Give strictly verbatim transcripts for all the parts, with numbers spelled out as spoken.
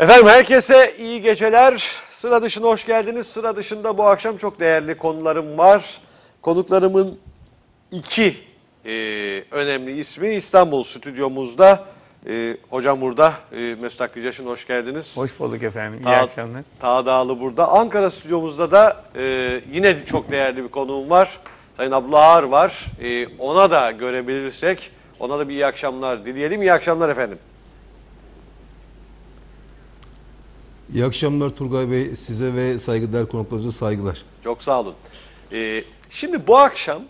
Efendim herkese iyi geceler. Sıra dışına hoş geldiniz. Sıra dışında bu akşam çok değerli konularım var. Konuklarımın iki e, önemli ismi İstanbul stüdyomuzda. E, hocam burada. E, Mesut Akgücaş'ın hoş geldiniz. Hoş bulduk efendim. İyi Ta akşamlar. Tağdağlı burada. Ankara stüdyomuzda da e, yine çok değerli bir konuğum var. Sayın Abdullah Ağar var. E, ona da görebilirsek ona da bir iyi akşamlar dileyelim. İyi akşamlar efendim. İyi akşamlar Turgay Bey. Size ve saygıdeğer konuklarınıza saygılar. Çok sağ olun. Ee, şimdi bu akşam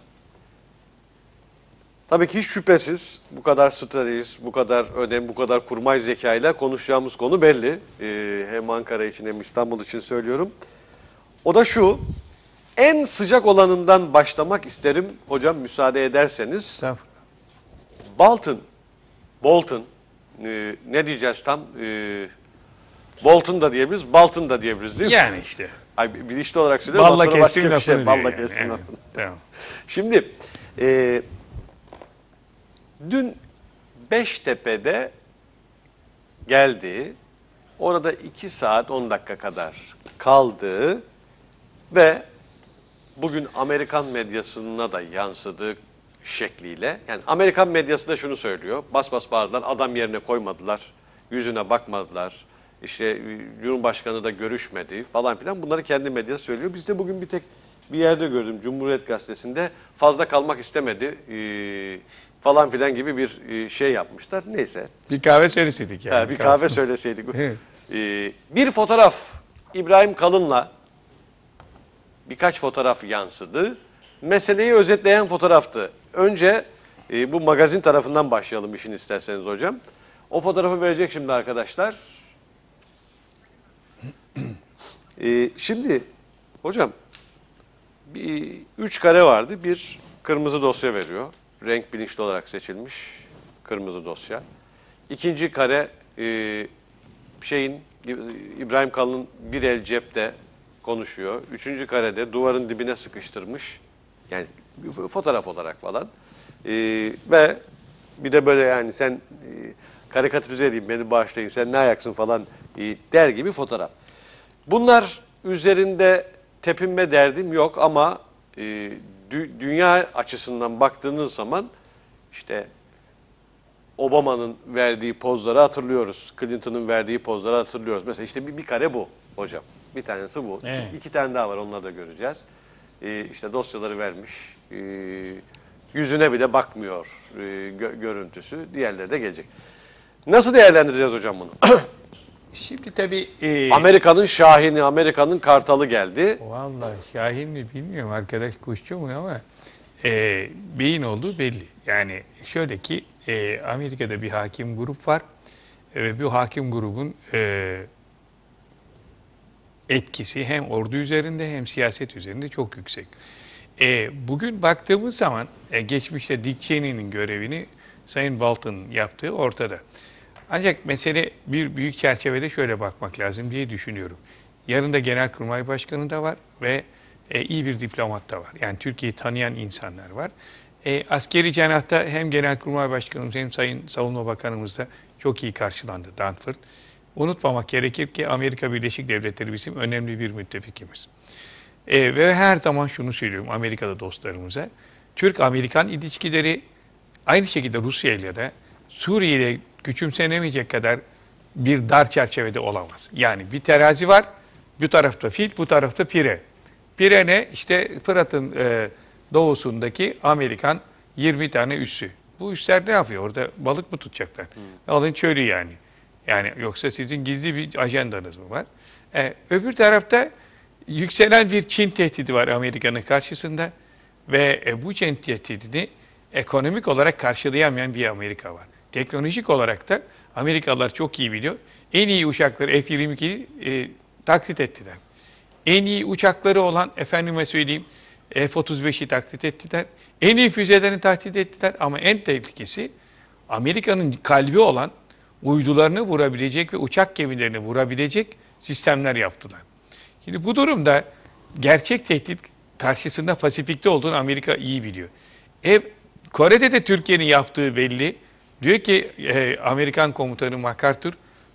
tabii ki hiç şüphesiz bu kadar stratejist, bu kadar önemli, bu kadar kurmay zekayla konuşacağımız konu belli. Ee, hem Ankara için hem İstanbul için söylüyorum. O da şu, en sıcak olanından başlamak isterim hocam müsaade ederseniz. Tamam. Bolton, Bolton, e, ne diyeceğiz tam? E, Bolton da diyebiliriz, Bolton da diyebiliriz değil mi? Yani işte. Ay, bilinçli olarak söylüyorum. Balla Başka kestim bir şey. lafını Balla diyor yani. kestim Evet, lafını. tamam. Şimdi e, dün Beştepe'de geldi. Orada iki saat on dakika kadar kaldı ve bugün Amerikan medyasına da yansıdığı şekliyle, yani Amerikan medyası da şunu söylüyor. Bas bas bağırdılar, adam yerine koymadılar, yüzüne bakmadılar. İşte Cumhurbaşkanı da görüşmedi falan filan. Bunları kendi medyası söylüyor. Biz de bugün bir tek bir yerde gördüm. Cumhuriyet Gazetesi'nde fazla kalmak istemedi e, falan filan gibi bir e, şey yapmışlar. Neyse. Bir kahve söyleseydik yani. Ha, bir kahve söyleseydik. Evet. E, bir fotoğraf İbrahim Kalın'la birkaç fotoğraf yansıdı. Meseleyi özetleyen fotoğraftı. Önce e, bu magazin tarafından başlayalım işin isterseniz hocam. O fotoğrafı verecek şimdi arkadaşlar. Ee, şimdi hocam bir, üç kare vardı. Bir kırmızı dosya veriyor. Renk bilinçli olarak seçilmiş kırmızı dosya. İkinci kare e, şeyin İbrahim Kalın'ın bir el cepte konuşuyor. Üçüncü karede duvarın dibine sıkıştırmış. Yani fotoğraf olarak falan. E, ve bir de böyle yani sen e, karikatürize edeyim beni bağışlayın sen ne ayaksın falan e, der gibi fotoğraf. Bunlar üzerinde tepinme derdim yok ama e, dü dünya açısından baktığınız zaman işte Obama'nın verdiği pozları hatırlıyoruz. Clinton'ın verdiği pozları hatırlıyoruz. Mesela işte bir, bir kare bu hocam. Bir tanesi bu. Evet. İki, iki tane daha var onları da göreceğiz. E, işte dosyaları vermiş. E, yüzüne bile bakmıyor e, gö görüntüsü. Diğerleri de gelecek. Nasıl değerlendireceğiz hocam bunu? Şimdi tabii... E, Amerika'nın Şahin'i, Amerika'nın Kartalı geldi. Vallahi Şahin mi bilmiyorum arkadaş kuşçu mu ama e, beyin olduğu belli. Yani şöyle ki e, Amerika'da bir hakim grup var ve bu hakim grubun e, etkisi hem ordu üzerinde hem siyaset üzerinde çok yüksek. E, bugün baktığımız zaman e, geçmişte Dick Cheney'nin görevini Sayın Bolton'un yaptığı ortada. Ancak mesele bir büyük çerçevede şöyle bakmak lazım diye düşünüyorum. Yanında Genelkurmay Başkanı da var ve e, iyi bir diplomat da var. Yani Türkiye'yi tanıyan insanlar var. E, askeri cenahta hem Genelkurmay Başkanımız hem Sayın Savunma Bakanımız da çok iyi karşılandı Danford. Unutmamak gerekir ki Amerika Birleşik Devletleri bizim önemli bir müttefikimiz. E, ve her zaman şunu söylüyorum Amerika'da dostlarımıza. Türk-Amerikan ilişkileri aynı şekilde Rusya ile de Suriye ile küçümsenemeyecek kadar bir dar çerçevede olamaz. Yani bir terazi var, bir tarafta fil, bu tarafta pire. Pire ne? İşte Fırat'ın e, doğusundaki Amerikan yirmi tane üssü. Bu üsler ne yapıyor? Orada balık mı tutacaklar? Hmm. Alın çölü yani. Yani yoksa sizin gizli bir ajandanız mı var? E, öbür tarafta yükselen bir Çin tehdidi var Amerika'nın karşısında ve e, bu Çin tehdidini ekonomik olarak karşılayamayan bir Amerika var. Teknolojik olarak da Amerikalılar çok iyi biliyor. En iyi uçakları F yirmi iki'yi e, taklit ettiler. En iyi uçakları olan efendime söyleyeyim F otuz beş'i taklit ettiler. En iyi füzelerini taklit ettiler ama en tehlikesi Amerika'nın kalbi olan uydularını vurabilecek ve uçak gemilerini vurabilecek sistemler yaptılar. Şimdi bu durumda gerçek tehdit karşısında Pasifik'te olduğunu Amerika iyi biliyor. E, Kore'de de Türkiye'nin yaptığı belli. Diyor ki e, Amerikan komutanı MacArthur,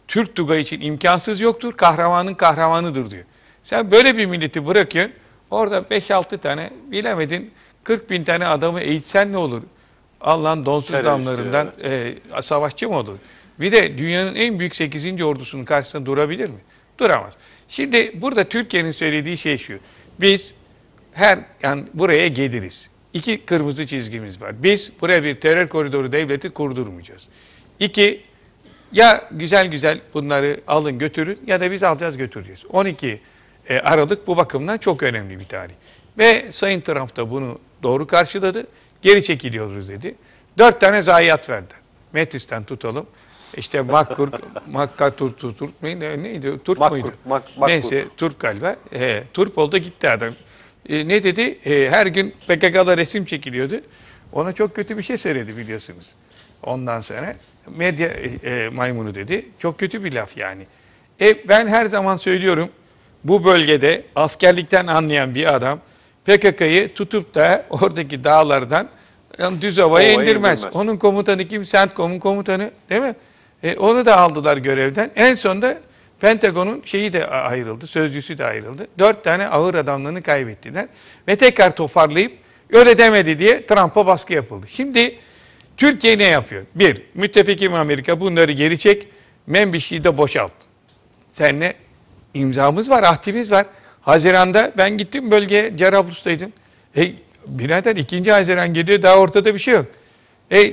Türk Tugay için imkansız yoktur, kahramanın kahramanıdır diyor. Sen böyle bir milleti bırakıyorsun, orada beş altı tane bilemedin kırk bin tane adamı eğitsen ne olur? Allah'ın donsuz Terörist damlarından e, savaşçı mı olur? Bir de dünyanın en büyük sekizinci ordusunun karşısında durabilir mi? Duramaz. Şimdi burada Türkiye'nin söylediği şey şu. Biz her yani buraya geliriz. İki kırmızı çizgimiz var. Biz buraya bir terör koridoru devleti kurdurmayacağız. İki, ya güzel güzel bunları alın götürün ya da biz alacağız götüreceğiz. on iki Aralık bu bakımdan çok önemli bir tarih. Ve Sayın Trump da bunu doğru karşıladı. Geri çekiliyoruz dedi. Dört tane zayiat verdi. Metis'ten tutalım. İşte Makkur, Makkatur, Turk neydi? neydi? Turk Makkur, muydu? Mak, Makkur. Neyse Turk galiba. E, Turp oldu gitti adam. E, ne dedi? E, her gün P K K'da resim çekiliyordu. Ona çok kötü bir şey söyledi biliyorsunuz. Ondan sonra medya e, maymunu dedi. Çok kötü bir laf yani. E, ben her zaman söylüyorum. Bu bölgede askerlikten anlayan bir adam P K K'yı tutup da oradaki dağlardan yani düz havaya Ovaya indirmez. indirmez. Onun komutanı kim? CENTCOM'un komutanı değil mi? E, onu da aldılar görevden. En sonunda Pentagon'un şeyi de ayrıldı, sözcüsü de ayrıldı. Dört tane ağır adamlarını kaybettiler. Ve tekrar toparlayıp öyle demedi diye Trump'a baskı yapıldı. Şimdi Türkiye ne yapıyor? Bir, müttefikim Amerika bunları geri çek, Menbişi'yi de boşalt. Seninle imzamız var, ahdimiz var. Haziran'da ben gittim bölgeye, Cerablus'taydım. E, birader ikinci Haziran geliyor, daha ortada bir şey yok. E,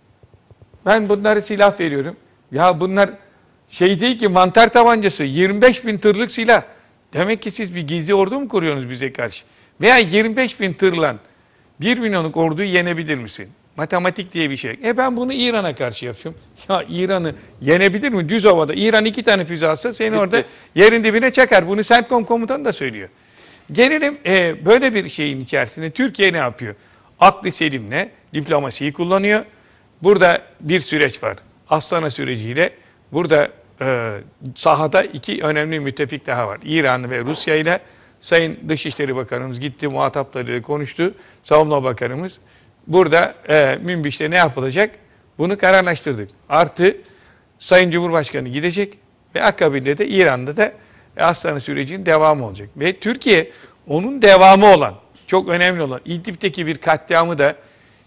ben bunlara silah veriyorum. Ya bunlar şey değil ki mantar tabancası, yirmi beş bin tırlık silah. Demek ki siz bir gizli ordu mu kuruyorsunuz bize karşı? Veya yirmi beş bin tırla bir milyonluk orduyu yenebilir misin? Matematik diye bir şey. E ben bunu İran'a karşı yapıyorum. Ya İran'ı yenebilir mi? Düz havada. İran iki tane füze atsa seni Bitti. orada yerin dibine çakar. Bunu CENTCOM komutanı da söylüyor. Gelelim e, böyle bir şeyin içerisinde Türkiye ne yapıyor? Aklı selimle diplomasiyi kullanıyor. Burada bir süreç var. Astana süreciyle burada e, sahada iki önemli müttefik daha var. İran ve Rusya ile Sayın Dışişleri Bakanımız gitti muhataplarıyla konuştu. Savunma Bakanımız burada e, Münbiş'te ne yapılacak? Bunu kararlaştırdık. Artı Sayın Cumhurbaşkanı gidecek ve akabinde de İran'da da Astana sürecinin devamı olacak. Ve Türkiye onun devamı olan, çok önemli olan İdlib'deki bir katliamı da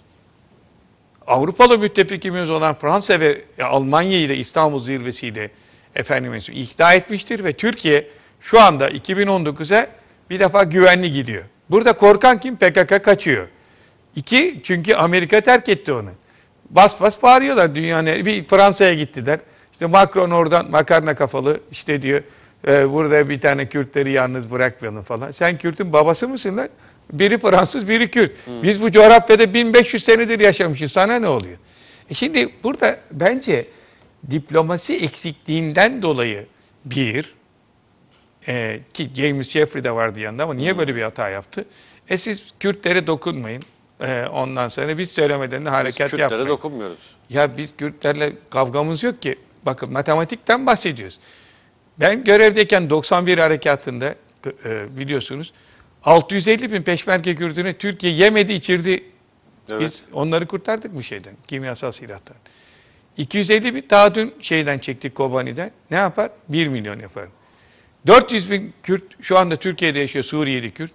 Avrupalı müttefikimiz olan Fransa ve Almanya'yı da İstanbul zirvesiyle efendim ikna etmiştir ve Türkiye şu anda iki bin on dokuza bir defa güvenli gidiyor. Burada korkan kim? P K K kaçıyor. İki, çünkü Amerika terk etti onu. Bas bas bağırıyorlar dünyanın. Bir Fransa'ya gittiler. İşte Macron oradan makarna kafalı işte diyor e, burada bir tane Kürtleri yalnız bırakmayalım falan. Sen Kürt'ün babası mısın lan? Biri Fransız, biri Kürt. Hmm. Biz bu coğrafyada bin beş yüz senedir yaşamışız. Sana ne oluyor? E şimdi burada bence diplomasi eksikliğinden dolayı bir, e, ki James Jeffrey de vardı yanında ama niye böyle bir hata yaptı? E siz Kürtlere dokunmayın. E, ondan sonra biz söylemeden de harekat Biz Kürtlere yapmayın. dokunmuyoruz. Ya biz Kürtlerle kavgamız yok ki. Bakın matematikten bahsediyoruz. Ben görevdeyken doksan bir harekatında e, biliyorsunuz altı yüz elli bin Peşmerge Kürt'üne Türkiye yemedi içirdi. Evet. Biz onları kurtardık mı şeyden? Kimyasal silahtan. iki yüz elli bin daha dün şeyden çektik Kobani'den. Ne yapar? bir milyon yapar. dört yüz bin Kürt şu anda Türkiye'de yaşıyor, Suriyeli Kürt.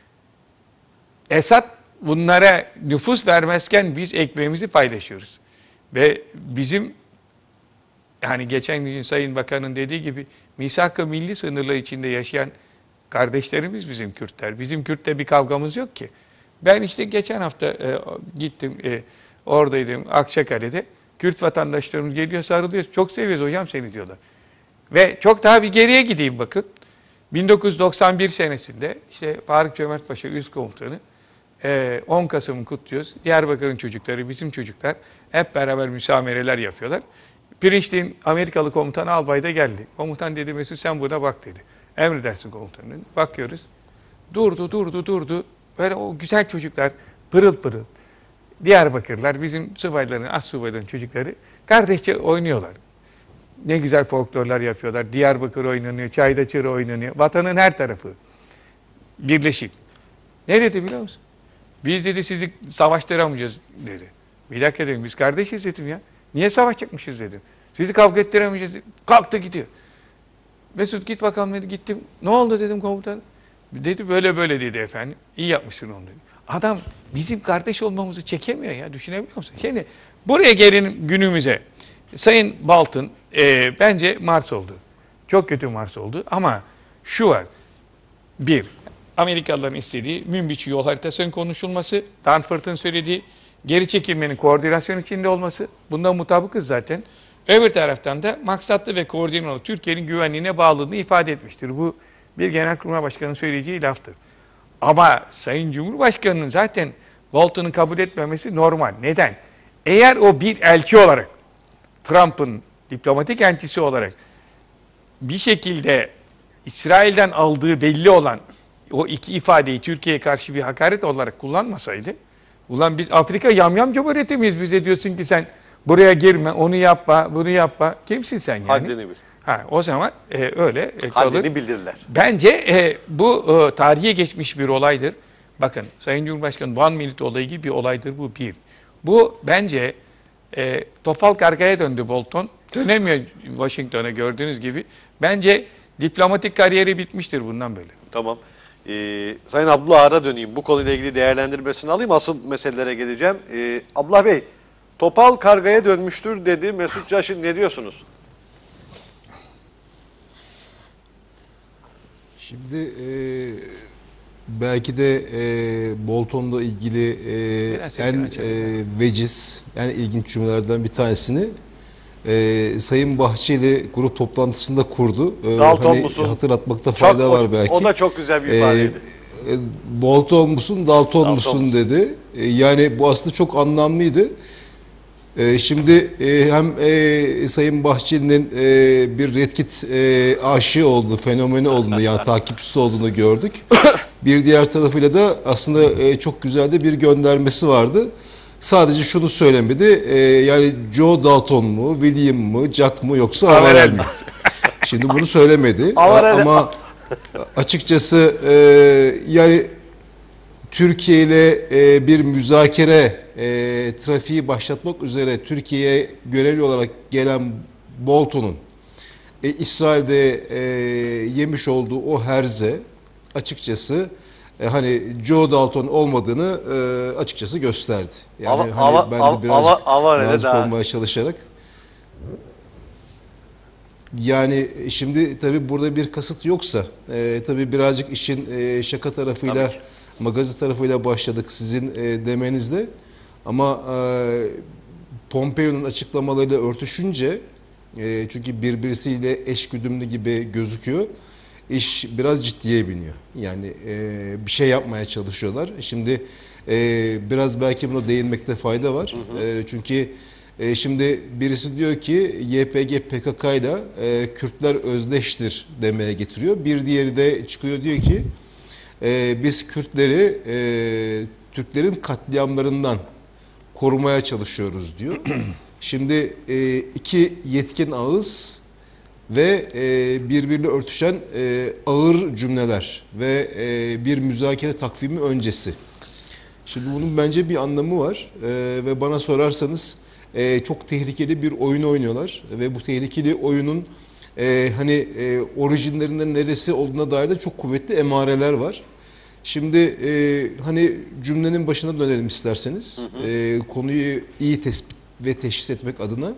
Esad bunlara nüfus vermezken biz ekmeğimizi paylaşıyoruz. Ve bizim yani geçen gün Sayın Bakan'ın dediği gibi misak-ı milli sınırları içinde yaşayan kardeşlerimiz bizim Kürtler. Bizim Kürt'le bir kavgamız yok ki. Ben işte geçen hafta e, gittim e, oradaydım Akçakale'de. Kürt vatandaşlarımız geliyor sarılıyor. Çok seviyoruz hocam seni diyorlar. Ve çok daha bir geriye gideyim bakın. bin dokuz yüz doksan bir senesinde işte Faruk Cömert Paşa Üst Komutanı e, on Kasım'ı kutluyoruz. Diyarbakır'ın çocukları, bizim çocuklar hep beraber müsamereler yapıyorlar. Pirinçli'nin Amerikalı komutanı albay da geldi. Komutan dedi Mesut sen buna bak dedi. Emredersin komutanım. Bakıyoruz. Durdu, durdu, durdu. Böyle o güzel çocuklar pırıl pırıl. Diyarbakırlar, bizim subayların, as subayların çocukları kardeşçe oynuyorlar. Ne güzel folklorlar yapıyorlar. Diyarbakır oynanıyor, Çaydaçır oynanıyor. Vatanın her tarafı. Birleşik. Ne dedi biliyor musun? Biz dedi sizi savaştıramayacağız dedi. Bir dakika dedim biz kardeşiz dedim ya. Niye savaşacakmışız dedim. Sizi kavga ettiremeyeceğiz. Kalktı gidiyor. Mesut git bakalım dedi. Gittim. Ne oldu dedim komutan. Dedi böyle böyle dedi efendim. İyi yapmışsın onu dedi. Adam bizim kardeş olmamızı çekemiyor ya. Düşünebiliyor musun? Şimdi buraya gelin günümüze. Sayın Bolton e, bence Mars oldu. Çok kötü Mars oldu ama şu var. Bir, Amerikalıların istediği Münbiç yol haritasının konuşulması, Danforth'un söylediği geri çekilmenin koordinasyon içinde olması. Bundan mutabıkız zaten. Öbür taraftan da maksatlı ve koordinalı Türkiye'nin güvenliğine bağlılığını ifade etmiştir. Bu bir Genelkurmay Başkanı'nın söyleyeceği laftır. Ama Sayın Cumhurbaşkanı'nın zaten Bolton'u kabul etmemesi normal. Neden? Eğer o bir elçi olarak, Trump'ın diplomatik elçisi olarak bir şekilde İsrail'den aldığı belli olan o iki ifadeyi Türkiye'ye karşı bir hakaret olarak kullanmasaydı, ulan biz Afrika yamyam cumhuriyeti miyiz? Bize diyorsun ki sen buraya girme, onu yapma, bunu yapma. Kimsin sen yani? Haddini bil. Ha, o zaman e, öyle e, kalır. Haddini bildirirler. Bence e, bu e, tarihe geçmiş bir olaydır. Bakın Sayın Cumhurbaşkanı One Minute olayı gibi bir olaydır bu bir. Bu bence e, topal kargaya döndü Bolton. Dönemiyor Washington'a gördüğünüz gibi. Bence diplomatik kariyeri bitmiştir bundan böyle. Tamam. Ee, Sayın Abdullah Ağar'a döneyim. Bu konuyla ilgili değerlendirmesini alayım. Asıl meselelere geleceğim. Ee, Abdullah Bey, topal kargaya dönmüştür dedi Mesut Caşin. Ne diyorsunuz? Şimdi e, belki de e, Bolton'la ilgili e, Biraz en sesini açalım. e, veciz, en ilginç cümlelerden bir tanesini e, Sayın Bahçeli grup toplantısında kurdu. E, Dalton hani musun? hatırlatmakta Çok, fayda o, var belki. o da çok güzel bir E, ifadeydi. e, Bolton musun, Dalton, Dalton musun musun? dedi. E, yani bu aslında çok anlamlıydı. E, şimdi e, hem e, Sayın Bahçeli'nin e, bir Red Kit e, aşığı olduğunu, fenomeni olduğunu, yani takipçisi olduğunu gördük. Bir diğer tarafıyla da aslında e, çok güzel de bir göndermesi vardı. Sadece şunu söylemedi, e, yani Joe Dalton mu, William mı, Jack mı yoksa Averell mi? Şimdi bunu söylemedi. Averell- Ama açıkçası e, yani Türkiye ile e, bir müzakere e, trafiği başlatmak üzere Türkiye'ye görevli olarak gelen Bolton'un e, İsrail'de e, yemiş olduğu o herze açıkçası e, hani Joe Dalton olmadığını e, açıkçası gösterdi. Yani Ava- hani ava- ben ava- de birazcık ava- Averell'e nazik daha- olmaya çalışarak. Yani şimdi tabii burada bir kasıt yoksa, e, tabii birazcık işin e, şaka tarafıyla, Tabii ki. magazi tarafıyla başladık sizin e, demenizle. Ama e, Pompeo'nun açıklamalarıyla örtüşünce, e, çünkü birbirisiyle eşgüdümlü gibi gözüküyor, iş biraz ciddiye biniyor. Yani e, bir şey yapmaya çalışıyorlar. Şimdi e, biraz belki buna değinmekte fayda var. Hı hı. E, çünkü e, şimdi birisi diyor ki Y P G P K K ile e, Kürtler özdeştir demeye getiriyor. Bir diğeri de çıkıyor diyor ki e, biz Kürtleri e, Türklerin katliamlarından korumaya çalışıyoruz diyor. Şimdi e, iki yetkin ağız ve e, birbiriyle örtüşen e, ağır cümleler ve e, bir müzakere takvimi öncesi. Şimdi bunun bence bir anlamı var e, ve bana sorarsanız e, çok tehlikeli bir oyun oynuyorlar ve bu tehlikeli oyunun e, hani e, orijinlerinde neresi olduğuna dair de çok kuvvetli emareler var. Şimdi e, hani cümlenin başına dönelim isterseniz. Hı hı. E, konuyu iyi tespit ve teşhis etmek adına.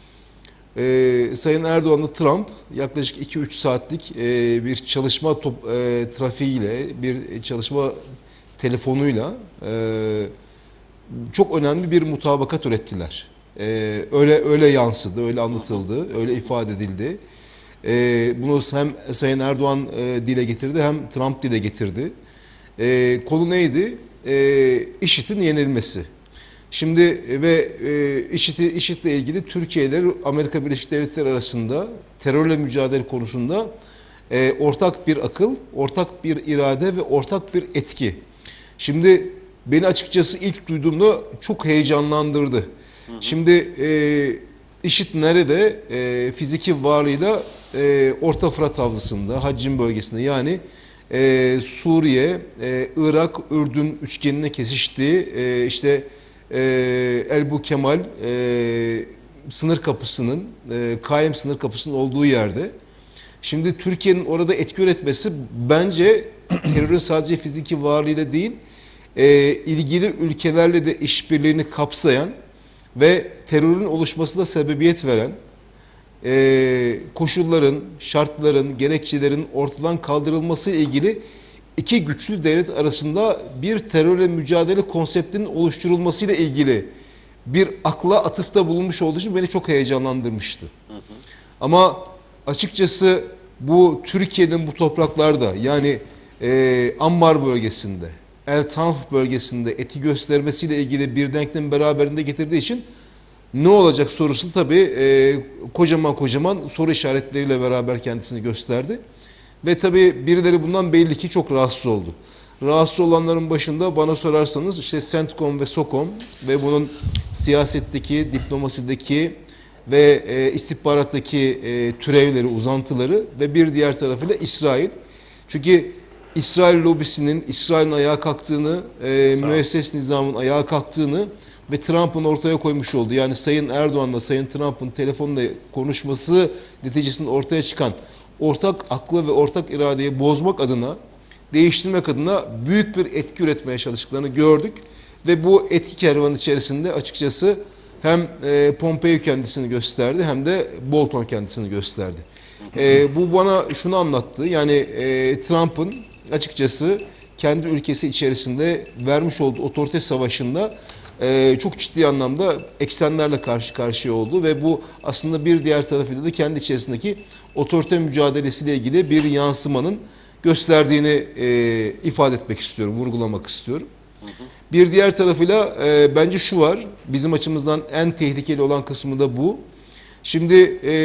E, Sayın Erdoğan'la Trump yaklaşık iki üç saatlik e, bir çalışma top, e, trafiğiyle, bir çalışma telefonuyla e, çok önemli bir mutabakat ürettiler. E, öyle öyle yansıdı, öyle anlatıldı, öyle ifade edildi. E, bunu hem Sayın Erdoğan e, dile getirdi hem Trump dile getirdi. E, konu neydi? E, IŞİD'in yenilmesi. Şimdi ve e, IŞİD'i, IŞİD'le ilgili Türkiye ile Amerika Birleşik Devletleri arasında terörle mücadele konusunda e, ortak bir akıl, ortak bir irade ve ortak bir etki. Şimdi beni açıkçası ilk duyduğumda çok heyecanlandırdı. Hı hı. Şimdi e, IŞİD nerede? E, fiziki varlığıyla e, Orta Fırat Havzası'nda, Haccin bölgesinde, yani e, Suriye, e, Irak, Ürdün üçgenine kesiştiği e, işte e, Elbu Kemal, e, sınır kapısının, e, kaim sınır kapısının olduğu yerde. Şimdi Türkiye'nin orada etki üretmesi bence terörün sadece fiziki varlığıyla değil, e, ilgili ülkelerle de işbirliğini kapsayan ve terörün oluşmasına sebebiyet veren e, koşulların, şartların, gerekçelerin ortadan kaldırılması ile ilgili iki güçlü devlet arasında bir terörle mücadele konseptinin oluşturulmasıyla ilgili bir akla atıfta bulunmuş olduğu için beni çok heyecanlandırmıştı. Hı hı. Ama açıkçası bu Türkiye'nin bu topraklarda, yani e, Ambar bölgesinde, El Tanf bölgesinde etki göstermesiyle ilgili bir denklem beraberinde getirdiği için ne olacak sorusunu tabii e, kocaman kocaman soru işaretleriyle beraber kendisini gösterdi. Ve tabii birileri bundan belli ki çok rahatsız oldu. Rahatsız olanların başında bana sorarsanız işte CENTCOM ve SOCOM ve bunun siyasetteki, diplomasideki ve e, istihbarattaki e, türevleri, uzantıları ve bir diğer tarafıyla İsrail. Çünkü İsrail lobisinin İsrail'in ayağa kalktığını, e, müesses nizamın ayağa kalktığını ve Trump'ın ortaya koymuş olduğu, yani Sayın Erdoğan'la Sayın Trump'ın telefonla konuşması neticesinde ortaya çıkan ortak aklı ve ortak iradeyi bozmak adına, değiştirmek adına büyük bir etki üretmeye çalıştıklarını gördük. Ve bu etki kervanı içerisinde açıkçası hem e, Pompeo kendisini gösterdi hem de Bolton kendisini gösterdi. E, bu bana şunu anlattı, yani e, Trump'ın açıkçası kendi ülkesi içerisinde vermiş olduğu otorite savaşında e, çok ciddi anlamda eksenlerle karşı karşıya oldu ve bu aslında bir diğer tarafıyla da kendi içerisindeki otorite mücadelesiyle ilgili bir yansımanın gösterdiğini e, ifade etmek istiyorum, vurgulamak istiyorum. Hı hı. Bir diğer tarafıyla e, bence şu var, bizim açımızdan en tehlikeli olan kısmı da bu. Şimdi e,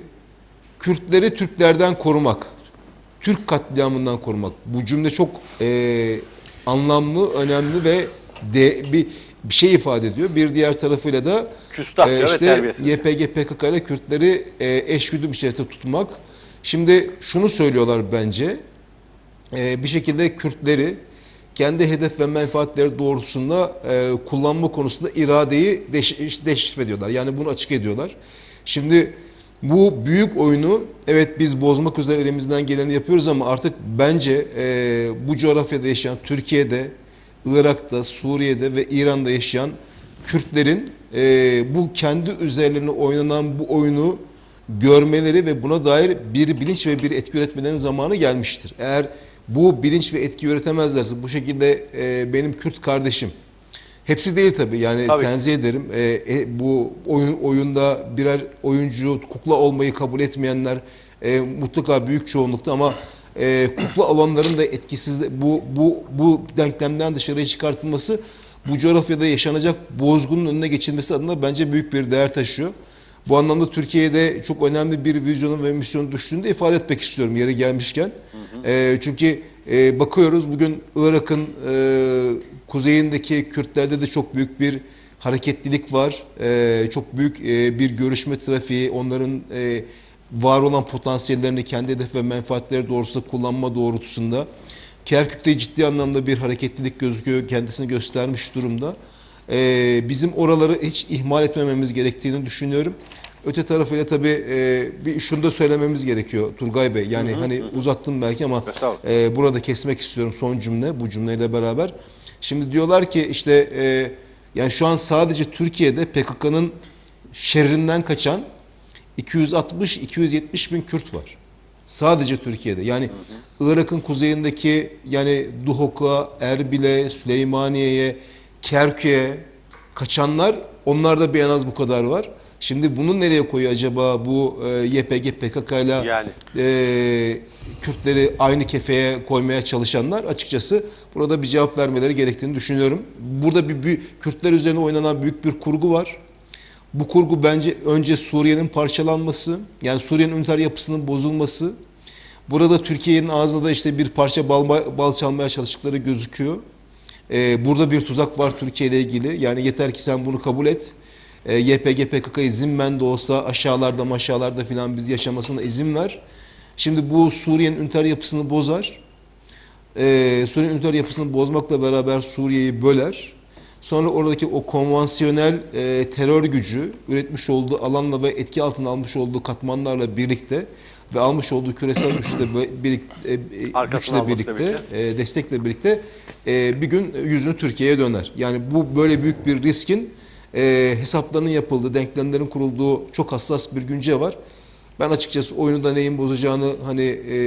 Kürtleri Türklerden korumak, Türk katliamından korumak, bu cümle çok e, anlamlı, önemli ve de, bir, bir şey ifade ediyor. Bir diğer tarafıyla da küstahça e, işte ve terbiyesizce Y P G P K K ile Kürtleri e, eşgüdüm içerisinde tutmak. Şimdi şunu söylüyorlar bence, e, bir şekilde Kürtleri kendi hedef ve menfaatleri doğrultusunda e, kullanma konusunda iradeyi deş, deşrif ediyorlar. Yani bunu açık ediyorlar. Şimdi bu büyük oyunu evet biz bozmak üzere elimizden geleni yapıyoruz ama artık bence e, bu coğrafyada yaşayan, Türkiye'de, Irak'ta, Suriye'de ve İran'da yaşayan Kürtlerin e, bu kendi üzerlerine oynanan bu oyunu görmeleri ve buna dair bir bilinç ve bir etki üretmelerinin zamanı gelmiştir. Eğer bu bilinç ve etki üretemezlerse bu şekilde e, benim Kürt kardeşim, hepsi değil tabii, yani tabii. tenzih ederim, e, e, bu oyun oyunda birer oyuncu, kukla olmayı kabul etmeyenler e, mutlaka büyük çoğunlukta ama e, kukla alanların da etkisiz, bu, bu, bu denklemden dışarıya çıkartılması bu coğrafyada yaşanacak bozgunun önüne geçilmesi adına bence büyük bir değer taşıyor. Bu anlamda Türkiye'de çok önemli bir vizyonun ve misyonun düştüğünü de ifade etmek istiyorum yeri gelmişken. Hı hı. E, çünkü e, bakıyoruz bugün Irak'ın e, kuzeyindeki Kürtlerde de çok büyük bir hareketlilik var. E, çok büyük e, bir görüşme trafiği, onların e, var olan potansiyellerini kendi hedef ve menfaatleri doğrultusunda kullanma doğrultusunda. Kerkük'te ciddi anlamda bir hareketlilik gözüküyor, kendisini göstermiş durumda. Ee, bizim oraları hiç ihmal etmememiz gerektiğini düşünüyorum. Öte tarafıyla tabii e, bir şunu da söylememiz gerekiyor Turgay Bey. Yani hı hı, hani hı. uzattım belki ama e, burada kesmek istiyorum son cümle, bu cümleyle beraber. Şimdi diyorlar ki işte e, yani şu an sadece Türkiye'de P K K'nın şerrinden kaçan iki yüz altmış iki yüz yetmiş bin Kürt var. Sadece Türkiye'de. Yani Irak'ın kuzeyindeki yani Duhok'a, Erbil'e, Süleymaniye'ye, Kerkük'e kaçanlar, onlarda bir en az bu kadar var. Şimdi bunu nereye koyuyor acaba bu e, Y P G P K K ile yani. e, Kürtleri aynı kefeye koymaya çalışanlar, açıkçası burada bir cevap vermeleri gerektiğini düşünüyorum. Burada bir, bir Kürtler üzerine oynanan büyük bir kurgu var. Bu kurgu bence önce Suriye'nin parçalanması, yani Suriye'nin üniter yapısının bozulması. Burada Türkiye'nin ağzında da işte bir parça bal, bal çalmaya çalıştıkları gözüküyor. Ee, burada bir tuzak var Türkiye ile ilgili. Yani yeter ki sen bunu kabul et. Ee, Y P G P K K'yı zimmen de olsa aşağılarda maşağılarda filan biz yaşamasına izin ver. Şimdi bu Suriye'nin üniter yapısını bozar. Ee, Suriye'nin üniter yapısını bozmakla beraber Suriye'yi böler. Sonra oradaki o konvansiyonel e, terör gücü üretmiş olduğu alanla ve etki altına almış olduğu katmanlarla birlikte ve almış olduğu küresel güçle birlikte, e, güçle birlikte, e, destekle birlikte e, bir gün yüzünü Türkiye'ye döner. Yani bu böyle büyük bir riskin e, hesaplarının yapıldığı, denklemlerin kurulduğu çok hassas bir günce var. Ben açıkçası oyunu da neyin bozacağını hani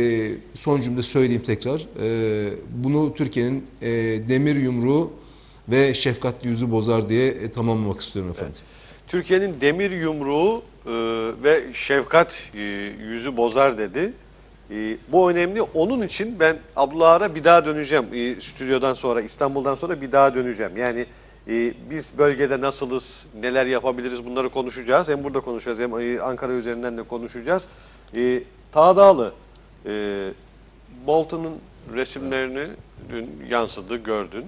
e, son cümle söyleyeyim tekrar. E, bunu Türkiye'nin e, demir yumruğu ve şefkatli yüzü bozar diye e, tamamlamak istiyorum efendim. Evet. Türkiye'nin demir yumruğu e, ve şefkat e, yüzü bozar dedi. E, bu önemli. Onun için ben Abdullah'a bir daha döneceğim. E, stüdyodan sonra, İstanbul'dan sonra bir daha döneceğim. Yani e, biz bölgede nasılız, neler yapabiliriz bunları konuşacağız. Hem burada konuşacağız hem e, Ankara üzerinden de konuşacağız. E, Tağdağlı, e, Bolton'un resimlerini dün yansıdı, gördün.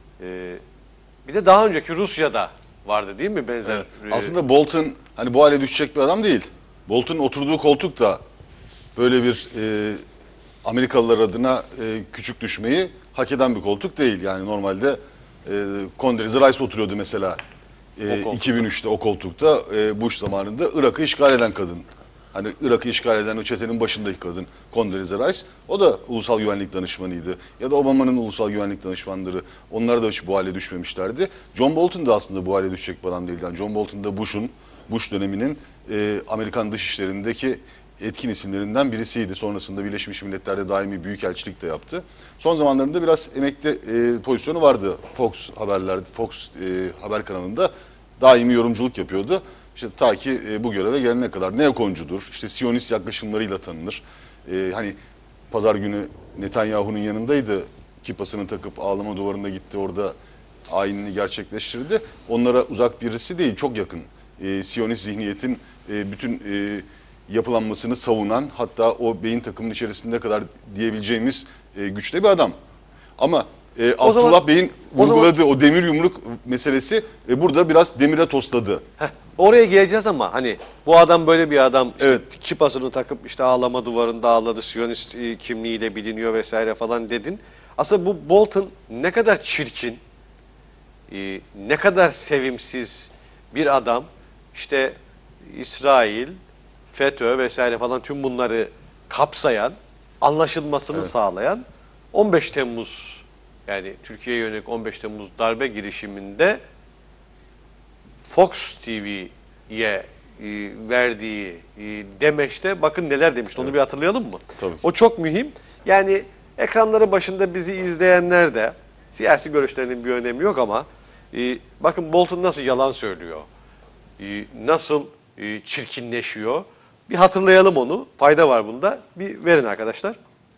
E, bir de daha önceki Rusya'da vardı değil mi benzer? Evet. Aslında Bolton hani bu hale düşecek bir adam değil. Bolton'un oturduğu koltuk da böyle bir e, Amerikalılar adına e, küçük düşmeyi hak eden bir koltuk değil. Yani normalde e, Condoleezza Rice oturuyordu mesela e, iki bin üçte o koltukta e, Bush zamanında Irak'ı işgal eden kadın. Hani Irak'ı işgal eden o çetenin başındaki kadın Condoleezza Rice. O da ulusal güvenlik danışmanıydı. Ya da Obama'nın ulusal güvenlik danışmanları. Onlar da hiç bu hale düşmemişlerdi. John Bolton da aslında bu hale düşecek bir adam değil. Yani John Bolton da Bush'un, Bush döneminin e, Amerikan dışişlerindeki etkin isimlerinden birisiydi. Sonrasında Birleşmiş Milletler'de daimi büyükelçilik de yaptı. Son zamanlarında biraz emekli e, pozisyonu vardı Fox haberlerde, Fox e, haber kanalında daimi yorumculuk yapıyordu. İşte ta ki e, bu göreve gelene kadar neokoncudur, işte Siyonist yaklaşımlarıyla tanınır. E, hani pazar günü Netanyahu'nun yanındaydı, kipasını takıp ağlama duvarına gitti, orada ayinini gerçekleştirdi. Onlara uzak birisi değil, çok yakın. E, Siyonist zihniyetin e, bütün e, yapılanmasını savunan, hatta o beyin takımının içerisinde kadar diyebileceğimiz e, güçte bir adam. Ama e, Abdullah zaman, Bey'in vurguladığı o, zaman, o demir yumruk meselesi e, burada biraz demire tosladı. Heh, oraya geleceğiz ama hani bu adam böyle bir adam, işte evet. kipasını takıp işte ağlama duvarında ağladı, Siyonist e, kimliğiyle biliniyor vesaire falan dedin. Aslında bu Bolton ne kadar çirkin, e, ne kadar sevimsiz bir adam. İşte İsrail, FETÖ vesaire falan tüm bunları kapsayan, anlaşılmasını evet. sağlayan on beş Temmuz, yani Türkiye'ye yönelik on beş Temmuz darbe girişiminde Fox T V'ye e, verdiği e, demeçte bakın neler demişti. Onu evet. bir hatırlayalım mı? Tabii. O çok mühim. Yani ekranları başında bizi izleyenler de siyasi görüşlerinin bir önemi yok ama e, bakın Bolton nasıl yalan söylüyor. E, nasıl e, çirkinleşiyor. Bir hatırlayalım onu. Fayda var bunda. Bir verin arkadaşlar.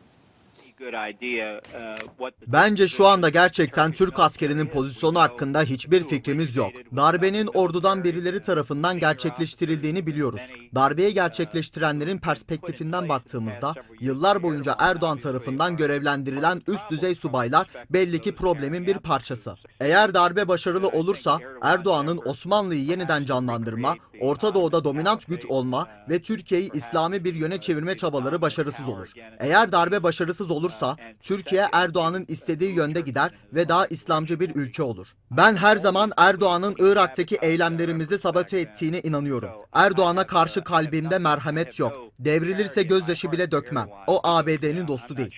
Bence şu anda gerçekten Türk askerinin pozisyonu hakkında hiçbir fikrimiz yok. Darbenin ordudan birileri tarafından gerçekleştirildiğini biliyoruz. Darbeyi gerçekleştirenlerin perspektifinden baktığımızda yıllar boyunca Erdoğan tarafından görevlendirilen üst düzey subaylar belli ki problemin bir parçası. Eğer darbe başarılı olursa Erdoğan'ın Osmanlı'yı yeniden canlandırma, Orta Doğu'da dominant güç olma ve Türkiye'yi İslami bir yöne çevirme çabaları başarısız olur. Eğer darbe başarısız olursa Türkiye Erdoğan'ın istediği yönde gider ve daha İslamcı bir ülke olur. Ben her zaman Erdoğan'ın Irak'taki eylemlerimizi sabote ettiğine inanıyorum. Erdoğan'a karşı kalbimde merhamet yok. Devrilirse gözyaşı bile dökmem. O A B D'nin dostu değil.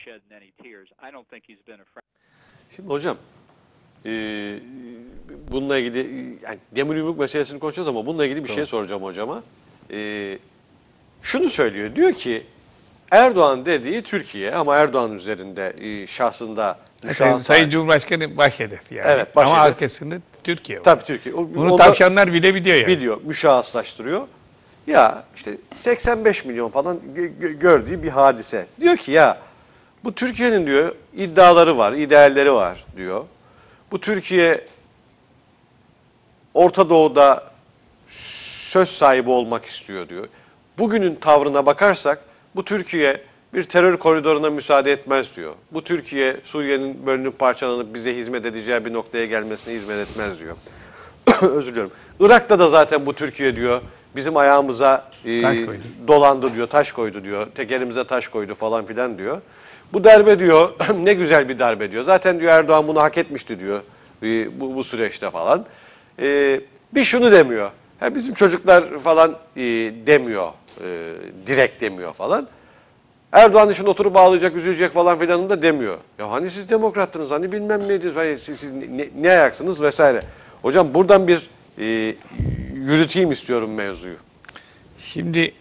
Şimdi hocam, e, bununla ilgili yani demir yumruk meselesini konuşacağız ama bununla ilgili bir tamam. şey soracağım hocama. E, şunu söylüyor, diyor ki Erdoğan dediği Türkiye ama Erdoğan üzerinde e, şahsında Sayın, Sayın Cumhurbaşkanı baş hedef yani. Evet, baş ama hedef. arkasında Türkiye var. Tabii Türkiye. O, Bunu tavşanlar bile biliyor yani. Biliyor, müşahhaslaştırıyor. Ya işte seksen beş milyon falan gördüğü bir hadise. Diyor ki ya bu Türkiye'nin diyor iddiaları var, idealleri var diyor. Bu Türkiye Orta Doğu'da söz sahibi olmak istiyor diyor. Bugünün tavrına bakarsak bu Türkiye bir terör koridoruna müsaade etmez diyor. Bu Türkiye Suriye'nin bölünüp parçalanıp bize hizmet edeceği bir noktaya gelmesine hizmet etmez diyor. Özür diliyorum. Irak'ta da zaten bu Türkiye diyor bizim ayağımıza e, dolandı diyor, taş koydu diyor, tekerimize taş koydu falan filan diyor. Bu darbe diyor ne güzel bir darbe diyor. Zaten diyor Erdoğan bunu hak etmişti diyor. e, bu, bu süreçte falan. E, bir şunu demiyor. Ha, bizim çocuklar falan e, demiyor. E, direkt demiyor falan. Erdoğan için oturup ağlayacak, üzülecek falan filan da demiyor. Ya hani siz demokrattınız, hani bilmem neydiniz, hani siz, siz ne, ne ayaksınız vesaire. Hocam buradan bir e, yürüteyim istiyorum mevzuyu. Şimdi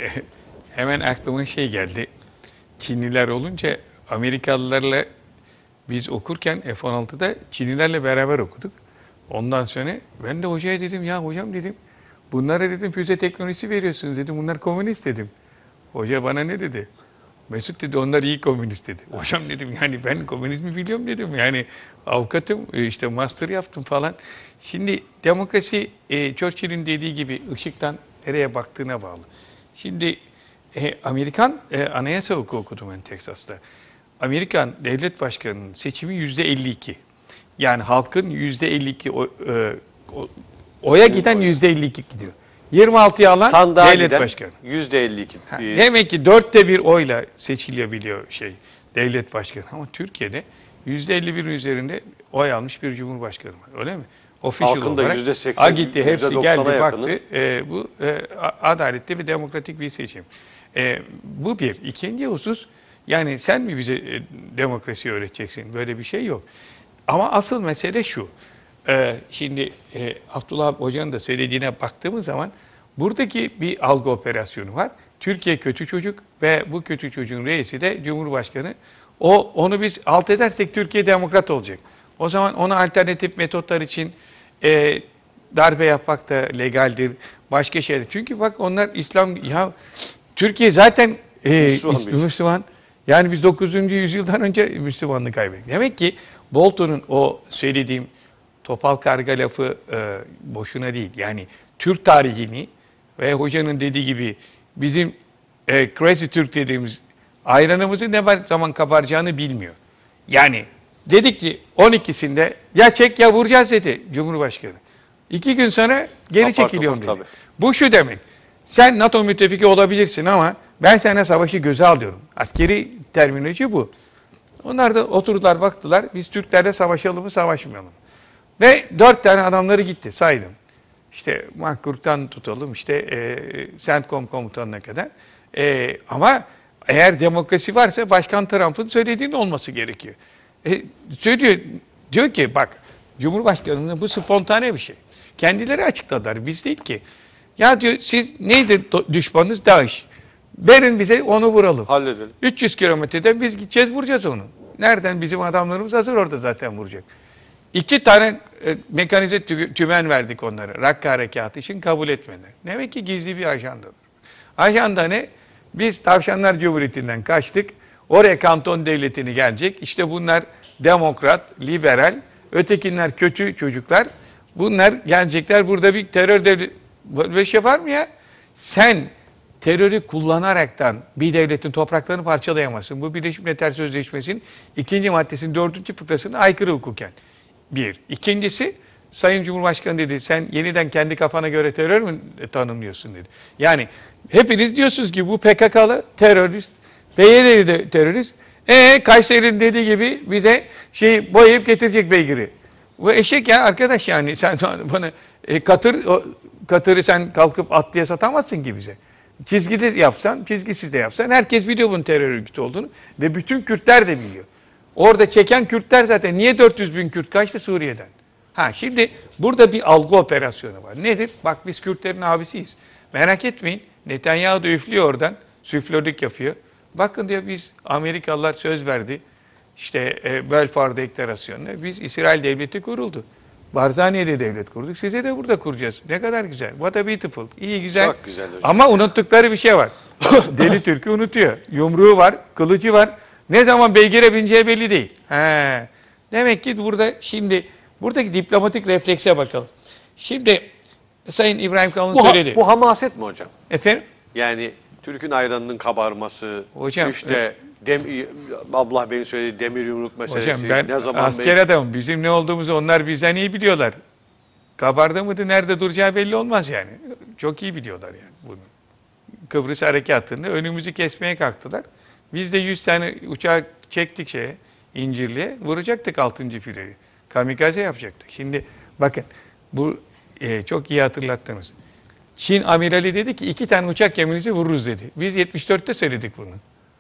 hemen aklıma şey geldi. Çinliler olunca Amerikalılarla biz okurken F on altıda Çinlilerle beraber okuduk. Ondan sonra ben de hocaya dedim, ya hocam dedim, bunlara dedim füze teknolojisi veriyorsunuz dedim, bunlar komünist dedim. Hoca bana ne dedi? Mesut dedi, onlar iyi komünist dedi. Hocam dedim, yani ben komünizmi biliyorum dedim. Yani avukatım, işte master yaptım falan. Şimdi demokrasi e, Churchill'in dediği gibi ışıktan nereye baktığına bağlı. Şimdi e, Amerikan e, anayasa hukuku okudum ben Teksas'ta. Amerikan devlet başkanının seçimi yüzde elli iki. Yani halkın yüzde elli iki o, e, o, oya giden yüzde elli iki gidiyor. yirmi altıya alan Sandığa devlet giden başkanı. yüzde elli iki. Ha, demek ki dörtte bir oyla seçilebiliyor şey devlet başkanı. Ama Türkiye'de yüzde elli birin üzerinde oy almış bir cumhurbaşkanı var. Öyle mi? Official Halkın da olarak. yüzde seksen, Ha gitti, hepsi yüzde geldi doksana baktı. yakını. E, bu e, adaletli ve demokratik bir seçim. E, bu bir. İkinci husus, yani sen mi bize e, demokrasi öğreteceksin? Böyle bir şey yok. Ama asıl mesele şu. E, şimdi e, Abdullah Hoca'nın da söylediğine baktığımız zaman buradaki bir algı operasyonu var. Türkiye kötü çocuk ve bu kötü çocuğun reisi de Cumhurbaşkanı. O onu biz alt edersek Türkiye demokrat olacak. O zaman ona alternatif metotlar için e, darbe yapmak da legaldir. Başka şeyler. Çünkü bak onlar İslam, ya Türkiye zaten e, Müslüman bir Müslüman. Müslüman. Yani biz dokuzuncu yüzyıldan önce Müslümanlığı kaybettik. Demek ki Bolton'un o söylediğim topal karga lafı e, boşuna değil. Yani Türk tarihini ve hocanın dediği gibi bizim e, Crazy Türk dediğimiz ayranımızın ne zaman kabaracağını bilmiyor. Yani dedik ki on ikisinde ya çek ya vuracağız dedi Cumhurbaşkanı. İki gün sonra geri Apar çekiliyorum topar, dedi. tabii. Bu şu demek. Sen NATO müttefiki olabilirsin ama ben sana savaşı göze alıyorum. Askeri terminoloji bu. Onlar da oturdular baktılar. Biz Türklerle savaşalım mı savaşmayalım. Ve dört tane adamları gitti saydım. İşte Mahkur'tan tutalım işte e, CENTCOM komutanına kadar. E, ama eğer demokrasi varsa Başkan Trump'ın söylediğinin olması gerekiyor. E, söylüyor, diyor ki bak Cumhurbaşkanı'nın bu spontane bir şey. Kendileri açıkladılar, biz değil ki. Ya diyor siz neydi düşmanınız? DAEŞ. Verin bize onu vuralım. Halledelim. üç yüz kilometreden biz gideceğiz vuracağız onu. Nereden? Bizim adamlarımız hazır orada zaten vuracak. İki tane e, mekanize tü- tümen verdik onlara. Rakka harekatı için kabul etmediler. Demek ki gizli bir ajandadır. Ajanda ne? Biz Tavşanlar Cumhuriyeti'nden kaçtık. Oraya kanton devletini gelecek. İşte bunlar demokrat, liberal. Ötekinler kötü çocuklar. Bunlar gelecekler. Burada bir terör devleti. Böyle şey var mı ya? Sen terörü kullanaraktan bir devletin topraklarını parçalayamazsın. Bu Birleşmiş Milletler Sözleşmesi'nin ikinci maddesinin dördüncü fıkrasına aykırı hukuken. Bir. İkincisi, Sayın Cumhurbaşkanı dedi, sen yeniden kendi kafana göre terör mü tanımlıyorsun dedi. Yani hepiniz diyorsunuz ki bu P K K'lı terörist, P Y D'li de terörist. E Kayseri'nin dediği gibi bize şey boyayıp getirecek beygiri. Bu eşek ya arkadaş yani sen bana e, katır o, katırı sen kalkıp at diye satamazsın ki bize. Çizgili yapsan, çizgisiz de yapsan herkes biliyor bunun terör örgütü olduğunu ve bütün Kürtler de biliyor. Orada çeken Kürtler zaten niye dört yüz bin Kürt kaçtı Suriye'den? Ha şimdi burada bir algı operasyonu var. Nedir? Bak biz Kürtlerin abisiyiz. Merak etmeyin. Netanyahu da üflüyor oradan. Süflörlük yapıyor. Bakın diyor biz Amerikalılar söz verdi. İşte e, Balfour Deklarasyonuna. Biz İsrail Devleti kuruldu. Barzani'de devlet kurduk. Size de burada kuracağız. Ne kadar güzel. What a beautiful. İyi güzel. Çok güzel hocam. Ama unuttukları bir şey var. Deli Türk'ü unutuyor. Yumruğu var, kılıcı var. Ne zaman beygire bineceği belli değil. He. Demek ki burada şimdi buradaki diplomatik reflekse bakalım. Şimdi Sayın İbrahim Kalın Bu, ha- söyledi. bu hamaset mi hocam? Efendim? Yani Türk'ün ayranının kabarması, Hocam, işte dem, abla benim söylediği demir yumruk meselesi, Hocam ben ne zaman asker adamım. Bizim ne olduğumuzu onlar bizden iyi biliyorlar. Kabardı mıydı nerede duracağı belli olmaz yani. Çok iyi biliyorlar yani bunu. Kıbrıs Harekatı'nda önümüzü kesmeye kalktılar. Biz de yüz tane uçağı çektik şeye, İncirli'ye, vuracaktık altıncı filoyu. Kamikaze yapacaktı. Şimdi bakın bu e, çok iyi hatırlattınız. Çin amirali dedi ki iki tane uçak geminizi vururuz dedi. Biz yetmiş dörtte söyledik bunu.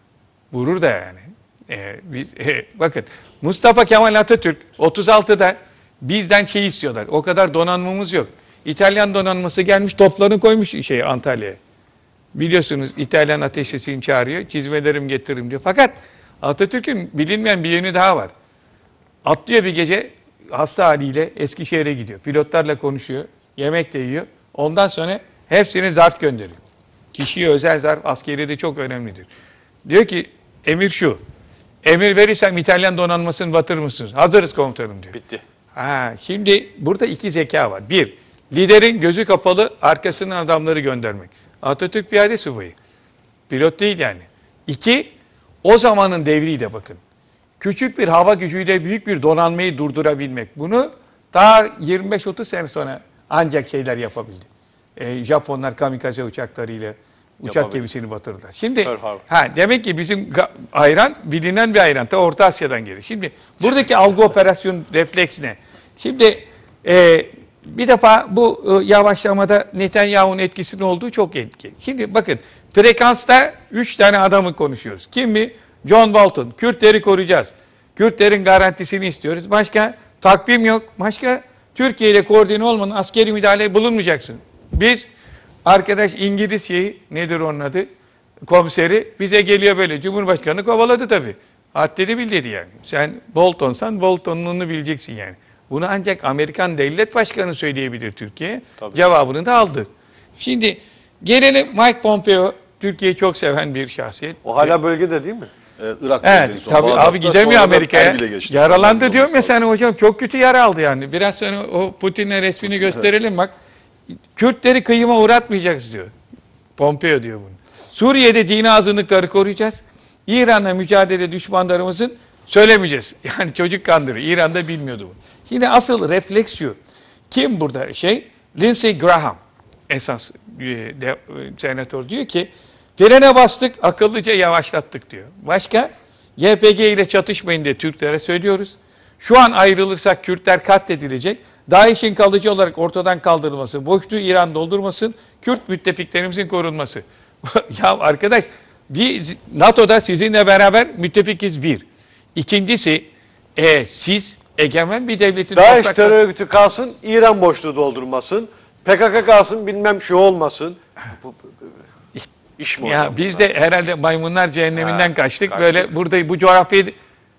Vurur da yani. Ee, biz, e, bakın Mustafa Kemal Atatürk otuz altıda bizden şey istiyorlar. O kadar donanmamız yok. İtalyan donanması gelmiş toplarını koymuş şey Antalya'ya. Biliyorsunuz İtalyan ateşesini çağırıyor. Çizmelerimi getiririm diyor. Fakat Atatürk'ün bilinmeyen bir yönü daha var. Atlıyor bir gece hasta haliyle Eskişehir'e gidiyor. Pilotlarla konuşuyor. Yemek de yiyor. Ondan sonra hepsine zarf gönderiyor. Kişiye özel zarf askeriyede çok önemlidir. Diyor ki emir şu. Emir verirsem İtalyan donanmasını batırır mısınız? Hazırız komutanım diyor. Bitti. Ha, şimdi burada iki zeka var. Bir, liderin gözü kapalı arkasından adamları göndermek. Atatürk piyade subayı. Pilot değil yani. İki, o zamanın devriyle bakın. Küçük bir hava gücüyle büyük bir donanmayı durdurabilmek. Bunu daha yirmi beş otuz sene sonra ancak şeyler yapabildi. Ee, Japonlar kamikaze uçaklarıyla uçak Yapabildi. gemisini batırdılar. Şimdi Pearl Harbor. ha, demek ki bizim ga- ayran bilinen bir ayran. Ta Orta Asya'dan geliyor. Şimdi buradaki algı operasyon refleks ne? Şimdi e, bir defa bu e, yavaşlamada Netanyahu'nun etkisinin olduğu çok etkili. Şimdi bakın frekansta üç tane adamı konuşuyoruz. Kim mi? John Bolton. Kürtleri koruyacağız. Kürtlerin garantisini istiyoruz. Başka takvim yok. Başka Türkiye ile koordine olmadan askeri müdahale bulunmayacaksın. Biz arkadaş İngiliz şeyi nedir onun adı? Komiseri bize geliyor böyle. Cumhurbaşkanı kovaladı tabii. Haddini bil dedi yani. Sen Bolton'san Bolton'unu bileceksin yani. Bunu ancak Amerikan devlet başkanı söyleyebilir Türkiye'ye. Cevabını da aldı. Şimdi gelelim Mike Pompeo. Türkiye'yi çok seven bir şahsiyet. O hala bölgede değil mi? Ee, Irak'ta en Evet son. tabii Bağdat'ta, abi gidemiyor sonra da Amerika'ya. Erbil'e geçti. Yaralandı Sonra diyorum ya olması sen hocam çok kötü yara aldı yani. Biraz sonra o Putin'le resmini gösterelim bak. Kürtleri kıyıma uğratmayacağız diyor. Pompeo diyor bunu. Suriye'de dini azınlıkları koruyacağız. İran'la mücadele düşmanlarımızın söylemeyeceğiz. Yani çocuk kandırıyor. İran'da bilmiyordu bunu. Şimdi asıl refleks şu. Kim burada şey? Lindsey Graham esas e, de, e, senatör diyor ki frene bastık akıllıca yavaşlattık diyor. Başka? Y P G ile çatışmayın diye Türklere söylüyoruz. Şu an ayrılırsak Kürtler katledilecek. DAEŞ'in kalıcı olarak ortadan kaldırılması, boşluğu İran doldurmasın, Kürt müttefiklerimizin korunması. Ya arkadaş, bir, NATO'da sizinle beraber müttefikiz bir. İkincisi, e, siz egemen bir devletin... DAEŞ toprakları- terör örgütü kalsın, İran boşluğu doldurmasın. P K K kalsın, bilmem şu olmasın. Bu- bu- bu- İş mi Ya hocam biz bunlar? de herhalde maymunlar cehenneminden Ha, kaçtık. kaçtık. Böyle burada bu coğrafyayı...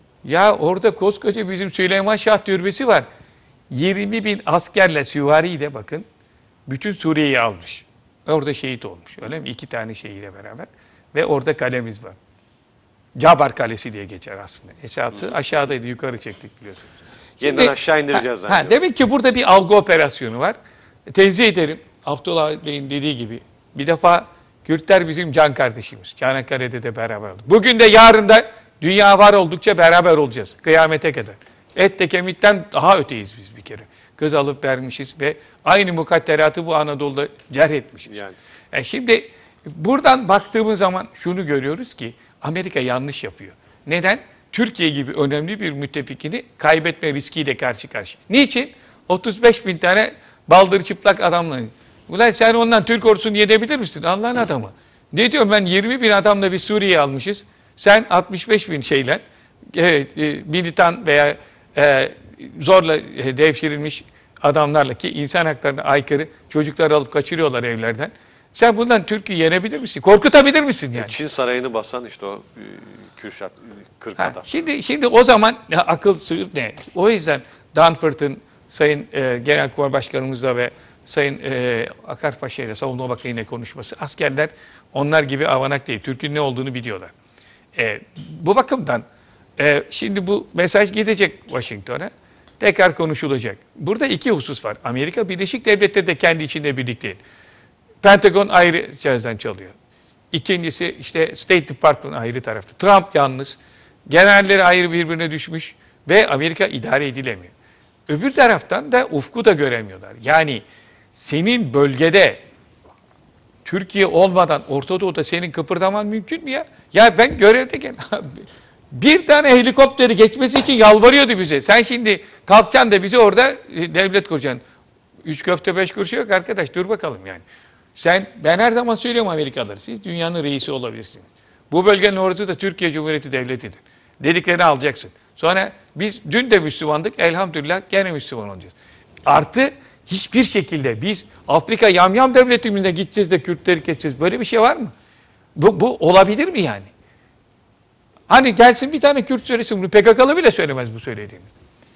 Ya orada koskoca bizim Süleyman Şah Türbesi var. yirmi bin askerle, süvariyle bakın bütün Suriye'yi almış. Orada şehit olmuş öyle mi? İki tane şehitle beraber. Ve orada kalemiz var. Cabar Kalesi diye geçer aslında. Esası aşağıdaydı, yukarı çektik biliyorsunuz. Yeniden aşağı indireceğiz ha, zannediyorum. ha, demek ki burada bir algı operasyonu var. Tenzih ederim. Abdullah Bey'in dediği gibi. Bir defa Kürtler bizim can kardeşimiz. Çanakkale'de de beraber olduk. Bugün de yarın da dünya var oldukça beraber olacağız. Kıyamete kadar. Et de kemikten daha öteyiz biz bir kere. Kız alıp vermişiz ve aynı mukadderatı bu Anadolu'da cerh etmişiz. Yani. E şimdi buradan baktığımız zaman şunu görüyoruz ki Amerika yanlış yapıyor. Neden? Türkiye gibi önemli bir müttefikini kaybetme riskiyle karşı karşıya. Niçin? otuz beş bin tane baldır çıplak adamla. Ulan sen ondan Türk ordusunu yenebilir misin? Allah'ın adamı. Ne diyorum ben yirmi bin adamla bir Suriye'yi almışız. Sen altmış beş bin şeyle e, e, militan veya e, zorla e, devşirilmiş adamlarla ki insan haklarına aykırı çocukları alıp kaçırıyorlar evlerden. Sen bundan Türkiye'yi yenebilir misin? Korkutabilir misin yani? Çin sarayını basan işte o e, Kürşat kırk Ha, adam. şimdi şimdi o zaman ya, akıl sığır ne? O yüzden Danforth'ın Sayın e, Genelkurmay Başkanımızla ve Sayın e, Akar Paşa ile Savunma Bakanı ile konuşması. Askerler onlar gibi avanak değil. Türk'ün ne olduğunu biliyorlar. E, bu bakımdan e, şimdi bu mesaj gidecek Washington'a. Tekrar konuşulacak. Burada iki husus var. Amerika Birleşik Devletleri de kendi içinde birlik değil. Pentagon ayrı cihazdan çalıyor. İkincisi işte State Department ayrı tarafta. Trump yalnız. Generalleri ayrı birbirine düşmüş ve Amerika idare edilemiyor. Öbür taraftan da ufku da göremiyorlar. Yani senin bölgede Türkiye olmadan Orta Doğu'da senin kıpırdaman mümkün mü ya? Ya ben görevdeyken Bir tane helikopteri geçmesi için yalvarıyordu bize. Sen şimdi kalkacaksın da bize orada e, devlet kuracaksın. Üç köfte beş kuruş yok arkadaş, dur bakalım yani. Sen, ben her zaman söylüyorum Amerikalılar, siz dünyanın reisi olabilirsiniz. Bu bölgenin ordusu da Türkiye Cumhuriyeti Devleti'dir. Dediklerini alacaksın. Sonra biz dün de Müslümandık, elhamdülillah gene Müslüman olacağız. Artı hiçbir şekilde biz Afrika yamyam devletinde gideceğiz de Kürtleri keseceğiz. Böyle bir şey var mı? Bu, bu olabilir mi yani? Hani gelsin bir tane Kürt söylesin bunu, P K K'lı bile söylemez bu söylediğini.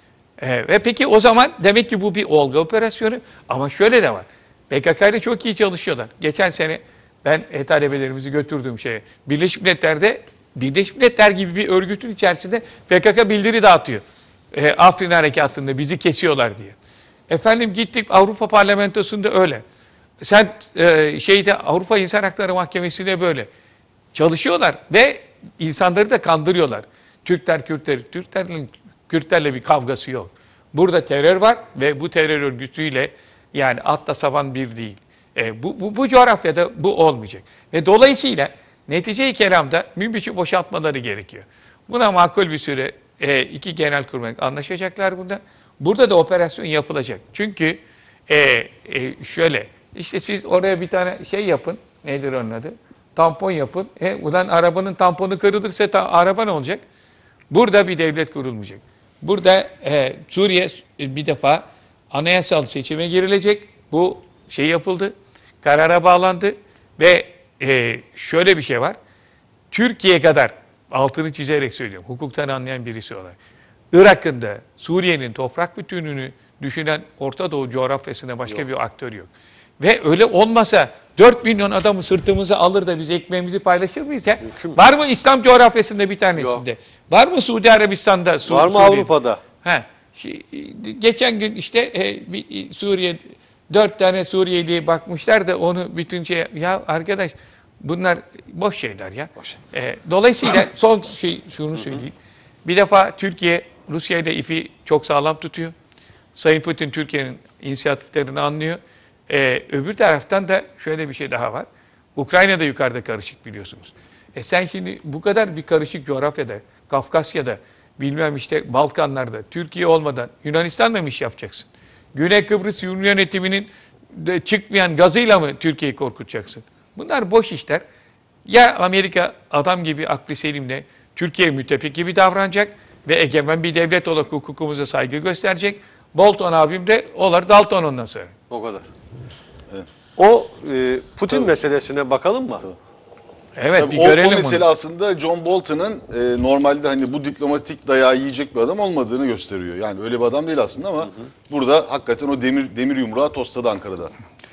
Ee, ve peki o zaman demek ki bu bir olgu operasyonu, ama şöyle de var. P K K ile çok iyi çalışıyorlar. Geçen sene ben talebelerimizi götürdüğüm şeye, Birleşmiş Milletler'de, Birleşmiş Milletler gibi bir örgütün içerisinde P K K bildiri dağıtıyor. Ee, Afrin Harekatı'nda bizi kesiyorlar diye. Efendim gittik Avrupa Parlamentosu'nda öyle. Sen e, şeyde Avrupa İnsan Hakları Mahkemesi'nde böyle. Çalışıyorlar ve insanları da kandırıyorlar. Türkler Kürtleri, Türklerle, Kürtlerle bir kavgası yok. Burada terör var ve bu terör örgütüyle yani atla savan bir değil. E, bu, bu, bu coğrafyada bu olmayacak. Ve dolayısıyla netice-i kelamda Münbiç'i boşaltmaları gerekiyor. Buna makul bir süre e, iki genelkurmay anlaşacaklar bunda. Burada da operasyon yapılacak. Çünkü e, e, şöyle, işte siz oraya bir tane şey yapın, nedir onun adı? Tampon yapın. E, ulan arabanın tamponu kırılırsa ta, araba ne olacak? Burada bir devlet kurulmayacak. Burada e, Suriye bir defa anayasal seçime girilecek. Bu şey yapıldı, karara bağlandı ve e, şöyle bir şey var. Türkiye kadar, altını çizerek söylüyorum, hukuktan anlayan birisi olarak, Irak'ın da Suriye'nin toprak bütünlüğünü düşünen Orta Doğu coğrafyasında başka yok. Bir aktör yok. Ve öyle olmasa dört milyon adamı sırtımıza alır da biz ekmeğimizi paylaşır mıyız? Ya? Var mı İslam coğrafyasında bir tanesinde? Yok. Var mı Suudi Arabistan'da? Su Var mı Suriye'de? Avrupa'da? Ha, şey, geçen gün işte e, bir, Suriye, dört tane Suriyeli'ye bakmışlar da onu bütün şey... Ya arkadaş bunlar boş şeyler ya. Boş. E, dolayısıyla son şey şunu söyleyeyim. Bir defa Türkiye Rusya ile ipi çok sağlam tutuyor. Sayın Putin Türkiye'nin inisiyatiflerini anlıyor. Ee, öbür taraftan da şöyle bir şey daha var. Ukrayna da yukarıda karışık biliyorsunuz. E sen şimdi bu kadar bir karışık coğrafyada, Kafkasya'da, bilmem işte Balkanlar'da, Türkiye olmadan Yunanistan'da mı iş yapacaksın? Güney Kıbrıs Rum yönetiminin de çıkmayan gazıyla mı Türkiye'yi korkutacaksın? Bunlar boş işler. Ya Amerika adam gibi aklı selimle Türkiye müttefik gibi davranacak ve egemen bir devlet olarak hukukumuza saygı gösterecek. Bolton abim de olar Dalton ondan sonra. O kadar. Evet. O e, Putin Tabii. meselesine bakalım mı? Tabii. Evet, Tabii bir o, görelim o mesele onu. aslında John Bolton'ın e, normalde hani bu diplomatik dayağı yiyecek bir adam olmadığını gösteriyor. Yani öyle bir adam değil aslında ama hı hı. burada hakikaten o demir demir yumruğa tosladı Ankara'da.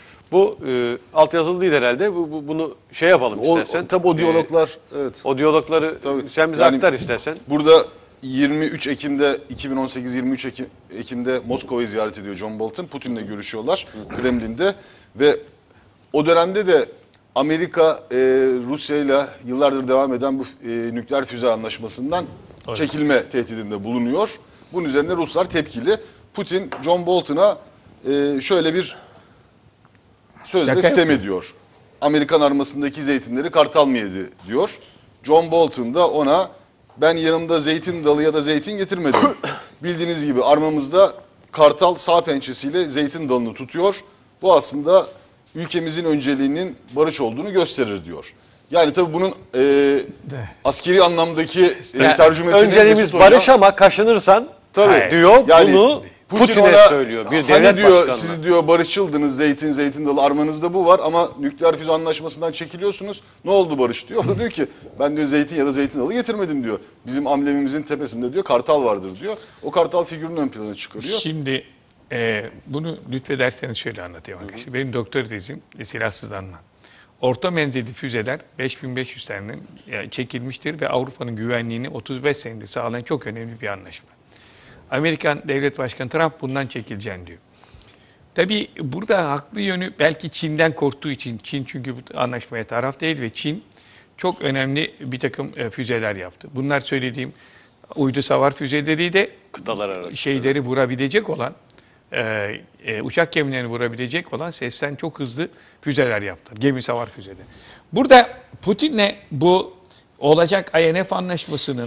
Bu e, altyazılı değil herhalde. Bu, bu, bunu şey yapalım o, istersen. Tabii o diyaloglar. E, evet. O diyalogları tabii. sen bize yani, aktar istersen. Burada yirmi üç Ekim'de iki bin on sekiz yirmi üç Ekim, Ekim'de Moskova'yı ziyaret ediyor John Bolton. Putin'le görüşüyorlar Kremlin'de ve o dönemde de Amerika e, Rusya ile yıllardır devam eden bu e, nükleer füze anlaşmasından evet. çekilme tehdidinde bulunuyor. Bunun üzerine Ruslar tepkili. Putin John Bolton'a e, şöyle bir sözle sitem ediyor. Amerikan armasındaki zeytinleri kartal mı yedi diyor. John Bolton da ona ben yanımda zeytin dalı ya da zeytin getirmedim. Bildiğiniz gibi armamızda kartal sağ pençesiyle zeytin dalını tutuyor. Bu aslında ülkemizin önceliğinin barış olduğunu gösterir diyor. Yani tabii bunun e, askeri anlamdaki e, tercümesini... Önceliğimiz barış ama kaşınırsan tabii, diyor yani, bunu Putin'e söylüyor. Bir hani diyor siz diyor barışçıldınız zeytin zeytin dalı armanızda bu var ama nükleer füze anlaşmasından çekiliyorsunuz. Ne oldu barış diyor. O da diyor ki ben diyor zeytin ya da zeytin dalı getirmedim diyor. Bizim amblemimizin tepesinde diyor kartal vardır diyor. O kartal figürünü ön plana çıkarıyor. Şimdi e, bunu lütfederseniz şöyle anlatayım arkadaşlar. Benim doktor tezim silahsızlanma. Orta menzilli füzeler beş bin beş yüz tane yani çekilmiştir ve Avrupa'nın güvenliğini otuz beş senedir sağlayan çok önemli bir anlaşma. Amerikan Devlet Başkanı Trump bundan çekileceğini diyor. Tabii burada haklı yönü belki Çin'den korktuğu için, Çin çünkü bu anlaşmaya taraf değil ve Çin çok önemli bir takım füzeler yaptı. Bunlar söylediğim uydu savar füzeleri de kıtalar arası şeyleri vurabilecek olan, e, e, uçak gemilerini vurabilecek olan sesten çok hızlı füzeler yaptılar. Gemi savar füzeleri. Burada Putin'le bu olacak I N F anlaşmasının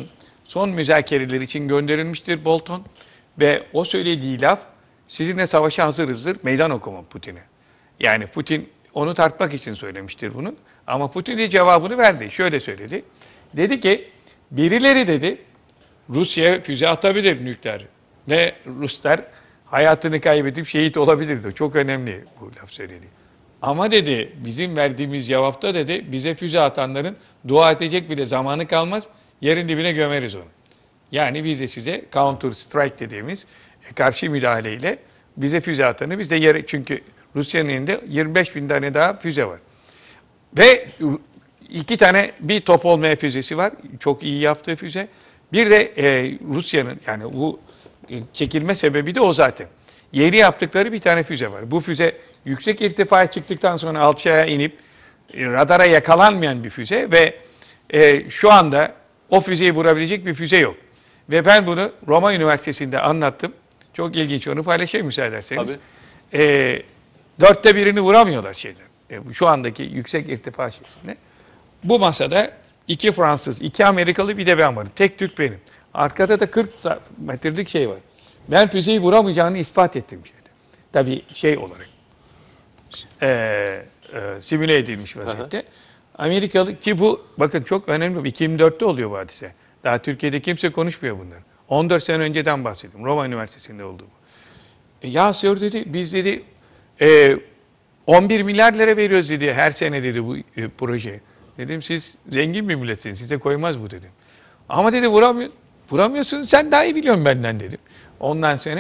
son müzakereler için gönderilmiştir Bolton. Ve o söylediği laf sizinle savaşa hazırızdır meydan okuma Putin'e. Yani Putin onu tartmak için söylemiştir bunu. Ama Putin de cevabını verdi. Şöyle söyledi. Dedi ki birileri dedi Rusya füze atabilir nükleer. Ve Ruslar hayatını kaybedip şehit olabilirdi. Çok önemli bu laf söyledi. Ama dedi bizim verdiğimiz cevapta dedi bize füze atanların dua edecek bile zamanı kalmaz. Yerin dibine gömeriz onu. Yani biz de size counter strike dediğimiz karşı müdahaleyle bize füze atanı biz de yere, çünkü Rusya'nın elinde yirmi beş bin tane daha füze var. Ve iki tane bir top olmaya füzesi var. Çok iyi yaptığı füze. Bir de e, Rusya'nın yani bu çekilme sebebi de o zaten. Yeni yaptıkları bir tane füze var. Bu füze yüksek irtifaya çıktıktan sonra alçağa inip e, radara yakalanmayan bir füze ve e, şu anda o füzeyi vurabilecek bir füze yok. Ve ben bunu Roma Üniversitesi'nde anlattım. Çok ilginç, onu paylaşayım müsaade ederseniz. E, dörtte birini vuramıyorlar şeyler. E, şu andaki yüksek irtifa şeysinde. Bu masada iki Fransız, iki Amerikalı bir de ben varım. Tek Türk benim. Arkada da kırk metrelik şey var. Ben füzeyi vuramayacağını ispat ettim şeyde. Tabii şey olarak. E, e, simüle edilmiş vaziyette. Amerikalı ki bu bakın çok önemli. iki bin yirmi dörtte oluyor bu hadise. Daha Türkiye'de kimse konuşmuyor bunları. on dört sene önceden bahsediyorum. Roma Üniversitesi'nde oldu bu. E, ya sir dedi biz dedi e, on bir milyar lira veriyoruz dedi her sene dedi bu e, proje. Dedim siz zengin bir milletsiniz size koymaz bu dedim. Ama dedi vuramıyor, vuramıyorsun sen daha iyi biliyorsun benden dedim. Ondan sonra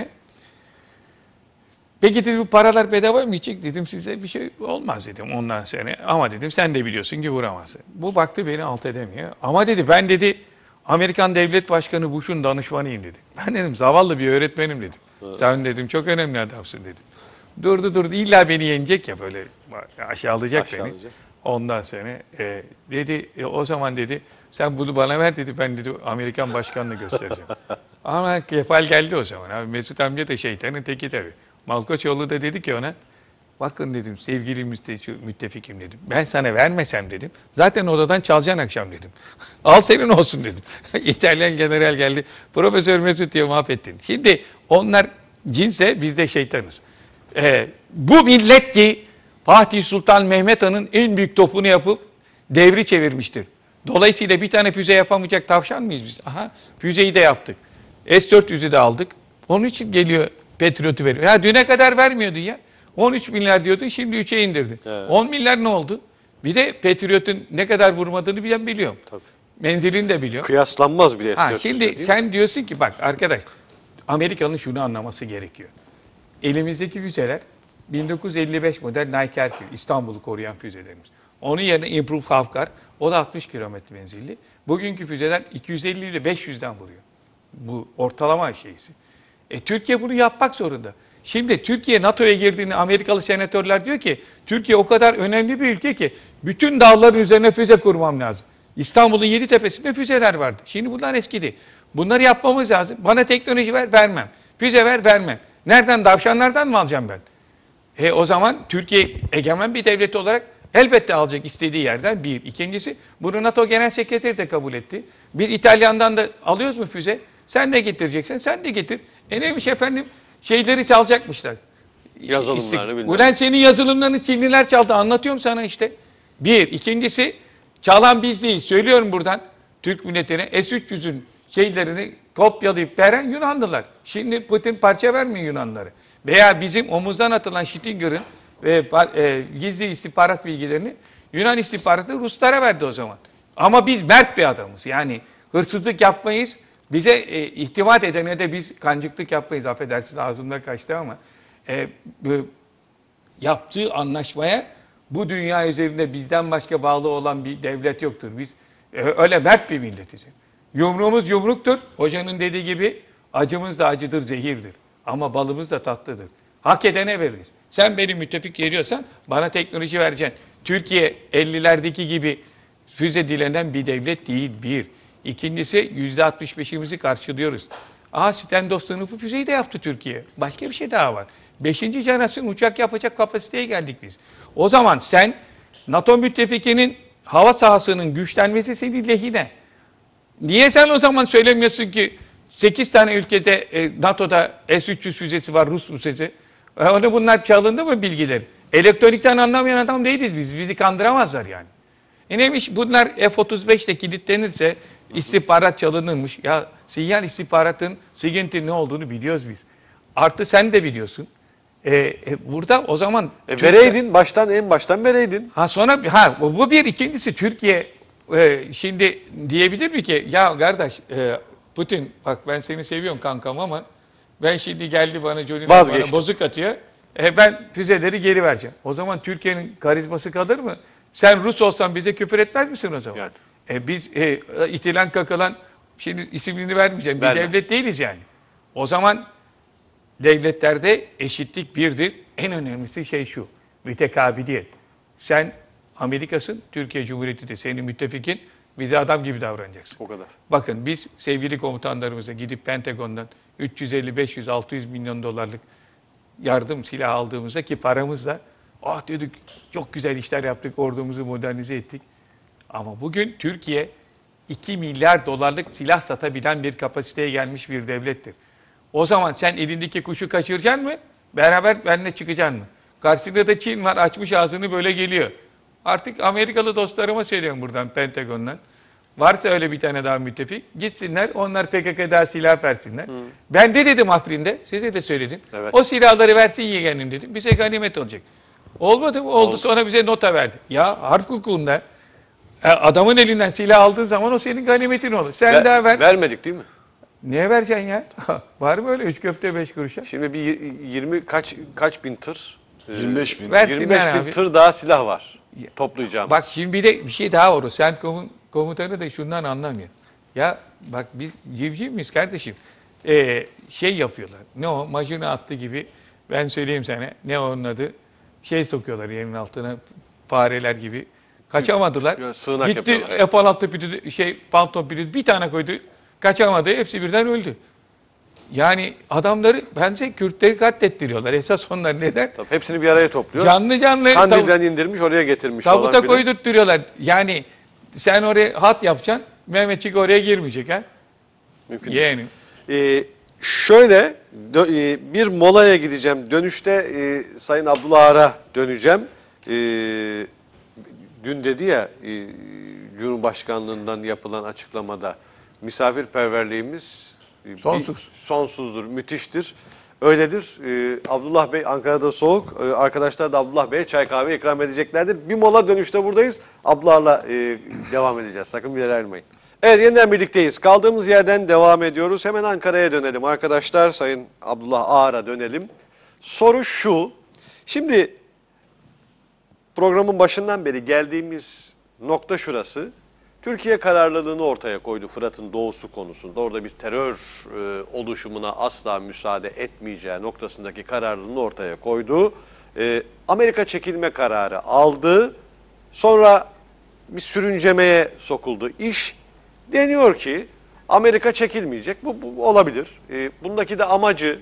peki dedi bu paralar bedava mı gidecek dedim size bir şey olmaz dedim ondan sonra. Ama dedim sen de biliyorsun ki vuramazsın. Bu baktı beni alt edemiyor. Ama dedi ben dedi Amerikan Devlet Başkanı Bush'un danışmanıyım dedi. Ben dedim zavallı bir öğretmenim dedim. Evet. Sen dedim çok önemli adamsın dedim. Durdu durdu illa beni yenecek ya böyle aşağılayacak, aşağılayacak. beni. Ondan sonra e, dedi e, o zaman dedi sen bunu bana ver dedi ben dedi Amerikan Başkanı'nı göstereceğim. Ama kefal geldi o zaman. Abi Mesut amca da şeytanın teki tabii. Malkoçoğlu da dedi ki ona bakın dedim sevgili müttefikim dedim. Ben sana vermesem dedim. Zaten odadan çalacaksın akşam dedim. Al senin olsun dedim. İtalyan general geldi. Profesör Mesut diye mahvettin. Şimdi onlar cinse biz de şeytanız. Ee, bu millet ki Fatih Sultan Mehmet Han'ın en büyük topunu yapıp devri çevirmiştir. Dolayısıyla bir tane füze yapamayacak tavşan mıyız biz? Aha füzeyi de yaptık. S dört yüzü de aldık. Onun için geliyor Patriot'u veriyor. Ya düne kadar vermiyordun ya. on üç milyar diyordun şimdi üçe indirdin. Evet. on milyar ne oldu? Bir de Patriot'un ne kadar vurmadığını ben biliyorum. Tabii. Menzilini de biliyorum. Kıyaslanmaz bile S dört yüz. Şimdi sen diyorsun ki bak arkadaş Amerika'nın şunu anlaması gerekiyor. Elimizdeki füzeler bin dokuz yüz elli beş model Nike Hercules İstanbul'u koruyan füzelerimiz. Onun yerine Improved Hawker o da altmış kilometre menzilli. Bugünkü füzeler iki yüz elli ile beş yüzden vuruyor. Bu ortalama şeysi. E, Türkiye bunu yapmak zorunda. Şimdi Türkiye NATO'ya girdiğini Amerikalı senatörler diyor ki Türkiye o kadar önemli bir ülke ki bütün dağların üzerine füze kurmam lazım. İstanbul'un yedi tepesinde füzeler vardı. Şimdi bunlar eskidi. Bunları yapmamız lazım. Bana teknoloji ver, vermem. Füze ver, vermem. Nereden? Tavşanlardan mı alacağım ben? E, o zaman Türkiye egemen bir devlet olarak elbette alacak istediği yerden bir. İkincisi bunu NATO Genel Sekreteri de kabul etti. Biz İtalyan'dan da alıyoruz mu füze? Sen de getireceksin, sen de getir. E neymiş efendim? Şeyleri çalacakmışlar. Yazılımlarını bilmem. Ulan senin yazılımlarını Çinliler çaldı. Anlatıyorum sana işte. Bir. İkincisi çalan biz değil. Söylüyorum buradan Türk milletine S üç yüzün şeylerini kopyalayıp veren Yunanlılar. Şimdi Putin parça vermiyor Yunanlıları. Veya bizim omuzdan atılan Stinger'ın ve e, gizli istihbarat bilgilerini Yunan istihbaratı Ruslara verdi o zaman. Ama biz mert bir adamız. Yani hırsızlık yapmayız. Bize e, ihtimat edene de biz kancıklık yapmayız. Affedersiniz ağzımda kaçtı ama. E, bu, yaptığı anlaşmaya bu dünya üzerinde bizden başka bağlı olan bir devlet yoktur. Biz e, öyle mert bir milletiz. Yumruğumuz yumruktur. Hocanın dediği gibi acımız da acıdır, zehirdir. Ama balımız da tatlıdır. Hak edene veririz. Sen beni müttefik veriyorsan bana teknoloji vereceksin. Türkiye ellilerdeki gibi füze dilenen bir devlet değil bir. İkincisi yüzde altmış beşimizi karşılıyoruz. Aa Standoff sınıfı füzeyi de yaptı Türkiye. Başka bir şey daha var. Beşinci jenerasyon uçak yapacak kapasiteye geldik biz. O zaman sen NATO müttefikinin hava sahasının güçlenmesi senin lehine. Niye sen o zaman söylemiyorsun ki sekiz tane ülkede e, NATO'da S üç yüz füzesi var, Rus füzesi. E, onu bunlar çalındı mı bilgileri? Elektronikten anlamayan adam değiliz biz. Bizi kandıramazlar yani. E neymiş bunlar F otuz beşte kilitlenirse istihbarat çalınırmış. Ya sinyal istihbaratın sıkıntı ne olduğunu biliyoruz biz. Artı sen de biliyorsun. E, e, burada o zaman... E, Türkiye- vereydin, baştan en baştan vereydin. Ha sonra ha bu bu bir, ikincisi Türkiye e, şimdi diyebilir mi ki ya kardeş e, Putin bak ben seni seviyorum kankam ama ben şimdi geldi bana Johnny bana Vazgeçtim. bozuk atıyor. E, ben füzeleri geri vereceğim. O zaman Türkiye'nin karizması kalır mı? Sen Rus olsan bize küfür etmez misin o zaman? Yani. E, biz e, itilen kakılan şimdi isimini vermeyeceğim. Bir Verme. devlet değiliz yani. O zaman devletlerde eşitlik birdir. En önemlisi şey şu, mütekabiliyet. Sen Amerika'sın, Türkiye Cumhuriyeti de senin müttefikin, bize adam gibi davranacaksın. O kadar. Bakın biz sevgili komutanlarımıza gidip Pentagon'dan üç yüz elli, beş yüz, altı yüz milyon dolarlık yardım silah aldığımızda ki paramızla ah dedik çok güzel işler yaptık, ordumuzu modernize ettik. Ama bugün Türkiye iki milyar dolarlık silah satabilen bir kapasiteye gelmiş bir devlettir. O zaman sen elindeki kuşu kaçıracaksın mı? Beraber benimle çıkacaksın mı? Karşında da Çin var, açmış ağzını böyle geliyor. Artık Amerikalı dostlarıma söylüyorum buradan Pentagon'dan. Varsa öyle bir tane daha müttefik, gitsinler, onlar P K K'da silah versinler. Ben de dedim Afrin'de, size de söyledim. Evet. O silahları versin yeğenim dedim, bize ganimet olacak. Olmadı mı? Oldu. Sonra bize nota verdi. Ya harp hukukunda e, adamın elinden silah aldığın zaman o senin ganimetin olur. Sen Ver- daha ver. Vermedik değil mi? Niye vereceksin ya? Var mı öyle üç köfte beş kuruşa? Şimdi bir y- yirmi kaç kaç bin tır? e, yirmi beş bin. Ver. yirmi beş Versinler bin abi. tır daha silah var toplayacağımız. Bak şimdi bir de bir şey daha var o. Sen komun- komutanı da şundan anlamıyor. Ya bak biz civciv miyiz kardeşim? Ee, şey yapıyorlar. Ne o? Majına attı gibi. Ben söyleyeyim sana. Ne onun adı? Şey sokuyorlar yerin altına fareler gibi. Kaçamadılar. Ya, sığınak Gitti yapıyorlar. F on altı pilot, şey Phantom pilot bir tane koydu. Kaçamadı. Hepsi birden öldü. Yani adamları bence Kürtleri katlettiriyorlar. Esas onlar neden? Tabii hepsini bir araya topluyor. Canlı canlı tav- Kandil'den indirmiş oraya getirmiş falan tabuta filan. koydurtturuyorlar. Yani sen oraya hat yapacaksın. Mehmetçik oraya girmeyecek ha. Mümkün değil. Yeğenim. Ee, şöyle dö- e, bir molaya gideceğim. Dönüşte e, Sayın Abdullah Ar'a döneceğim. E, dün dedi ya e, Cumhurbaşkanlığından yapılan açıklamada misafirperverliğimiz e, bir- Sonsuz. sonsuzdur, müthiştir. Öyledir. E, Abdullah Bey Ankara'da soğuk. E, arkadaşlar da Abdullah Bey'e çay kahve ikram edeceklerdir. Bir mola dönüşte buradayız. Abdullah'la e, devam edeceğiz. Sakın bir yere ayrılmayın. Evet yeniden birlikteyiz. Kaldığımız yerden devam ediyoruz. Hemen Ankara'ya dönelim arkadaşlar. Sayın Abdullah Ağar'a dönelim. Soru şu. Şimdi programın başından beri geldiğimiz nokta şurası. Türkiye kararlılığını ortaya koydu Fırat'ın doğusu konusunda. Orada bir terör e, oluşumuna asla müsaade etmeyeceği noktasındaki kararlılığını ortaya koydu. E, Amerika çekilme kararı aldı. Sonra bir sürüncemeye sokuldu iş. Deniyor ki Amerika çekilmeyecek. Bu, bu olabilir. E, bundaki de amacı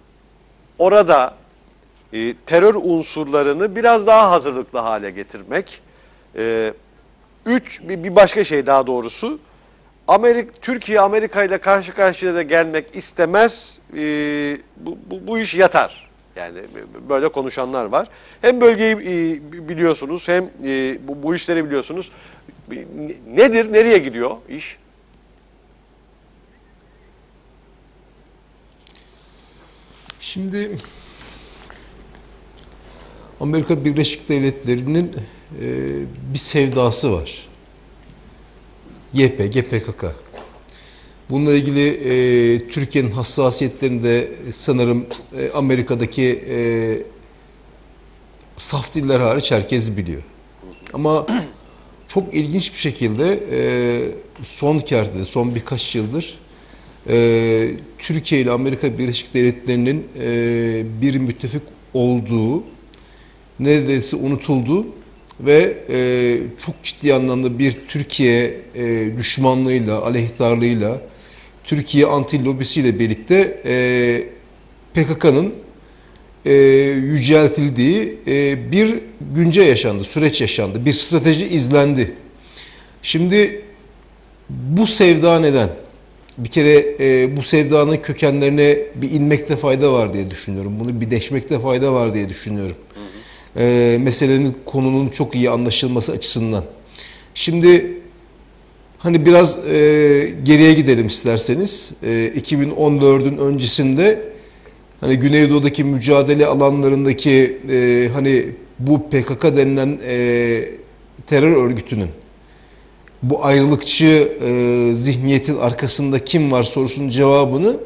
orada e, terör unsurlarını biraz daha hazırlıklı hale getirmek. E, üç, bir, bir başka şey daha doğrusu. Amerika, Türkiye Amerika ile karşı karşıya da gelmek istemez. E, bu, bu, bu iş yatar. Yani böyle konuşanlar var. Hem bölgeyi e, biliyorsunuz hem e, bu, bu işleri biliyorsunuz. Nedir, nereye gidiyor iş? Şimdi Amerika Birleşik Devletleri'nin e, bir sevdası var. Y P G, P K K. Bununla ilgili e, Türkiye'nin hassasiyetlerini de sanırım e, Amerika'daki e, saf diller hariç herkes biliyor. Ama çok ilginç bir şekilde e, son kertede, son birkaç yıldır e, Türkiye ile Amerika Birleşik Devletleri'nin e, bir müttefik olduğu neredeyse unutuldu ve e, çok ciddi anlamda bir Türkiye e, düşmanlığıyla, aleyhtarlığıyla, Türkiye anti-lobisiyle birlikte e, P K K'nın e, yüceltildiği e, bir günce yaşandı, süreç yaşandı, bir strateji izlendi. Şimdi bu sevda neden? Bir kere e, bu sevdanın kökenlerine bir inmekte fayda var diye düşünüyorum. Bunu bir deşmekte fayda var diye düşünüyorum. Hı hı. E, meselenin, konunun çok iyi anlaşılması açısından. Şimdi hani biraz e, geriye gidelim isterseniz. E, iki bin on dördün öncesinde hani Güneydoğu'daki mücadele alanlarındaki e, hani bu P K K denilen e, terör örgütünün bu ayrılıkçı e, zihniyetin arkasında kim var sorusunun cevabını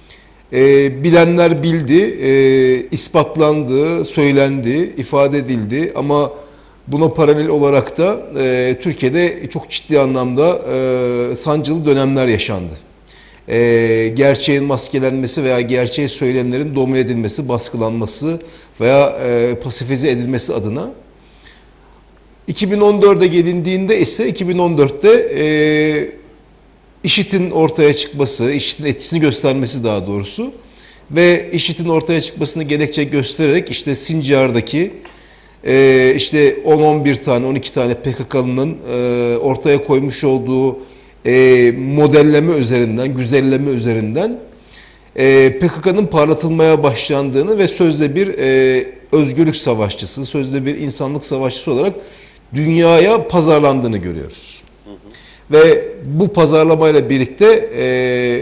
e, bilenler bildi, e, ispatlandı, söylendi, ifade edildi ama buna paralel olarak da e, Türkiye'de çok ciddi anlamda e, sancılı dönemler yaşandı. E, gerçeğin maskelenmesi veya gerçeği söyleyenlerin domine edilmesi, baskılanması veya e, pasifize edilmesi adına. iki bin on dörde gelindiğinde ise iki bin on dörtte e, IŞİD'in ortaya çıkması, IŞİD'in etkisini göstermesi daha doğrusu ve IŞİD'in ortaya çıkmasını gerekçe göstererek işte Sincar'daki e, işte on on bir tane, on iki tane P K K'lının e, ortaya koymuş olduğu e, modelleme üzerinden, güzelleme üzerinden e, P K K'nın parlatılmaya başlandığını ve sözde bir e, özgürlük savaşçısı, sözde bir insanlık savaşçısı olarak dünyaya pazarlandığını görüyoruz. Hı hı. Ve bu pazarlamayla birlikte e,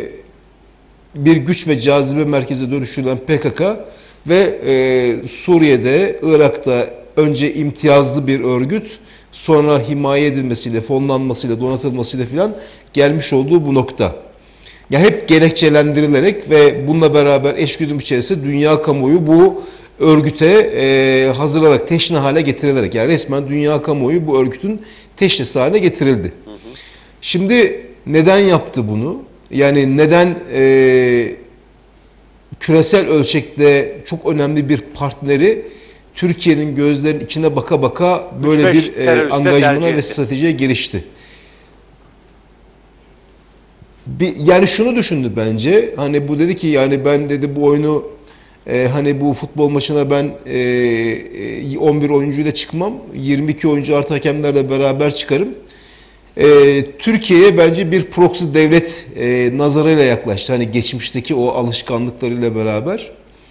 bir güç ve cazibe merkezi dönüştürülen P K K ve e, Suriye'de, Irak'ta önce imtiyazlı bir örgüt, sonra himaye edilmesiyle, fonlanmasıyla, donatılmasıyla filan gelmiş olduğu bu nokta. Yani hep gerekçelendirilerek ve bununla beraber eşgüdüm içerisinde dünya kamuoyu bu örgüte e, hazırlanarak, teşne hale getirilerek, yani resmen dünya kamuoyu bu örgütün teşnesi haline getirildi. Hı hı. Şimdi neden yaptı bunu? Yani neden e, küresel ölçekte çok önemli bir partneri Türkiye'nin gözlerinin içine baka baka böyle bir e, angajmana ve stratejiye girişti? Bir, yani şunu düşündü bence, hani bu dedi ki yani ben dedi bu oyunu Ee, hani bu futbol maçına ben e, on bir oyuncuyla çıkmam, yirmi iki oyuncu artı hakemlerle beraber çıkarım. Ee, Türkiye'ye bence bir proxy devlet e, nazarıyla yaklaştı. Hani geçmişteki o alışkanlıklarıyla beraber.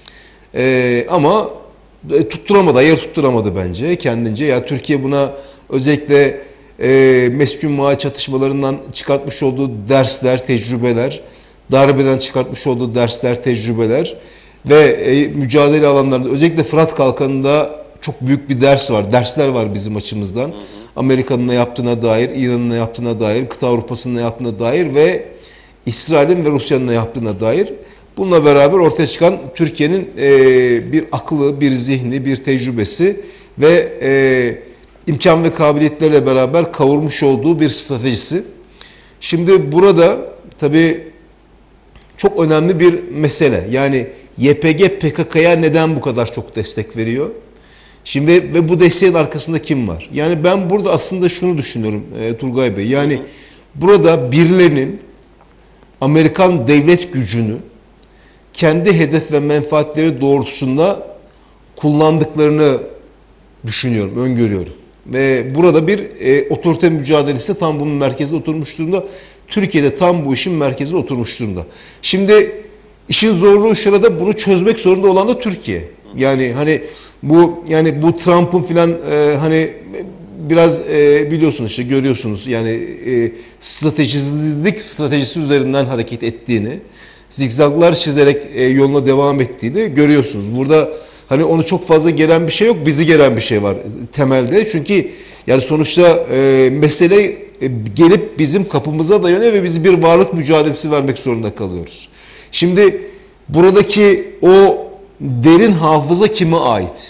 Ee, ama e, tutturamadı, yer tutturamadı bence kendince. Ya Türkiye buna özellikle e, meskun maaş çatışmalarından çıkartmış olduğu dersler, tecrübeler, darbeden çıkartmış olduğu dersler, tecrübeler ve e, mücadele alanlarında özellikle Fırat Kalkanı'nda çok büyük bir ders var. Dersler var bizim açımızdan. Amerika'nın ne yaptığına dair, İran'ın ne yaptığına dair, kıta Avrupa'sının ne yaptığına dair ve İsrail'in ve Rusya'nın ne yaptığına dair. Bununla beraber ortaya çıkan Türkiye'nin e, bir aklı, bir zihni, bir tecrübesi ve e, imkan ve kabiliyetlerle beraber kavurmuş olduğu bir stratejisi. Şimdi burada tabii çok önemli bir mesele. Yani Y P G P K K'ya neden bu kadar çok destek veriyor? Şimdi ve bu desteğin arkasında kim var? Yani ben burada aslında şunu düşünüyorum e, Turgay Bey. Yani burada birilerinin Amerikan devlet gücünü kendi hedef ve menfaatleri doğrultusunda kullandıklarını düşünüyorum, öngörüyorum. Ve burada bir e, otorite mücadelesi de tam bunun merkezine oturmuş durumda. Türkiye'de tam bu işin merkezine oturmuş durumda. Şimdi işin zorluğu şurada, bunu çözmek zorunda olan da Türkiye. Yani hani bu yani bu Trump'ın filan e, hani biraz e, biliyorsunuz işte görüyorsunuz yani e, stratejisizlik stratejisi üzerinden hareket ettiğini, zigzaglar çizerek e, yoluna devam ettiğini görüyorsunuz. Burada hani onu çok fazla gelen bir şey yok, bizi gelen bir şey var temelde. Çünkü yani sonuçta e, mesele e, gelip bizim kapımıza dayanıyor ve biz bir varlık mücadelesi vermek zorunda kalıyoruz. Şimdi buradaki o derin hafıza kime ait?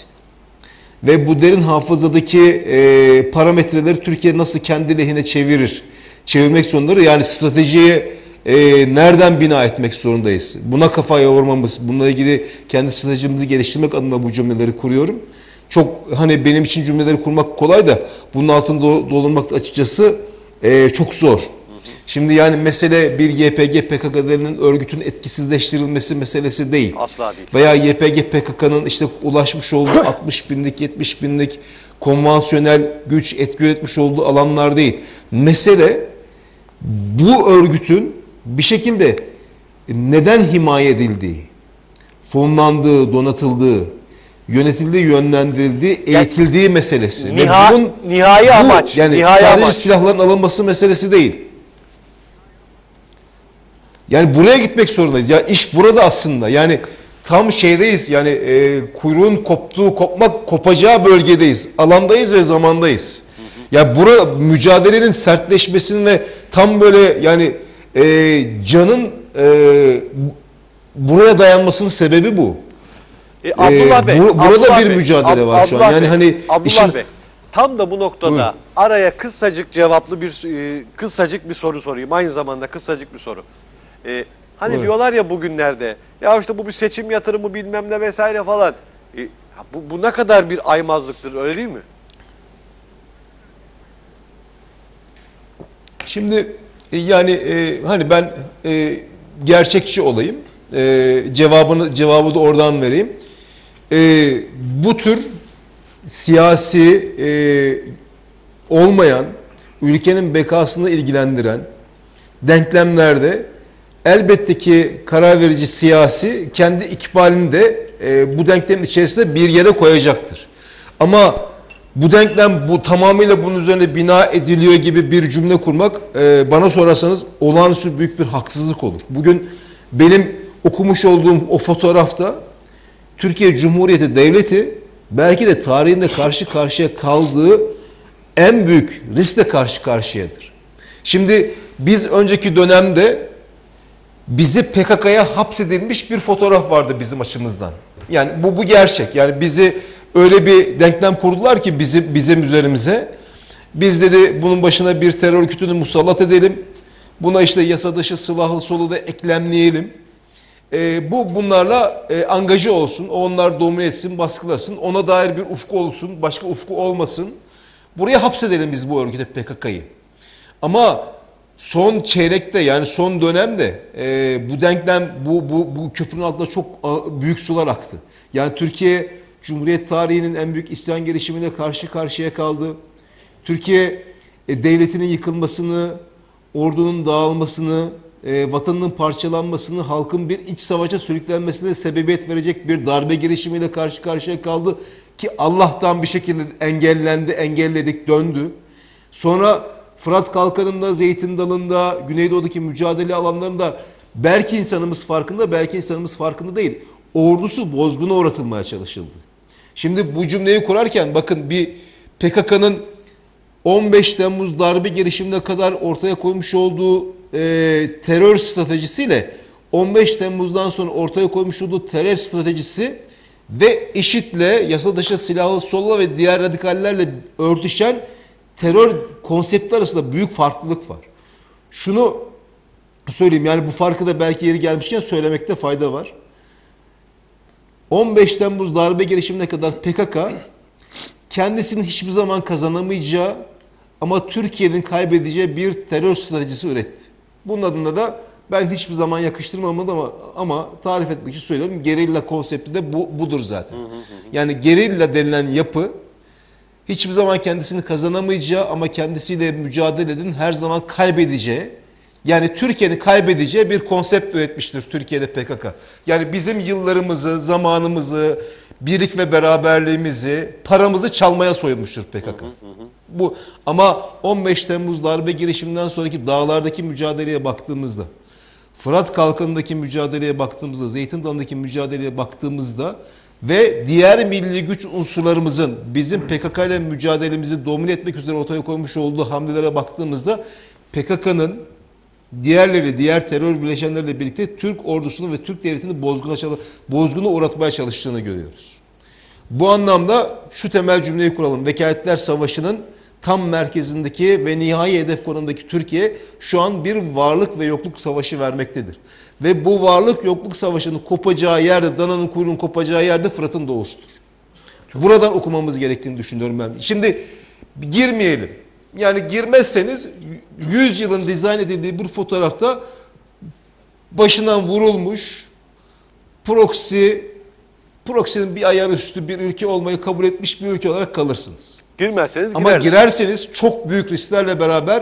Ve bu derin hafızadaki e, parametreleri Türkiye nasıl kendi lehine çevirir? Çevirmek zorundadır. Yani stratejiye e, nereden bina etmek zorundayız? Buna kafa yormamız, bununla ilgili kendi stratejimizi geliştirmek adına bu cümleleri kuruyorum. Çok hani benim için cümleleri kurmak kolay da bunun altında doldurmak açıkçası e, çok zor. Şimdi yani mesele bir Y P G P K K denilen örgütün etkisizleştirilmesi meselesi değil. Asla değil. Veya Y P G P K K'nın işte ulaşmış olduğu altmış binlik, yetmiş binlik konvansiyonel güç etki üretmiş olduğu alanlar değil. Mesele bu örgütün bir şekilde neden himaye edildiği, fonlandığı, donatıldığı, yönetildiği, yönlendirildiği, eğitildiği meselesi. Niha- Ve bunun nihai bu, amaç, yani nihai sadece amaç. silahların alınması meselesi değil. Yani buraya gitmek zorundayız. Ya iş burada aslında. Yani tam şeydeyiz. Yani e, kuyruğun koptuğu, kopmak, kopacağı bölgedeyiz. Alandayız ve zamandayız. Ya yani bura mücadelenin sertleşmesinin ve tam böyle yani e, canın e, buraya dayanmasının sebebi bu. E, Abdullah Bey, bu- burada Abdullah bir Bey, mücadele Ab- var şu an. Abdullah Yani Bey, hani Abdullah işin- Bey, tam da bu noktada Buyurun. araya kısacık cevaplı bir e, kısacık bir soru sorayım. Aynı zamanda kısacık bir soru. E, hani Buyurun. diyorlar ya bugünlerde, ya işte bu bir seçim yatırımı bilmem ne vesaire falan. E, bu, bu ne kadar bir aymazlıktır, öyle değil mi? Şimdi e, yani e, hani ben e, gerçekçi olayım. E, cevabını cevabı da oradan vereyim. E, bu tür siyasi e, olmayan, ülkenin bekasını ilgilendiren denklemlerde elbette ki karar verici siyasi kendi ikbalini de e, bu denklemin içerisinde bir yere koyacaktır. Ama bu denklem bu tamamıyla bunun üzerine bina ediliyor gibi bir cümle kurmak e, bana sorarsanız olağanüstü büyük bir haksızlık olur. Bugün benim okumuş olduğum o fotoğrafta Türkiye Cumhuriyeti Devleti belki de tarihinde karşı karşıya kaldığı en büyük riskle karşı karşıyadır. Şimdi biz önceki dönemde bizi P K K'ya hapsedilmiş bir fotoğraf vardı bizim açımızdan. Yani bu bu gerçek. Yani bizi öyle bir denklem kurdular ki bizim bizim üzerimize. Biz dedi bunun başına bir terör örgütünü musallat edelim. Buna işte yasa dışı silahlı solu da eklemleyelim. E, bu bunlarla e, angaje olsun. Onlar domine etsin, baskılasın. Ona dair bir ufku olsun, başka ufku olmasın. Buraya hapsedelim biz bu örgüte P K K'yı. Ama son çeyrekte yani son dönemde e, bu denklem bu, bu, bu köprünün altında çok a, büyük sular aktı. Yani Türkiye Cumhuriyet tarihinin en büyük isyan girişimiyle karşı karşıya kaldı. Türkiye e, devletinin yıkılmasını, ordunun dağılmasını, e, vatanının parçalanmasını, halkın bir iç savaşa sürüklenmesine sebebiyet verecek bir darbe girişimiyle karşı karşıya kaldı. Ki Allah'tan bir şekilde engellendi, engelledik, döndü. Sonra Fırat Kalkanı'nda, Zeytin Dalı'nda, Güneydoğu'daki mücadele alanlarında belki insanımız farkında, belki insanımız farkında değil. Ordusu bozguna uğratılmaya çalışıldı. Şimdi bu cümleyi kurarken bakın bir P K K'nın on beş Temmuz darbe girişimine kadar ortaya koymuş olduğu e, terör stratejisiyle on beş Temmuz'dan sonra ortaya koymuş olduğu terör stratejisi ve IŞİD'le, yasa dışı silahlı solla ve diğer radikallerle örtüşen terör konsepti arasında büyük farklılık var. Şunu söyleyeyim, yani bu farkı da belki yeri gelmişken söylemekte fayda var. on beş Temmuz darbe girişimine kadar P K K kendisinin hiçbir zaman kazanamayacağı ama Türkiye'nin kaybedeceği bir terör stratejisi üretti. Bunun adına da ben hiçbir zaman yakıştırmamadım ama, ama tarif etmek için söylüyorum. Gerilla konsepti de bu, budur zaten. Yani gerilla denilen yapı hiçbir zaman kendisini kazanamayacağı ama kendisiyle mücadele edin her zaman kaybedeceği, yani Türkiye'nin kaybedeceği bir konsept üretmiştir Türkiye'de P K K. Yani bizim yıllarımızı, zamanımızı, birlik ve beraberliğimizi, paramızı çalmaya soyulmuştur P K K. Bu ama on beş Temmuz darbe girişiminden sonraki dağlardaki mücadeleye baktığımızda, Fırat Kalkanı'ndaki mücadeleye baktığımızda, Zeytin Dalı'ndaki mücadeleye baktığımızda ve diğer milli güç unsurlarımızın bizim P K K ile mücadelemizi domine etmek üzere ortaya koymuş olduğu hamlelere baktığımızda P K K'nın diğerleri, diğer terör bileşenlerle birlikte Türk ordusunu ve Türk devletini bozguna, bozguna uğratmaya çalıştığını görüyoruz. Bu anlamda şu temel cümleyi kuralım. Vekaletler Savaşı'nın tam merkezindeki ve nihai hedef konumundaki Türkiye şu an bir varlık ve yokluk savaşı vermektedir. Ve bu varlık yokluk savaşının kopacağı yerde, dananın kuyruğunun kopacağı yerde Fırat'ın doğusudur. Buradan okumamız gerektiğini düşünüyorum ben. Şimdi girmeyelim. Yani girmezseniz yüz yılın dizayn edildiği bir fotoğrafta başından vurulmuş proxy, proxy'nin bir ayar üstü bir ülke olmayı kabul etmiş bir ülke olarak kalırsınız. Girmezseniz Ama girerler. girerseniz çok büyük risklerle beraber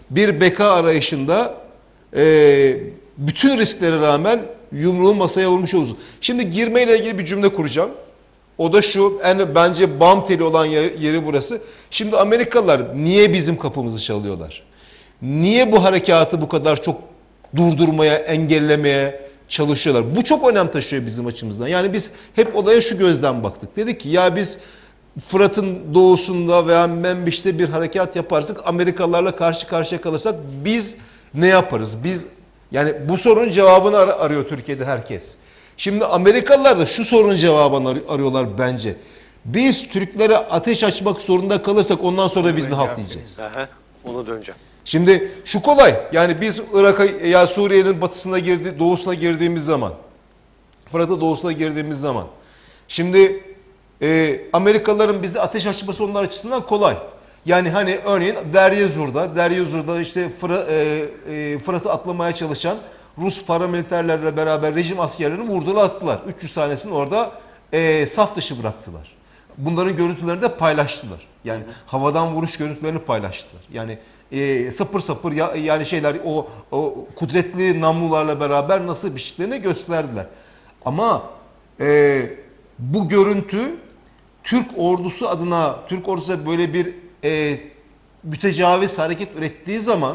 bir beka arayışında e, bütün risklere rağmen yumruğu masaya vurmuş oluruz. Şimdi girmeyle ilgili bir cümle kuracağım. O da şu, en bence bam teli olan yer, yeri burası. Şimdi Amerikalılar niye bizim kapımızı çalıyorlar? Niye bu harekatı bu kadar çok durdurmaya, engellemeye çalışıyorlar? Bu çok önem taşıyor bizim açımızdan. Yani biz hep olaya şu gözden baktık. Dedik ki ya biz Fırat'ın doğusunda veya Menbiş'te bir harekat yaparsak, Amerikalılarla karşı karşıya kalırsak biz ne yaparız? Biz yani bu sorunun cevabını ar- arıyor Türkiye'de herkes. Şimdi Amerikalılar da şu sorunun cevabını ar- arıyorlar bence. Biz Türklere ateş açmak zorunda kalırsak ondan sonra biz ne halt diyeceğiz? Aha, onu döneceğim. Şimdi şu kolay. Yani biz Irak'a ya Suriye'nin batısına girdi, doğusuna girdiğimiz zaman, Fırat'ın doğusuna girdiğimiz zaman. Şimdi e, Amerikalıların bize ateş açması onlar açısından kolay. Yani hani örneğin Deryezur'da, Deryezur'da işte Fıra, e, e, Fırat'ı atlamaya çalışan Rus paramiliterlerle beraber rejim askerlerini vurdular, attılar. üç yüz tanesini orada e, saf dışı bıraktılar. Bunların görüntülerini de paylaştılar. Yani havadan vuruş görüntülerini paylaştılar. Yani e, sapır sapır ya, yani şeyler o, o kudretli namlularla beraber nasıl biçtiklerini gösterdiler. Ama e, bu görüntü Türk ordusu adına, Türk ordusu böyle bir e, mütecaviz hareket ürettiği zaman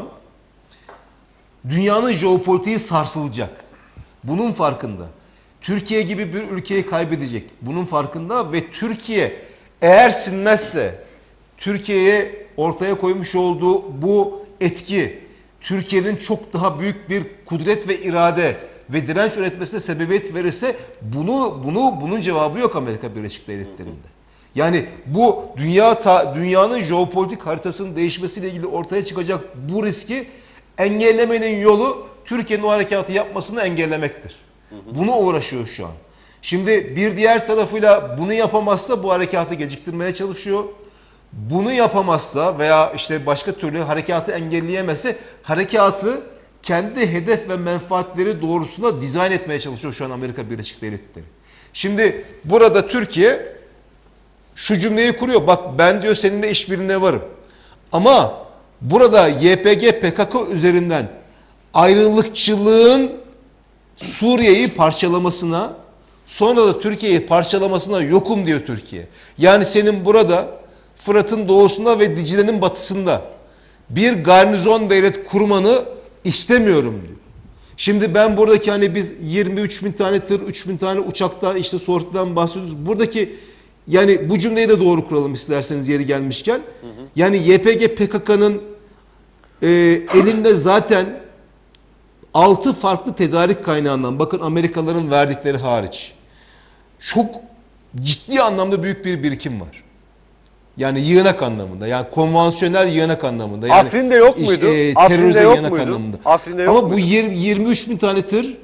dünyanın jeopolitiği sarsılacak. Bunun farkında. Türkiye gibi bir ülkeyi kaybedecek. Bunun farkında ve Türkiye eğer sinmezse Türkiye'ye ortaya koymuş olduğu bu etki Türkiye'nin çok daha büyük bir kudret ve irade ve direnç üretmesine sebebiyet verirse bunu bunu bunun cevabı yok Amerika Birleşik Devletleri'nde. Yani bu dünya ta, dünyanın jeopolitik haritasının değişmesiyle ilgili ortaya çıkacak bu riski engellemenin yolu Türkiye'nin o harekatı yapmasını engellemektir. Bunu uğraşıyor şu an. Şimdi bir diğer tarafıyla bunu yapamazsa bu harekatı geciktirmeye çalışıyor. Bunu yapamazsa veya işte başka türlü harekatı engelleyemezse harekatı kendi hedef ve menfaatleri doğrultusunda dizayn etmeye çalışıyor şu an Amerika Birleşik Devletleri. Şimdi burada Türkiye şu cümleyi kuruyor. Bak ben diyor seninle işbirliğine varım. Ama burada Y P G P K K üzerinden ayrılıkçılığın Suriye'yi parçalamasına, sonra da Türkiye'yi parçalamasına yokum diyor Türkiye. Yani senin burada Fırat'ın doğusunda ve Dicle'nin batısında bir garnizon devlet kurmanı istemiyorum diyor. Şimdi ben buradaki hani biz yirmi üç bin tane tır, üç bin tane uçaktan işte sortiden bahsediyoruz. Buradaki yani bu cümleyi de doğru kuralım isterseniz yeri gelmişken. Hı hı. Yani Y P G P K K'nın e, elinde zaten altı farklı tedarik kaynağından, bakın Amerikalıların verdikleri hariç, çok ciddi anlamda büyük bir birikim var. Yani yığınak anlamında, yani konvansiyonel yığınak anlamında. Yani Afrin'de yok muydu? E, Afrin'de terörize yok yığınak muydu? anlamında. Afrin'de yok Ama muydu? bu yirmi üç bin tane tır,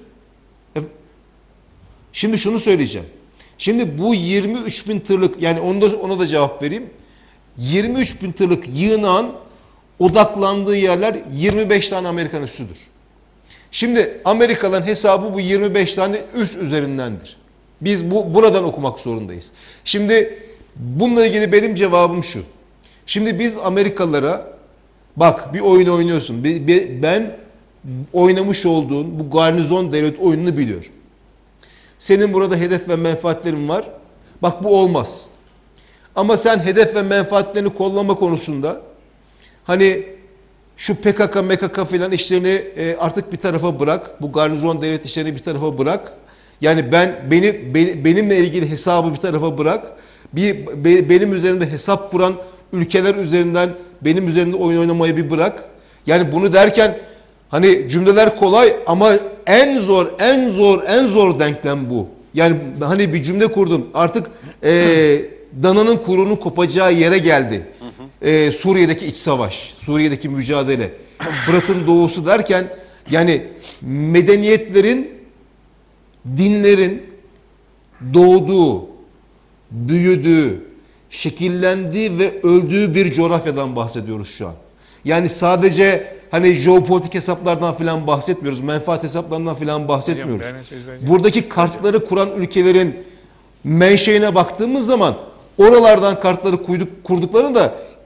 şimdi şunu söyleyeceğim. Şimdi bu yirmi üç bin tırlık, yani ona da, ona da cevap vereyim. yirmi üç bin tırlık yığınağın odaklandığı yerler yirmi beş tane Amerikan üssüdür. Şimdi Amerikalıların hesabı bu yirmi beş tane üs üzerindendir. Biz bu buradan okumak zorundayız. Şimdi bununla ilgili benim cevabım şu. Şimdi biz Amerikalılara bak bir oyun oynuyorsun. Ben oynamış olduğun bu garnizon devlet oyununu biliyorum. Senin burada hedef ve menfaatlerin var. Bak bu olmaz. Ama sen hedef ve menfaatlerini kollama konusunda hani şu P K K, M K K filan işlerini artık bir tarafa bırak. Bu garnizon devlet işlerini bir tarafa bırak. Yani ben beni, beni benimle ilgili hesabı bir tarafa bırak. Bir benim üzerinde hesap kuran ülkeler üzerinden benim üzerinde oyun oynamayı bir bırak. Yani bunu derken hani cümleler kolay ama en zor, en zor, en zor denklem bu. Yani hani bir cümle kurdum. Artık e, dananın kuyruğunun kopacağı yere geldi. Ee, Suriye'deki iç savaş, Suriye'deki mücadele, Fırat'ın doğusu derken yani medeniyetlerin, dinlerin doğduğu, büyüdüğü, şekillendiği ve öldüğü bir coğrafyadan bahsediyoruz şu an. Yani sadece hani jeopolitik hesaplardan filan bahsetmiyoruz, menfaat hesaplarından filan bahsetmiyoruz. Buradaki kartları kuran ülkelerin menşeine baktığımız zaman oralardan kartları kurduklarında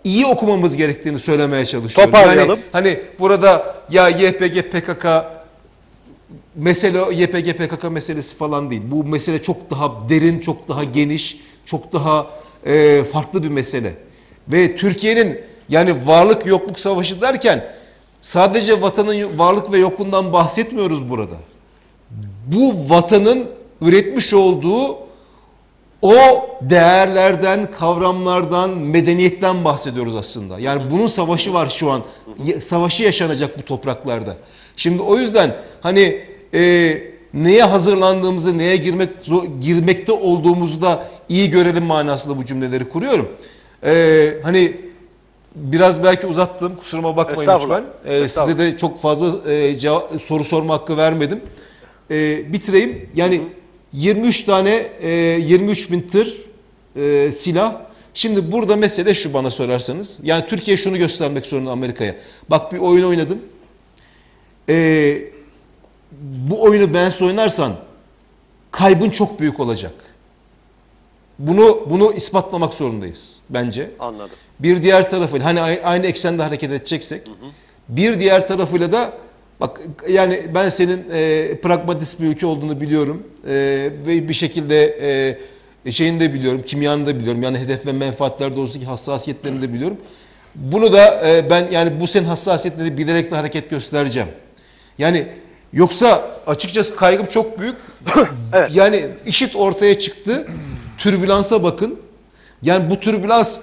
iyi okumamız gerektiğini söylemeye çalışıyorum. Toparlayalım. Yani hani burada ya Y P G P K K mesele Y P G P K K meselesi falan değil. Bu mesele çok daha derin, çok daha geniş, çok daha e, farklı bir mesele. Ve Türkiye'nin yani varlık yokluk savaşı derken sadece vatanın varlık ve yokluğundan bahsetmiyoruz burada. Bu vatanın üretmiş olduğu o değerlerden, kavramlardan, medeniyetten bahsediyoruz aslında. Yani bunun savaşı var şu an. Savaşı yaşanacak bu topraklarda. Şimdi o yüzden hani e, neye hazırlandığımızı, neye girmek girmekte olduğumuzu da iyi görelim manasında bu cümleleri kuruyorum. E, hani biraz belki uzattım, kusuruma bakmayın lütfen. E, size de çok fazla e, cevap, soru sorma hakkı vermedim. E, bitireyim. Yani yirmi üç tane e, yirmi üç bin tır e, silah. Şimdi burada mesele şu bana sorarsanız. Yani Türkiye şunu göstermek zorunda Amerika'ya. Bak bir oyun oynadın. E, bu oyunu ben oynarsan kaybın çok büyük olacak. Bunu bunu ispatlamak zorundayız bence. Anladım. Bir diğer tarafıyla hani aynı eksende hareket edeceksek, hı hı. bir diğer tarafıyla da bak yani ben senin e, pragmatist bir ülke olduğunu biliyorum e, ve bir şekilde e, şeyini de biliyorum, kimyanı da biliyorum. Yani hedef ve menfaatler doğrusundaki hassasiyetlerini de biliyorum. Bunu da e, ben yani bu senin hassasiyetini de bilerek de hareket göstereceğim. Yani yoksa açıkçası kaygım çok büyük. Evet. Yani IŞİD ortaya çıktı. Türbülansa bakın. Yani bu türbülans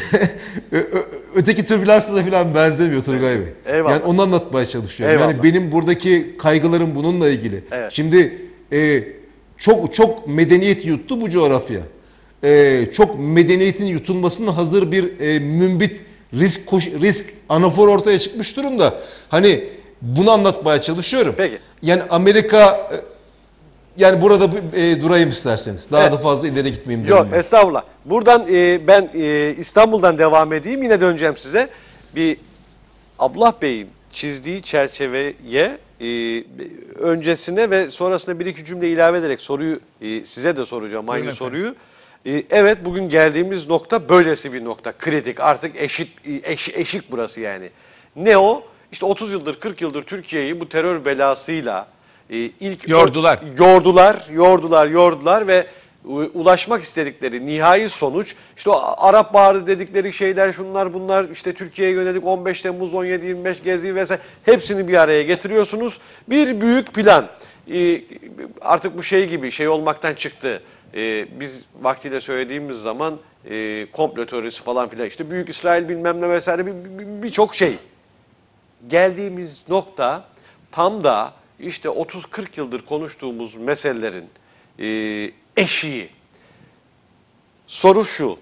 öteki türbülansa da falan benzemiyor Turgay Bey. Eyvallah. Yani onu anlatmaya çalışıyorum. Eyvallah. Yani benim buradaki kaygılarım bununla ilgili. Evet. Şimdi e, çok çok medeniyet yuttu bu coğrafya. E, çok medeniyetin yutulmasına hazır bir e, mümbit risk koş, risk anafor ortaya çıkmış durumda. Hani bunu anlatmaya çalışıyorum. Peki. Yani Amerika yani burada e, durayım isterseniz. Daha Evet. da fazla ileri gitmeyeyim. Yok ben. estağfurullah. Buradan e, ben e, İstanbul'dan devam edeyim. Yine döneceğim size. Bir Abdullah Bey'in çizdiği çerçeveye e, öncesine ve sonrasında bir iki cümle ilave ederek soruyu e, size de soracağım aynı Buyurun soruyu. E, evet bugün geldiğimiz nokta böylesi bir nokta. Kritik artık eşit eş, eşik burası yani. Ne o? İşte otuz yıldır kırk yıldır Türkiye'yi bu terör belasıyla e, ilk Yordular. Yordular, yordular, yordular ve ulaşmak istedikleri nihai sonuç işte o Arap Baharı dedikleri şeyler şunlar bunlar işte Türkiye'ye yönelik on beş Temmuz on yedi yirmi beş Gezi vesaire hepsini bir araya getiriyorsunuz. Bir büyük plan ee, artık bu şey gibi şey olmaktan çıktı. Ee, biz vaktiyle söylediğimiz zaman e, komplo teorisi falan filan işte Büyük İsrail bilmem ne vesaire birçok bir, bir şey. Geldiğimiz nokta tam da işte otuz kırk yıldır konuştuğumuz meselelerin e, eşiği. Soru şu.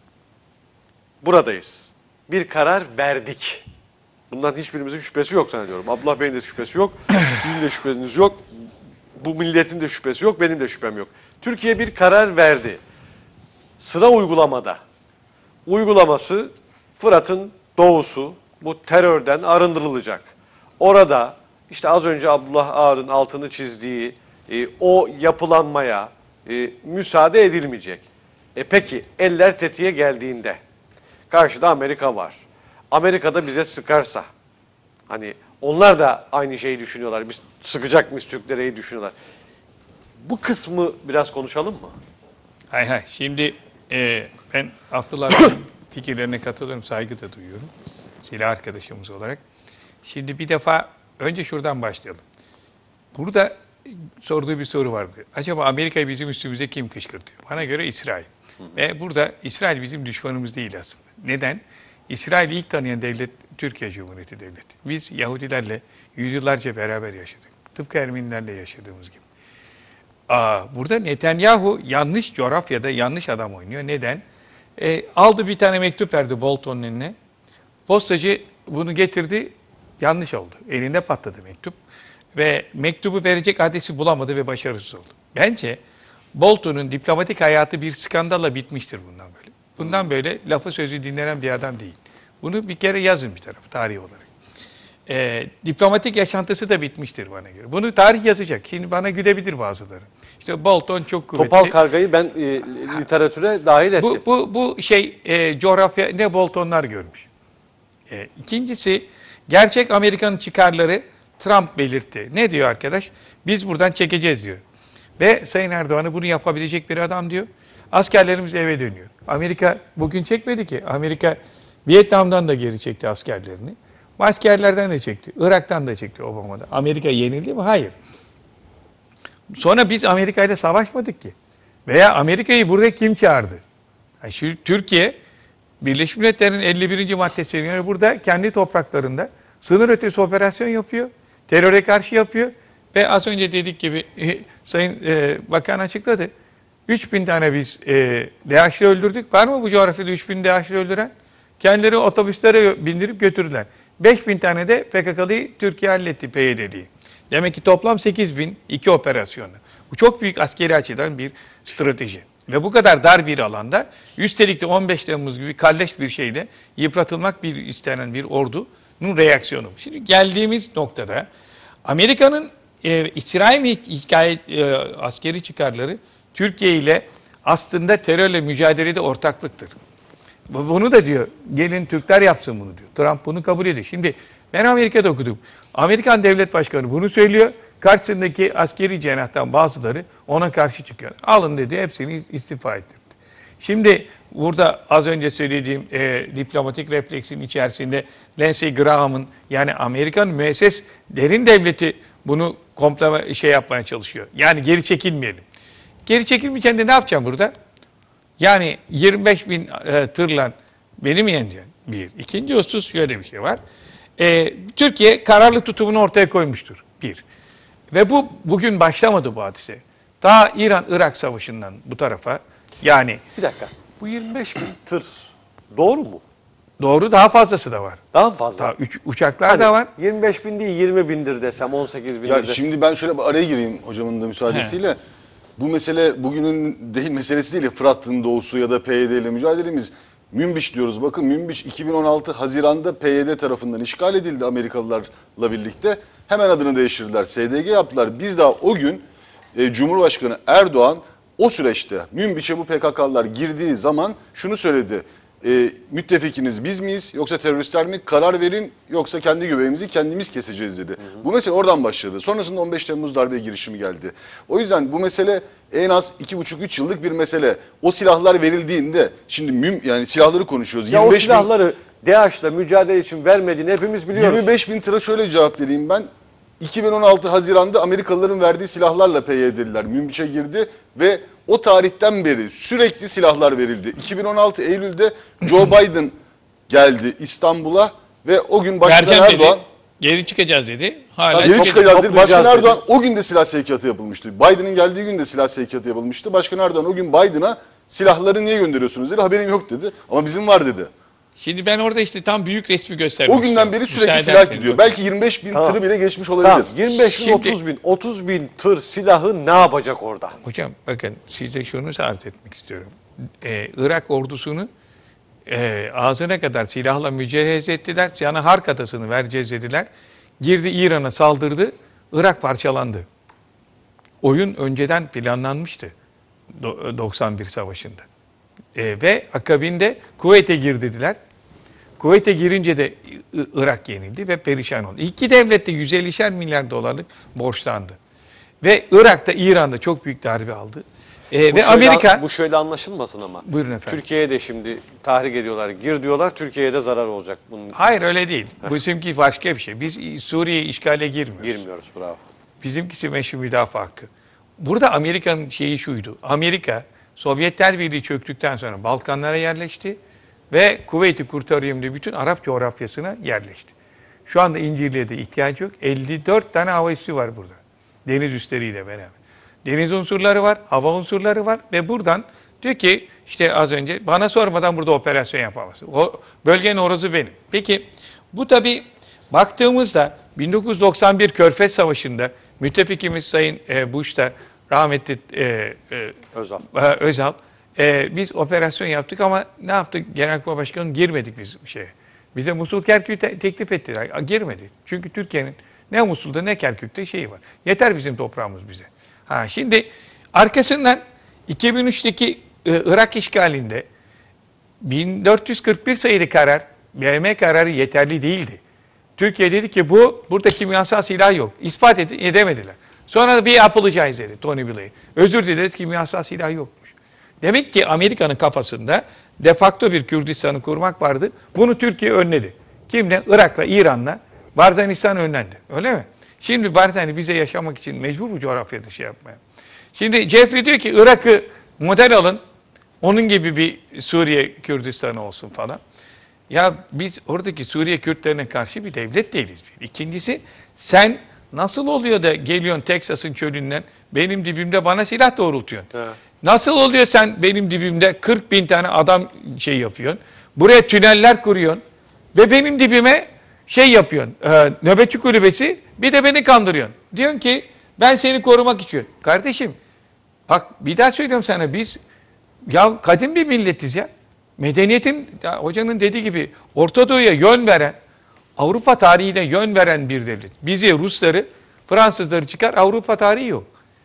Buradayız. Bir karar verdik. Bundan hiçbirimizin şüphesi yok zannediyorum. Abdullah Bey'in de şüphesi yok. Sizin de şüpheniz yok. Bu milletin de şüphesi yok. Benim de şüphem yok. Türkiye bir karar verdi. Sıra uygulamada. Uygulaması Fırat'ın doğusu bu terörden arındırılacak. Orada işte az önce Abdullah Ağar'ın altını çizdiği e, o yapılanmaya e, müsaade edilmeyecek. E peki eller tetiğe geldiğinde karşıda Amerika var. Amerika'da bize sıkarsa hani onlar da aynı şeyi düşünüyorlar. Biz sıkacak mıyız Türklere düşünüyorlar. Bu kısmı biraz konuşalım mı? Hay hay. Şimdi e, ben Abdullah Bey'in fikirlerine katılıyorum, saygı da duyuyorum. Silah arkadaşımız olarak. Şimdi bir defa önce şuradan başlayalım. Burada sorduğu bir soru vardı. Acaba Amerika'yı bizim üstümüze kim kışkırtıyor? Bana göre İsrail. Hı hı. Ve burada İsrail bizim düşmanımız değil aslında. Neden? İsrail'i ilk tanıyan devlet Türkiye Cumhuriyeti Devleti. Biz Yahudilerle yüzyıllarca beraber yaşadık. Tıpkı Ermenilerle yaşadığımız gibi. Aa, burada Netanyahu yanlış coğrafyada yanlış adam oynuyor. Neden? E, aldı bir tane mektup verdi Bolton'un eline. Postacı bunu getirdi. Yanlış oldu. Elinde patladı mektup. Ve mektubu verecek adresi bulamadı ve başarısız oldu. Bence Bolton'un diplomatik hayatı bir skandalla bitmiştir bundan böyle. Bundan böyle lafı sözü dinlenen bir adam değil. Bunu bir kere yazın bir tarafa tarih olarak. e, diplomatik yaşantısı da bitmiştir bana göre. Bunu tarih yazacak. Şimdi bana gülebilir bazıları. İşte Bolton çok kuvvetli. Topal Karga'yı ben e, literatüre dahil ettim. Bu, bu, bu şey e, coğrafya ne Boltonlar görmüş. E, ikincisi gerçek Amerika'nın çıkarları Trump belirtti. Ne diyor arkadaş? Biz buradan çekeceğiz diyor. Ve Sayın Erdoğan'ı bunu yapabilecek bir adam diyor. Askerlerimiz eve dönüyor. Amerika bugün çekmedi ki. Amerika Vietnam'dan da geri çekti askerlerini. Askerlerden de çekti. Irak'tan da çekti Obama'da. Amerika yenildi mi? Hayır. Sonra biz Amerika ile savaşmadık ki. Veya Amerika'yı burada kim çağırdı? Yani şu Türkiye Birleşmiş Milletler'in elli birinci maddesine göre burada kendi topraklarında sınır ötesi operasyon yapıyor. Teröre karşı yapıyor. Ve az önce dedik gibi e, Sayın e, Bakan açıkladı. üç bin tane biz e, DAEŞ'li öldürdük. Var mı bu coğrafyada üç bin DAEŞ'li öldüren? Kendileri otobüslere bindirip götürdüler. beş bin tane de P K K'lıyı Türkiye halletti P Y D'liyi. Demek ki toplam sekiz bin iki operasyonda. Bu çok büyük askeri açıdan bir strateji. Ve bu kadar dar bir alanda üstelik de on beş Temmuz gibi kalleş bir şeyle yıpratılmak bir istenen bir ordunun reaksiyonu. Şimdi geldiğimiz noktada Amerika'nın e, İsrail hikaye e, askeri çıkarları Türkiye ile aslında terörle mücadelede ortaklıktır. Bunu da diyor, gelin Türkler yapsın bunu diyor. Trump bunu kabul ediyor. Şimdi ben Amerika'da okudum. Amerikan Devlet Başkanı bunu söylüyor. Karşısındaki askeri cenahtan bazıları ona karşı çıkıyor. Alın dedi, hepsini istifa ettirdi. Şimdi burada az önce söylediğim e, diplomatik refleksin içerisinde Lindsey Graham'ın yani Amerikan müesses derin devleti bunu komple şey yapmaya çalışıyor. Yani geri çekilmeyelim. Geri çekilmeyeceğim de ne yapacağım burada? Yani yirmi beş bin e, tırla beni mi yeneceksin? Bir. İkinci husus şöyle bir şey var. E, Türkiye kararlı tutumunu ortaya koymuştur. Bir. Ve bu bugün başlamadı bu hadise. Daha İran-Irak savaşından bu tarafa yani. Bir dakika. Bu yirmi beş bin tır doğru mu? Doğru, daha fazlası da var. Daha fazla. Daha üç, uçaklar Hadi, da var. yirmi beş bin değil yirmi bindir desem, on sekiz bindir Ya desem. şimdi ben şöyle bir araya gireyim hocamın da müsaadesiyle. Bu mesele bugünün değil meselesi değil. Fırat'ın doğusu ya da P Y D ile mücadelemiz. Münbiç diyoruz. Bakın Münbiç iki bin on altı Haziran'da P Y D tarafından işgal edildi Amerikalılarla birlikte. Hemen adını değiştirdiler. S D G yaptılar. Biz daha o gün e, Cumhurbaşkanı Erdoğan o süreçte Münbiç'e bu P K K'lılar girdiği zaman şunu söyledi. E, müttefikiniz biz miyiz yoksa teröristler mi? Karar verin yoksa kendi göbeğimizi kendimiz keseceğiz dedi. Hı hı. Bu mesele oradan başladı. Sonrasında on beş Temmuz darbe girişimi geldi. O yüzden bu mesele en az iki buçuk üç yıllık bir mesele. O silahlar verildiğinde şimdi müm, yani silahları konuşuyoruz. Ya o yirmi beş bin, silahları DAEŞ'le mücadele için vermediğini hepimiz biliyoruz. yirmi beş bin tıra şöyle cevap vereyim ben. iki bin on altı Haziran'da Amerikalıların verdiği silahlarla P Y D'liler Münbiç'e girdi ve o tarihten beri sürekli silahlar verildi. iki bin on altı Eylül'de Joe Biden geldi İstanbul'a ve o gün Başkan Vereceğim Erdoğan dedi, geri çıkacağız dedi. Hala geri Top- çıkacağız dedi. toplayacağız Başkan dedi. Erdoğan o gün de silah sevkiyatı yapılmıştı. Biden'ın geldiği gün de silah sevkiyatı yapılmıştı. Başkan Erdoğan o gün Biden'a silahları niye gönderiyorsunuz dedi. Haberim yok dedi. Ama bizim var dedi. Şimdi ben orada işte tam büyük resmi göstermek O günden istiyorum. beri sürekli Müsaade silah ederseniz gidiyor. bakın. Belki yirmi beş bin Tamam. tırı bile geçmiş olabilir. Tamam, yirmi beş bin, Şimdi- otuz bin, otuz bin tır silahı ne yapacak orada? Hocam bakın size şunu arz etmek istiyorum. Ee, Irak ordusunu e, ağzına kadar silahla mücehhez ettiler. Sana Hark Adası'nı vereceğiz dediler. Girdi İran'a saldırdı. Irak parçalandı. Oyun önceden planlanmıştı. Do- doksan bir Savaşı'nda. E, ve akabinde Kuveyt'e gir dediler. Kuveyt'e girince de I- Irak yenildi ve perişan oldu. İki devlet de yüz ellişer milyar dolarlık borçlandı. Ve Irak'ta, İran'da çok büyük darbe aldı. E, Bu ve şöyle- Amerika... Bu şöyle anlaşılmasın ama. Buyurun efendim. Türkiye'ye de şimdi tahrik ediyorlar, gir diyorlar, Türkiye'ye de zarar olacak. Bunun Hayır öyle değil. Bizimki başka bir şey. Biz Suriye işgale girmiyoruz. girmiyoruz, bravo. Bizimkisi meşru müdafaa hakkı. Burada Amerika'nın şeyi şuydu. Amerika Sovyetler Birliği çöktükten sonra Balkanlara yerleşti ve Kuveyt'i kurtarayım diye bütün Arap coğrafyasına yerleşti. Şu anda İncirli'ye de ihtiyacı yok. elli dört tane hava üssü var burada. Deniz üsleriyle beraber. Deniz unsurları var, hava unsurları var ve buradan diyor ki işte az önce bana sormadan burada operasyon yapamazsın. O bölgenin orası benim. Peki bu tabii baktığımızda bin dokuz yüz doksan bir Körfez Savaşı'nda müttefikimiz Sayın e, Bush da rahmetli e, e, Özal. e, Özal e, biz operasyon yaptık ama ne yaptık? Genelkurmay Başkanı girmedik biz bir şeye. Bize Musul Kerkük'ü te- teklif ettiler. Girmedi. Çünkü Türkiye'nin ne Musul'da ne Kerkük'te şeyi var. Yeter bizim toprağımız bize. Ha şimdi arkasından iki bin üçteki Irak işgalinde bin dört yüz kırk bir sayılı karar, B M kararı yeterli değildi. Türkiye dedi ki bu burada kimyasal silah yok. İspat ed- edemediler. Sonra da bir apologize dedi Tony Blair. Özür dileriz, kimyasal silah yokmuş. Demek ki Amerika'nın kafasında de facto bir Kürdistan'ı kurmak vardı. Bunu Türkiye önledi. Kimle? Irak'la, İran'la, Barzanistan önlendi. Öyle mi? Şimdi Barzani bize yaşamak için mecbur bu coğrafyada şey yapmaya. Şimdi Jeffrey diyor ki Irak'ı model alın. Onun gibi bir Suriye Kürdistan'ı olsun falan. Ya biz oradaki Suriye Kürtlerine karşı bir devlet değiliz. Bir. İkincisi sen nasıl oluyor da geliyorsun Teksas'ın çölünden benim dibimde bana silah doğrultuyorsun. Evet. Nasıl oluyor sen benim dibimde kırk bin tane adam şey yapıyorsun. Buraya tüneller kuruyorsun. Ve benim dibime şey yapıyorsun. E, nöbetçi kulübesi bir de beni kandırıyorsun. Diyorsun ki ben seni korumak için. Kardeşim bak bir daha söylüyorum sana biz ya kadim bir milletiz ya. Medeniyetin ya hocanın dediği gibi Orta Doğu'ya yön veren, Avrupa tarihine yön veren bir devlet. Bizi Rusları, Fransızları çıkar Avrupa tarihi yok.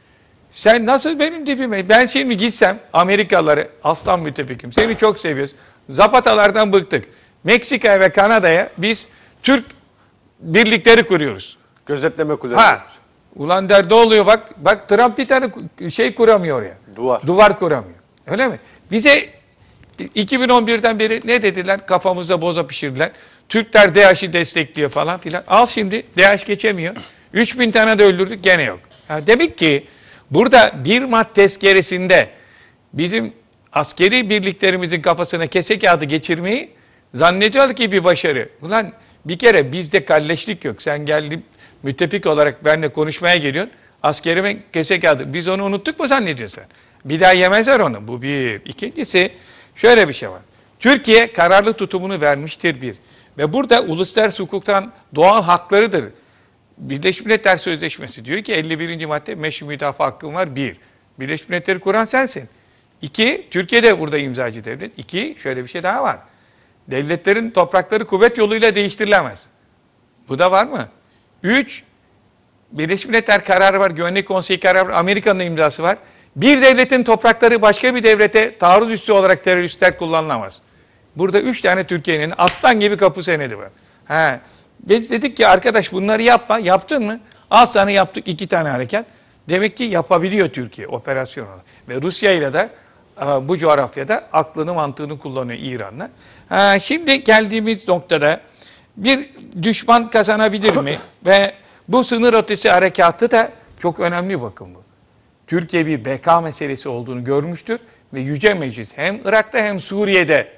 Sen nasıl benim dibime? Ben şimdi gitsem Amerikalıları aslan müttefikim. Seni çok seviyoruz. Zapatalardan bıktık. Meksika'ya ve Kanada'ya biz Türk birlikleri kuruyoruz. Gözetleme kulesi. Ha. Ulan der ne oluyor bak. Bak Trump bir tane şey kuramıyor ya. Duvar. Duvar kuramıyor. Öyle mi? Bize iki bin on birden beri ne dediler? Kafamızda boza pişirdiler. Türkler DAEŞ'i destekliyor falan filan. Al şimdi DAEŞ geçemiyor. üç bin tane de öldürdük gene yok. Ha, demek ki burada bir Mart tezkeresinde bizim askeri birliklerimizin kafasına kese kağıdı geçirmeyi zannediyor ki bir başarı. Ulan bir kere bizde kalleşlik yok. Sen geldin müttefik olarak benimle konuşmaya geliyorsun. Askerime kese kağıdı. Biz onu unuttuk mu zannediyorsun sen? Bir daha yemezler onu. Bu bir. İkincisi şöyle bir şey var. Türkiye kararlı tutumunu vermiştir bir. Ve burada uluslararası hukuktan doğal haklarıdır. Birleşmiş Milletler Sözleşmesi diyor ki elli birinci madde meşru müdafaa hakkın var. Bir. Birleşmiş Milletleri kuran sensin. İki, Türkiye de burada imzacı devlet. İki, şöyle bir şey daha var. Devletlerin toprakları kuvvet yoluyla değiştirilemez. Bu da var mı? Üç, Birleşmiş Milletler kararı var, Güvenlik Konseyi kararı var, Amerika'nın imzası var. Bir devletin toprakları başka bir devlete taarruz üssü olarak teröristler kullanılamaz. Burada üç tane Türkiye'nin aslan gibi kapı senedi var. Ha. Biz dedik ki arkadaş bunları yapma. Yaptın mı? Al sana yaptık iki tane harekat. Demek ki yapabiliyor Türkiye operasyon olarak. Ve Rusya ile de bu coğrafyada aklını mantığını kullanıyor İran'la. Ha, şimdi geldiğimiz noktada bir düşman kazanabilir mi? Ve bu sınır ötesi harekatı da çok önemli bakın bu. Türkiye bir beka meselesi olduğunu görmüştür ve Yüce Meclis hem Irak'ta hem Suriye'de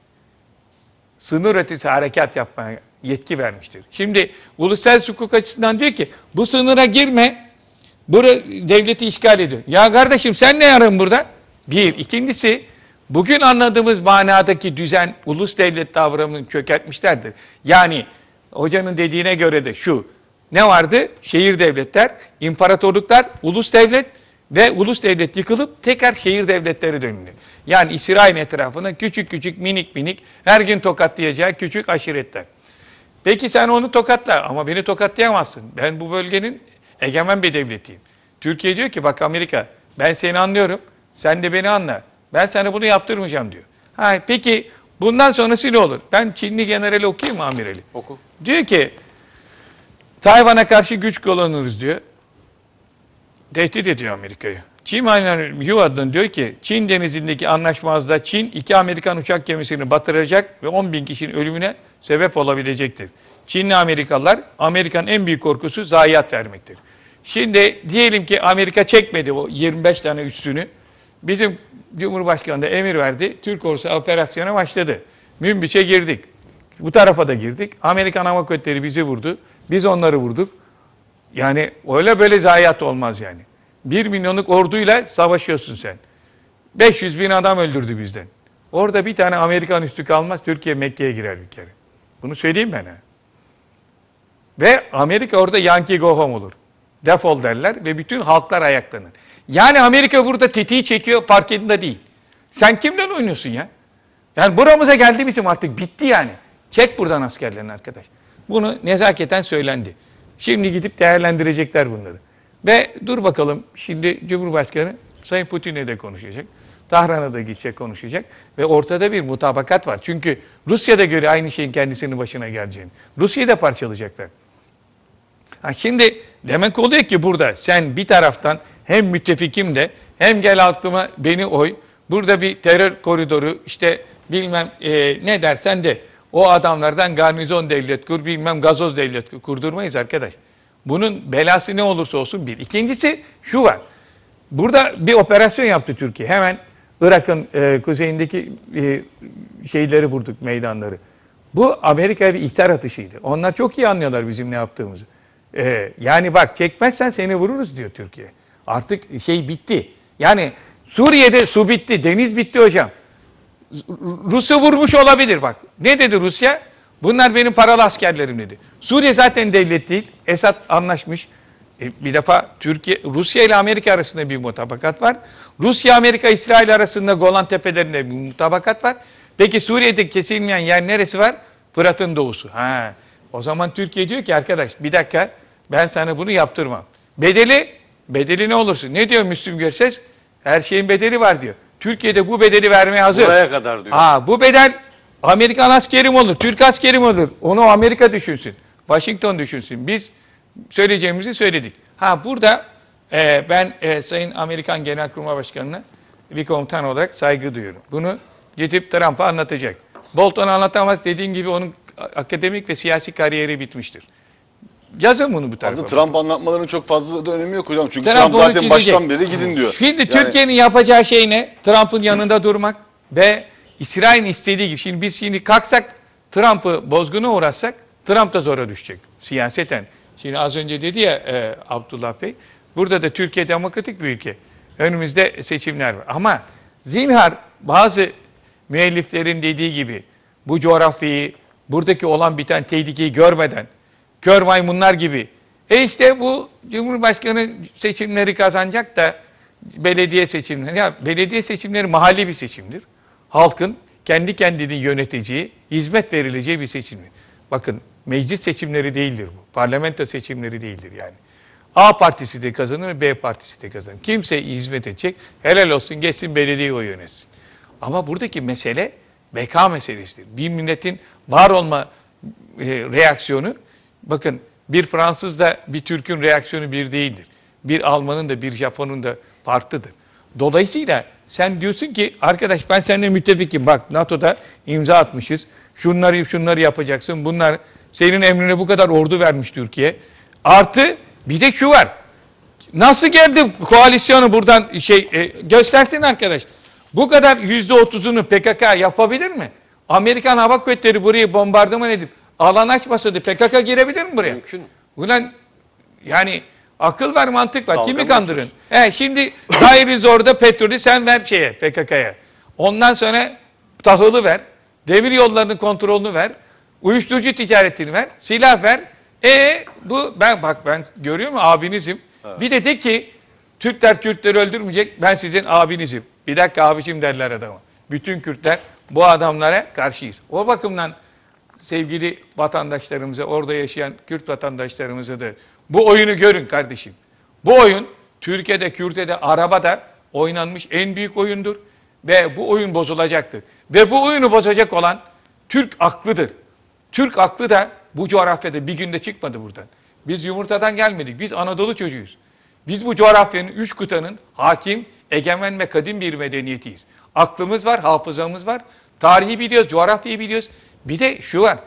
sınır ötesi harekat yapmaya yetki vermiştir. Şimdi uluslararası hukuk açısından diyor ki bu sınıra girme, bu devleti işgal ediyor. Ya kardeşim sen ne yarın burada? Bir. İkincisi bugün anladığımız manadaki düzen ulus devlet davranımını çökertmişlerdir. Yani hocanın dediğine göre de şu, ne vardı? Şehir devletler, imparatorluklar, ulus devlet ve ulus devlet yıkılıp tekrar şehir devletleri dönülüyor. Yani İsrail etrafında küçük küçük minik minik her gün tokatlayacağı küçük aşiretler. Peki sen onu tokatla ama beni tokatlayamazsın. Ben bu bölgenin egemen bir devletiyim. Türkiye diyor ki bak Amerika ben seni anlıyorum, sen de beni anla. Ben sana bunu yaptırmayacağım diyor. Ha, peki bundan sonrası ne olur? Ben Çinli generali okuyayım mı amirali? Oku. Diyor ki Tayvan'a karşı güç kullanırız diyor. Tehdit ediyor Amerika'yı. Çin Miner Yuad'ın diyor ki Çin denizindeki anlaşmazda Çin iki Amerikan uçak gemisini batıracak ve on bin kişinin ölümüne sebep olabilecektir. Çinli Amerikalılar Amerika'nın en büyük korkusu zayiat vermektir. Şimdi diyelim ki Amerika çekmedi o yirmi beş tane üssünü. Bizim Cumhurbaşkanı da emir verdi. Türk ordusu operasyona başladı. Münbiç'e girdik. Bu tarafa da girdik. Amerikan Hava Kuvvetleri bizi vurdu. Biz onları vurduk. Yani öyle böyle zayiat olmaz yani. Bir milyonluk orduyla savaşıyorsun sen. beş yüz bin adam öldürdü bizden. Orada bir tane Amerikan üssü kalmaz. Türkiye Mekke'ye girer bir kere. Bunu söyleyeyim ben ha. Ve Amerika orada Yankee go home olur. Defol derler ve bütün halklar ayaklanır. Yani Amerika burada tetiği çekiyor parketinde değil. Sen kimden oynuyorsun ya? Yani buramıza geldi bizim artık bitti yani. Çek buradan askerlerini arkadaş. Bunu nezaketen söylendi. Şimdi gidip değerlendirecekler bunları. Ve dur bakalım şimdi Cumhurbaşkanı Sayın Putin'le de konuşacak. Tahran'a da gidecek konuşacak. Ve ortada bir mutabakat var. Çünkü Rusya'da göre aynı şeyin kendisinin başına geleceğini. Rusya'yı da parçalayacaklar. Ha şimdi demek oluyor ki burada sen bir taraftan hem müttefikim de hem gel aklıma beni oy. Burada bir terör koridoru işte bilmem e, ne dersen de o adamlardan garnizon devlet kur bilmem gazoz devlet kur, kurdurmayız arkadaş. Bunun belası ne olursa olsun bir. İkincisi şu var. Burada bir operasyon yaptı Türkiye. Hemen Irak'ın e, kuzeyindeki e, şeyleri vurduk, meydanları. Bu Amerika'ya bir ihtar atışıydı. Onlar çok iyi anlıyorlar bizim ne yaptığımızı. E, yani bak çekmezsen seni vururuz diyor Türkiye. Artık şey bitti. Yani Suriye'de su bitti, deniz bitti hocam. Rus'u vurmuş olabilir bak. Ne dedi Rusya? Bunlar benim paralı askerlerim dedi. Suriye zaten devlet değil. Esad anlaşmış. E, bir defa Türkiye, Rusya ile Amerika arasında bir mutabakat var. Rusya, Amerika, İsrail arasında Golan Tepelerinde bir mutabakat var. Peki Suriye'de kesilmeyen yer neresi var? Fırat'ın doğusu. Ha. O zaman Türkiye diyor ki arkadaş bir dakika ben sana bunu yaptırmam. Bedeli, bedeli ne olursun? Ne diyor Müslüm Gürses? Her şeyin bedeli var diyor. Türkiye'de bu bedeli vermeye hazır. Buraya kadar diyor. Aa, bu bedel Amerikan askeri mi olur, Türk askeri mi olur? Onu Amerika düşünsün. Washington düşünsün. Biz söyleyeceğimizi söyledik. Ha burada e, ben e, Sayın Amerikan Genelkurmay Başkanı'na bir komutan olarak saygı duyuyorum. Bunu gidip Trump'a anlatacak. Bolton anlatamaz, dediğin gibi onun akademik ve siyasi kariyeri bitmiştir. Yazın bunu bu tarafa. Aslında Trump anlatmalarının çok fazla da önemi yok hocam. Çünkü Trump Trump, onu zaten çizecek. baştan beri gidin diyor. Şimdi Yani- Türkiye'nin yapacağı şey ne? Trump'ın yanında durmak ve İsrail'in istediği gibi. Şimdi biz şimdi kalksak Trump'ı bozguna uğratsak Trump da zora düşecek siyaseten. Şimdi az önce dedi ya e, Abdullah Bey, burada da Türkiye demokratik bir ülke. Önümüzde seçimler var. Ama zinhar bazı müelliflerin dediği gibi bu coğrafyayı, buradaki olan biten tehlikeyi görmeden, kör maymunlar gibi, e işte bu Cumhurbaşkanı seçimleri kazanacak da belediye seçimleri, ya belediye seçimleri mahalli bir seçimdir. Halkın kendi kendini yöneteceği, hizmet verileceği bir seçimdir. Bakın meclis seçimleri değildir bu. Parlamento seçimleri değildir yani. A partisi de kazanır, B partisi de kazanır. Kimse hizmet edecek, helal olsun geçsin belediyeyi o yönetsin. Ama buradaki mesele beka meselesidir. Bir milletin var olma e, reaksiyonu, bakın bir Fransız da bir Türk'ün reaksiyonu bir değildir. Bir Alman'ın da bir Japon'un da farklıdır. Dolayısıyla sen diyorsun ki arkadaş ben seninle müttefikim. Bak NATO'da imza atmışız. Şunları şunları yapacaksın. Bunlar senin emrine bu kadar ordu vermiş Türkiye. Artı bir de şu var. Nasıl geldi koalisyonu buradan şey e, göstersin arkadaş. Bu kadar yüzde otuzunu P K K yapabilir mi? Amerikan Hava Kuvvetleri burayı bombardıman edip alan açmasaydı P K K girebilir mi buraya? Mümkün. Ulan yani akıl var, mantık var. Dalga Kimi mı kandırın? He, şimdi gayri zorda petrolü sen ver şeye P K K'ya. Ondan sonra tahılı ver. Demir yollarının kontrolünü ver. Uyuşturucu ticaretini ver. Silah ver. E bu ben bak ben görüyor musun abinizim. Evet. Bir de de ki Türkler Kürtleri öldürmeyecek. Ben sizin abinizim. Bir dakika abicim derler adama. Bütün Kürtler bu adamlara karşıyız. O bakımdan sevgili vatandaşlarımıza, orada yaşayan Kürt vatandaşlarımıza da bu oyunu görün kardeşim. Bu oyun Türkiye'de, Kürt'te, arabada oynanmış en büyük oyundur. Ve bu oyun bozulacaktır. Ve bu oyunu bozacak olan Türk aklıdır. Türk aklı da bu coğrafyada bir günde çıkmadı buradan. Biz yumurtadan gelmedik. Biz Anadolu çocuğuyuz. Biz bu coğrafyanın, üç kıtanın hakim, egemen ve kadim bir medeniyetiyiz. Aklımız var, hafızamız var. Tarihi biliyoruz, coğrafyayı biliyoruz. Bir de şu var.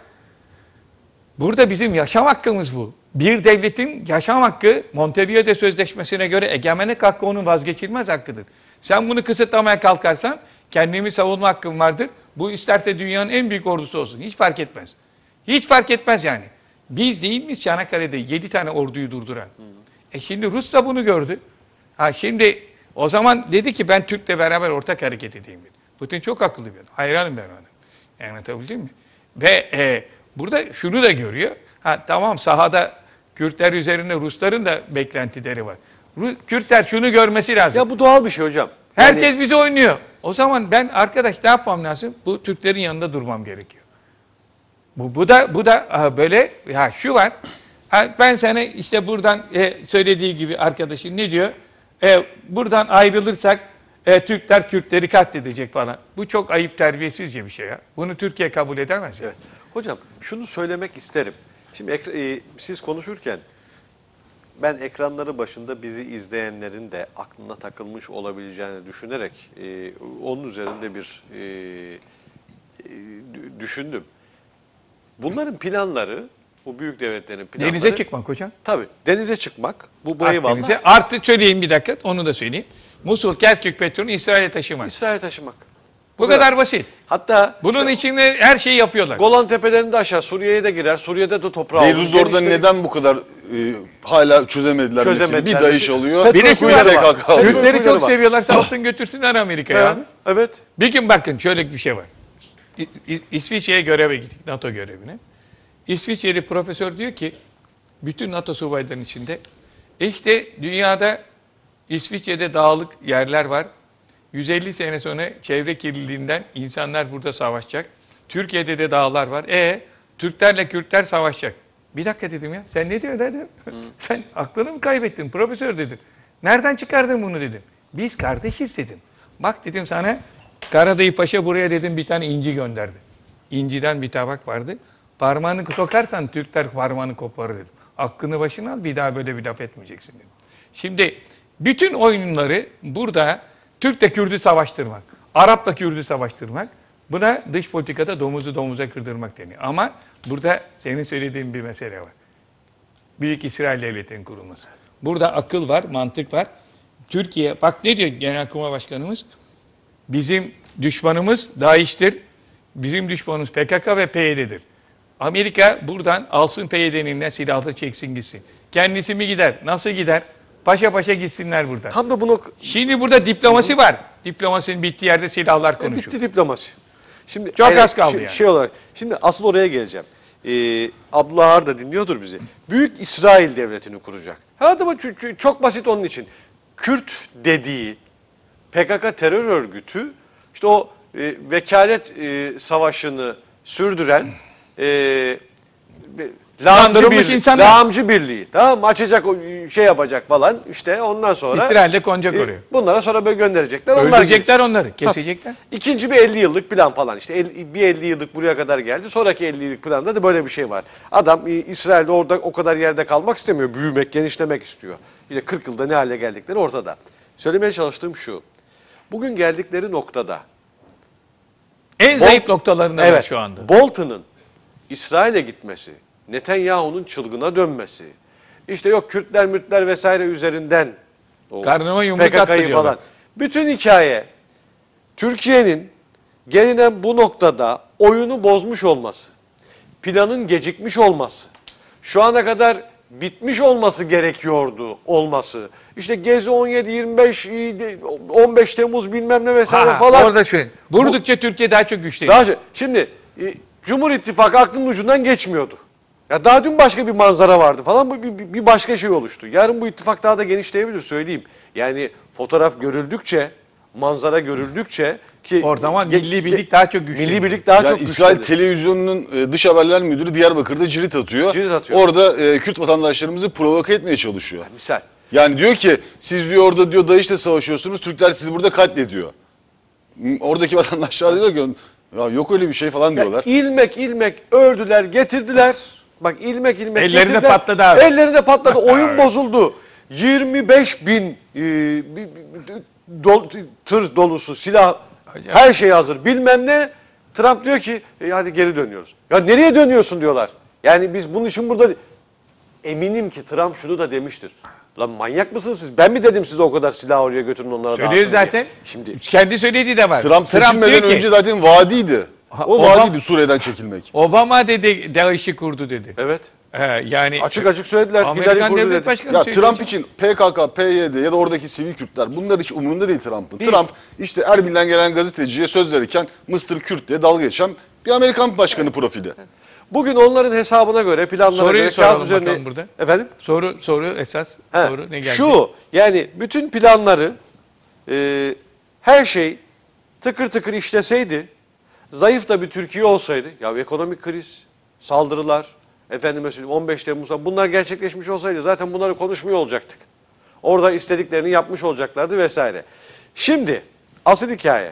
Burada bizim yaşam hakkımız bu. Bir devletin yaşam hakkı Montevideo Sözleşmesi'ne göre egemenlik hakkı onun vazgeçilmez hakkıdır. Sen bunu kısıtlamaya kalkarsan kendimi savunma hakkım vardır. Bu isterse dünyanın en büyük ordusu olsun. Hiç fark etmez. Hiç fark etmez yani. Biz değil miyiz Çanakkale'de yedi tane orduyu durduran? Hı hı. E şimdi Rus da bunu gördü. Ha şimdi o zaman dedi ki ben Türk'le beraber ortak hareket edeyim dedi. Putin çok akıllı bir adam. Hayranım ben ona. Anlatabildim mi? Ve e, burada şunu da görüyor. Ha tamam sahada Kürtler üzerinde Rusların da beklentileri var. Kürtler şunu görmesi lazım. Ya bu doğal bir şey hocam. Herkes Yani, bizi oynuyor. O zaman ben arkadaş ne yapmam lazım? Bu Türklerin yanında durmam gerekiyor. Bu, bu da bu da aha, böyle ya şu var. Ha, ben sana işte buradan e, söylediği gibi arkadaşın ne diyor? E, buradan ayrılırsak e, Türkler Kürtleri katledecek falan. Bu çok ayıp, terbiyesizce bir şey ya. Bunu Türkiye kabul edemez. Ya. Evet. Hocam şunu söylemek isterim. Şimdi ekra- e, siz konuşurken ben ekranları başında bizi izleyenlerin de aklına takılmış olabileceğini düşünerek e, onun üzerinde bir e, e, düşündüm. Bunların planları, bu büyük devletlerin planları... Denize çıkmak hocam. Tabii, denize çıkmak. Bu, bu eyvallah. Akdeniz'e. Artı söyleyeyim bir dakika, onu da söyleyeyim. Musul, Kerkük petrolünü İsrail'e taşımak. İsrail'e taşımak. Bu kadar basit. Hatta Bunun işte içinde her şeyi yapıyorlar. Golan Tepelerinde aşağı Suriye'ye de girer. Suriye'de de toprağı olur. Beyruz orada Genişleri- neden bu kadar e, hala çözemediler, Çözemediler. meseleyi? Bir dayış oluyor. Petrol Bir de şu kuyuları var. var. P K K. Petrol Kürtleri kuyuları çok var. seviyorlarsa alsın götürsünler Amerika'ya abi. Evet. Bir gün bakın şöyle bir şey var. İ- İ- İsviçre'ye göreve gittik, NATO görevine. İsviçreli profesör diyor ki, bütün NATO subaylarının içinde, e işte dünyada İsviçre'de dağlık yerler var. yüz elli sene sonra çevre kirliliğinden insanlar burada savaşacak. Türkiye'de de dağlar var. E Türklerle Kürtler savaşacak. Bir dakika dedim ya. Sen ne diyorsun dedim. Sen aklını mı kaybettin profesör dedim. Nereden çıkardın bunu dedim. Biz kardeşiz dedim. Bak dedim sana Karadayı Paşa buraya dedim bir tane inci gönderdi. İnciden bir tabak vardı. Parmağını sokarsan Türkler parmağını koparır dedim. Aklını başına al, bir daha böyle bir laf etmeyeceksin dedim. Şimdi bütün oyunları burada Türk'le Kürt'ü savaştırmak, Arap'la Kürt'ü savaştırmak, buna dış politikada domuzu domuza kırdırmak deniyor. Ama burada senin söylediğin bir mesele var. Büyük İsrail Devleti'nin kurulması. Burada akıl var, mantık var. Türkiye, bak ne diyor Genelkurmay Başkanımız? Bizim düşmanımız DAEŞ'tir. Bizim düşmanımız P K K ve P Y D'dir. Amerika buradan alsın P Y D'nin eline silahlı çeksin gitsin. Kendisi mi gider? Nasıl gider? Paşa paşa gitsinler buradan. Tam da bunu Şimdi burada diplomasi var. Diplomasinin bittiği yerde silahlar konuşuyor. bitti diplomasi. Şimdi Çok hayır, az kaldı şey, yani. Şey olarak, şimdi asıl oraya geleceğim. Ee, Abdullah Ağar da dinliyordur bizi. Büyük İsrail Devleti'ni kuracak. Ha, ama ç- ç- çok basit onun için. Kürt dediği P K K terör örgütü işte o e, vekalet e, savaşını sürdüren e, lağımcı, Kandırılmış birliği, insanlar. lağımcı birliği. Tamam mı? Açacak, o, şey yapacak falan. İşte ondan sonra İsrail'de konacak e, oraya. bunlara sonra böyle gönderecekler. Onlar Öldürecekler gidecek. onları, kesecekler. İkinci bir elli yıllık plan falan işte El- bir elli yıllık buraya kadar geldi. Sonraki elli yıllık planda da böyle bir şey var. Adam e, İsrail'de orada o kadar yerde kalmak istemiyor. Büyümek, genişlemek istiyor. İşte kırk yılda ne hale geldikleri ortada. Söylemeye çalıştığım şu. Bugün geldikleri noktada En zayıf noktalarında var evet, şu anda. Bolton'un İsrail'e gitmesi, Netanyahu'nun çılgına dönmesi, işte yok Kürtler, Mürtler vesaire üzerinden o Karnıma yumruk P K K'yı attı diyorlar. falan. Bütün hikaye Türkiye'nin gelinen bu noktada oyunu bozmuş olması, planın gecikmiş olması, şu ana kadar bitmiş olması gerekiyordu olması. İşte Gezi on yedi yirmi beş on beş Temmuz bilmem ne vesaire Ha, falan. orada şu. Vurdukça Türkiye daha çok güçleniyor. Daha şey, şimdi e, Cumhur İttifakı aklının ucundan geçmiyordu. Ya daha dün başka bir manzara vardı falan, bu bir, bir- bir başka şey oluştu. Yarın bu ittifak daha da genişleyebilir söyleyeyim. Yani fotoğraf görüldükçe, manzara görüldükçe ki O zaman ge- milli ge- birlik daha çok güçleniyor. Milli birlik daha Yani çok İsrail güçlenir. Televizyonunun e, dış haberler müdürü Diyarbakır'da cirit atıyor. Cirit atıyor. Orada e, Kürt vatandaşlarımızı provoke etmeye çalışıyor. Misal. Yani diyor ki siz diyor orada diyor DAEŞ'le savaşıyorsunuz, Türkler sizi burada katlediyor. M- Oradaki vatandaşlar diyor ki ya yok öyle bir şey falan diyorlar. Ya ilmek ilmek ördüler, getirdiler. Bak ilmek ilmek Ellerinde getirdiler. patladı abi. Ellerinde patladı. Oyun bozuldu. yirmi beş bin e, bir- bir- dol- tır dolusu silah, Hocam. her şey hazır. Bilmem ne. Trump diyor ki e, hadi geri dönüyoruz. Ya nereye dönüyorsun diyorlar. Yani biz bunun için burada... Eminim ki Trump şunu da demiştir. Lan manyak mısınız siz? Ben mi dedim size o kadar silah oraya götürün onlara Söylüyor dağıtın diye? zaten. Şimdi Kendi söylediği de var. Trump seçilmeden diyor ki, önce zaten vaadiydi. Ha, O Obama- vaadiydi Suriye'den çekilmek. Obama dedi DAEŞ'i kurdu dedi. evet. He, yani Açık açık söylediler. Hillary Amerikan kurdu devlet dedi. başkanı Ya söylüyor Trump hocam. için P K K, P Y D ya da oradaki sivil Kürtler bunlar hiç umurunda değil Trump'ın. Değil. Trump işte Erbil'den gelen gazeteciye söz verirken Mısır Kürt diye dalga geçen bir Amerikan başkanı profili. Bugün onların hesabına göre, planlara Soruyu göre soralım kağıt üzerine... bakalım burada. Efendim? Soru soru esas He, soru ne geldi? Şu, yani bütün planları e, her şey tıkır tıkır işleseydi, zayıf da bir Türkiye olsaydı, ya ekonomik kriz, saldırılar, efendime söyleyeyim on beş Temmuz'da bunlar gerçekleşmiş olsaydı zaten bunları konuşmuyor olacaktık. Orada istediklerini yapmış olacaklardı vesaire. Şimdi asıl hikaye.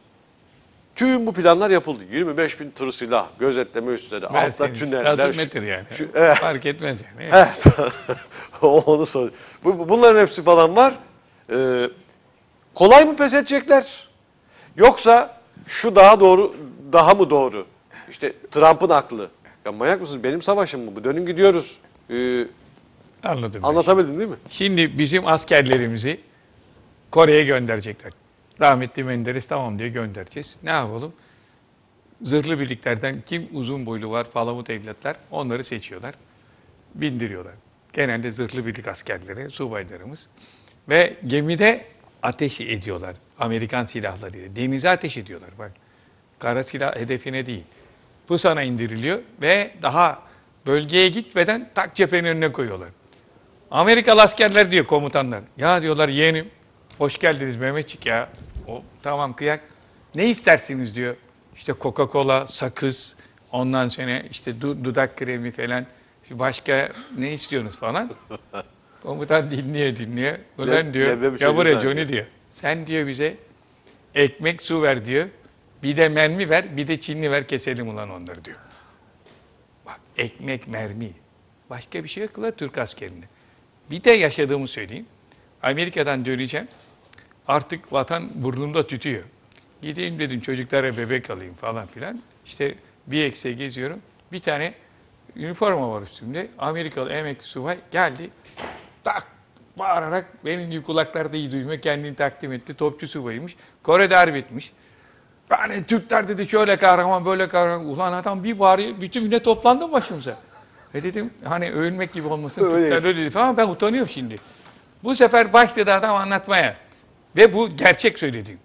Tüm bu planlar yapıldı. yirmi beş bin tır silah, gözetleme üstleri, altta Mercedes, tüneller. gazometre yani. Şu, evet. Fark etmez yani. Evet. Onu sor. Bu, bunların hepsi falan var. Ee, kolay mı pes edecekler? Yoksa şu daha doğru, daha mı doğru? İşte Trump'ın aklı. Ya manyak mısınız? Benim savaşım mı bu? Dönün gidiyoruz. Ee, Anladım. ben. anlatabildim değil mi? Şimdi bizim askerlerimizi Kore'ye gönderecekler. Rahmetli Menderes tamam diye göndereceğiz. Ne yapalım? Zırhlı birliklerden kim uzun boylu var, palamut evlatlar onları seçiyorlar. Bindiriyorlar. Genelde zırhlı birlik askerleri, subaylarımız. Ve gemide ateş ediyorlar. Amerikan silahlarıyla. Denize ateş ediyorlar bak. Kara silah hedefine değil. Bu sana indiriliyor ve daha bölgeye gitmeden tak cephenin önüne koyuyorlar. Amerikalı askerler diyor komutanlar. Ya diyorlar yeğenim, hoş geldiniz Mehmetçik ya. O tamam kıyak. Ne istersiniz diyor. İşte Coca-Cola, sakız, ondan sonra işte du- dudak kremi falan. Başka ne istiyorsunuz falan. Komutan dinliyor dinliyor. Ulan Le- diyor, leblebi ya buraya çocuğu Johnny sanki. diyor. Sen diyor bize ekmek su ver diyor. Bir de mermi ver, bir de Çinli ver keselim ulan onları diyor. Bak ekmek, mermi. Başka bir şey yok la Türk askerinde. Bir de yaşadığımı söyleyeyim. Amerika'dan döneceğim. Artık vatan burnumda tütüyor. Gideyim dedim çocuklara bebek alayım falan filan. İşte bir ekse geziyorum. Bir tane üniforma var üstümde. Amerikalı emekli subay geldi. Tak bağırarak benim gibi kulaklarda iyi duymuyor. Kendini takdim etti. Topçu subayıymış. Kore'de harp etmiş. Yani Türkler dedi şöyle kahraman böyle kahraman. Ulan adam bir bağırıyor. Bütün millet toplandı başımıza. E dedim hani övünmek gibi olmasın. Öyleyiz. Türkler öyle dedi falan. Ben utanıyorum şimdi. Bu sefer başladı adam anlatmaya. Ve bu gerçek söylediğim.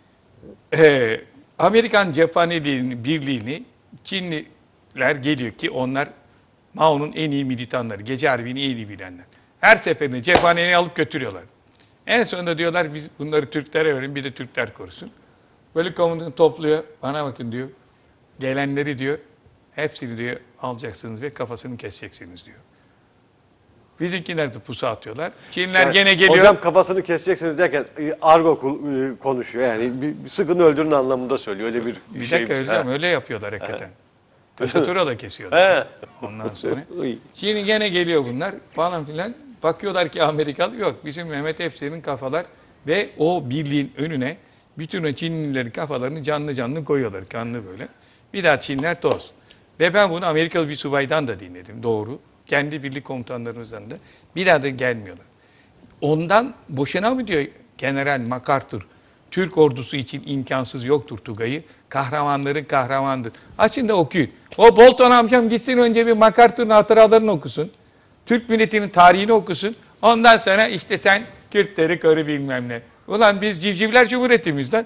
Ee, Amerikan cephaneliğini, birliğini Çinliler geliyor ki onlar Mao'nun en iyi militanları, gece harbini en iyi bilenler. Her seferinde cephaneliğini alıp götürüyorlar. En sonunda diyorlar biz bunları Türklere verin bir de Türkler korusun. Böyle komutan topluyor, bana bakın diyor. Gelenleri diyor, hepsini diyor alacaksınız ve kafasını keseceksiniz diyor. Bizimkiler de pusu atıyorlar. Çinliler Yani gene geliyor. Hocam kafasını keseceksiniz derken e, argo kul- e, konuşuyor. Yani bir, bir sıkın öldürün anlamında söylüyor. Öyle bir, Bir şey. dakika hocam öyle yapıyorlar hakikaten. Taşatura da kesiyorlar. Ondan sonra. Şimdi gene geliyor bunlar falan filan. Bakıyorlar ki Amerikalı yok. Bizim Mehmet Efser'in kafalar ve o birliğin önüne bütün o Çinlilerin kafalarını canlı canlı koyuyorlar. Kanlı böyle. Bir daha Çinliler toz. Ve ben bunu Amerikalı bir subaydan da dinledim. Doğru. Kendi birlik komutanlarımızdan da. Bir daha da gelmiyorlar. Ondan boşuna mı diyor General MacArthur? Türk ordusu için imkansız yoktur Tugay'ı. Kahramanların kahramandır. Açın da okuyun. O Bolton amcam gitsin önce bir MacArthur'un hatıralarını okusun. Türk milletinin tarihini okusun. Ondan sonra işte sen Kürtleri karı bilmem ne. Ulan biz civcivler cumhuriyetimizden.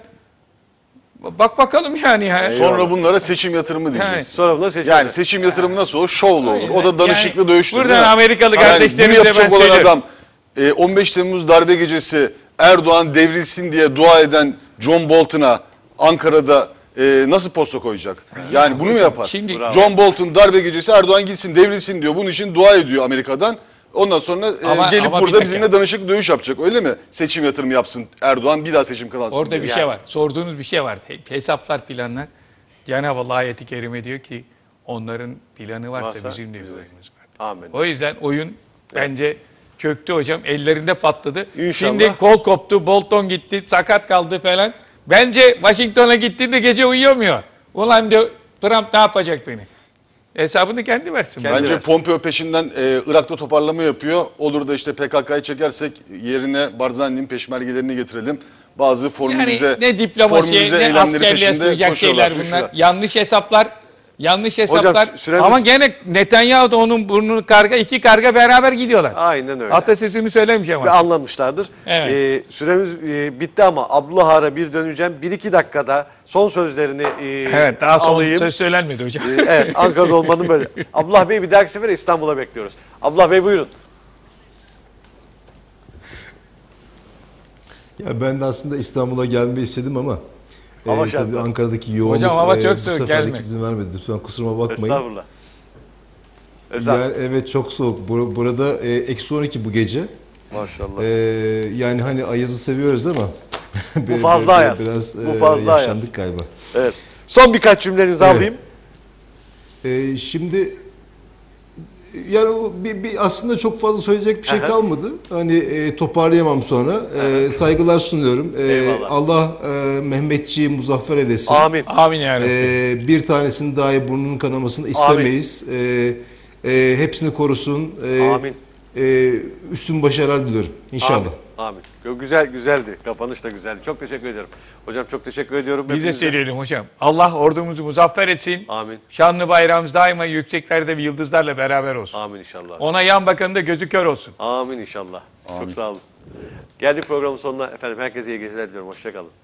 Bak bakalım yani. Ha. Sonra bunlara seçim yatırımı diyeceğiz. Yani. Sonra bunlar seçim. Yani seçim yatırımı nasıl olur? Şovlu olur. O da danışıklı Yani dövüştür. buradan değil mi? Amerikalı Yani kardeşlerimize bunu yapacak ben olan söylüyorum. adam e, on beş Temmuz darbe gecesi Erdoğan devrilsin diye dua eden John Bolton'a Ankara'da e, nasıl posta koyacak? Yani bunu mu yapar? şimdi- John Bolton darbe gecesi Erdoğan gitsin devrilsin diyor. Bunun için dua ediyor Amerika'dan. Ondan sonra e, Ama- gelip ama bir burada dakika. bizimle danışıklı dövüş yapacak. Öyle mi? Seçim yatırımı yapsın Erdoğan bir daha seçim kazansın Orada diye. bir şey var. Sorduğunuz bir şey var. Hesaplar, planlar. Cenab-ı Allah ayeti kerime diyor ki onların planı varsa, Varsa bizim de bizim. planımız var. Amin. O yüzden oyun bence çöktü hocam. Ellerinde patladı. İnşallah. Şimdi kol koptu, Bolton gitti, sakat kaldı falan. Bence Washington'a gittiğinde gece uyuyamıyor. Ulan diyor Trump ne yapacak beni? Hesabını kendi versin. Kendi Bence versin. Pompeo peşinden e, Irak'ta toparlama yapıyor. Olur da işte P K K'yı çekersek yerine Barzani'nin peşmergelerini getirelim. Bazı formülize, Yani ne diplomasiye formülize ne eylemleri askerliğe peşinde sığacak koşuyorlar. şeyler bunlar. Yanlış hesaplar. Yanlış Hocam, hesaplar. süremiz- Ama gene Netanyahu da onun burnunu karga, iki karga beraber gidiyorlar. Aynen öyle. Atasözünü söylemiş ama. Ve anlamışlardır. Evet. Ee, süremiz e, bitti ama Abdullah Har'a bir döneceğim. Bir iki dakikada son sözlerini e, Evet, daha son alayım. söz söylenmedi hocam. Ee, evet, Ankara'da olmanın böyle. Abdullah Bey bir dahaki sefere İstanbul'a bekliyoruz. Abdullah Bey buyurun. Ya ben de aslında İstanbul'a gelmeyi istedim ama Hava e, şartları. tabii Ankara'daki yoğunluk Hocam hava e, çok bu soğuk, seferlik gelme. izin vermedi. Lütfen kusuruma bakmayın. Estağfurullah. Esat. Yani evet, çok soğuk. Bur- Burada e, eksi on iki bu gece. Maşallah. E, yani hani ayazı seviyoruz ama Bu fazla ayaz. biraz Bu e, fazla yaşandık ayaz. galiba. Evet. Son birkaç cümlenizi Evet. alayım. E, şimdi yani o bir, bir aslında çok fazla söyleyecek bir şey Aha. kalmadı. Hani e, toparlayamam sonra. E, saygılar sunuyorum. E, Eyvallah. Allah e, Mehmetçiği muzaffer eylesin. Amin. Amin yani. E, bir tanesinin dahi burnunun kanamasını istemeyiz. E, e, hepsini korusun. E, Amin. e, üstün başarılar diliyorum. İnşallah. Amin. Amin. Yo, güzel, güzeldi. Kapanış da güzeldi. Çok teşekkür ediyorum. Hocam çok teşekkür ediyorum. Biz de hepinize. söyleyelim hocam. Allah ordumuzu muzaffer etsin. Amin. Şanlı bayrağımız daima yükseklerde ve yıldızlarla beraber olsun. Amin inşallah. Ona yan bakanın da gözü kör olsun. Amin inşallah. Amin. Çok sağ olun. Geldik programın sonuna. Efendim herkese iyi geceler diliyorum. Hoşça kalın.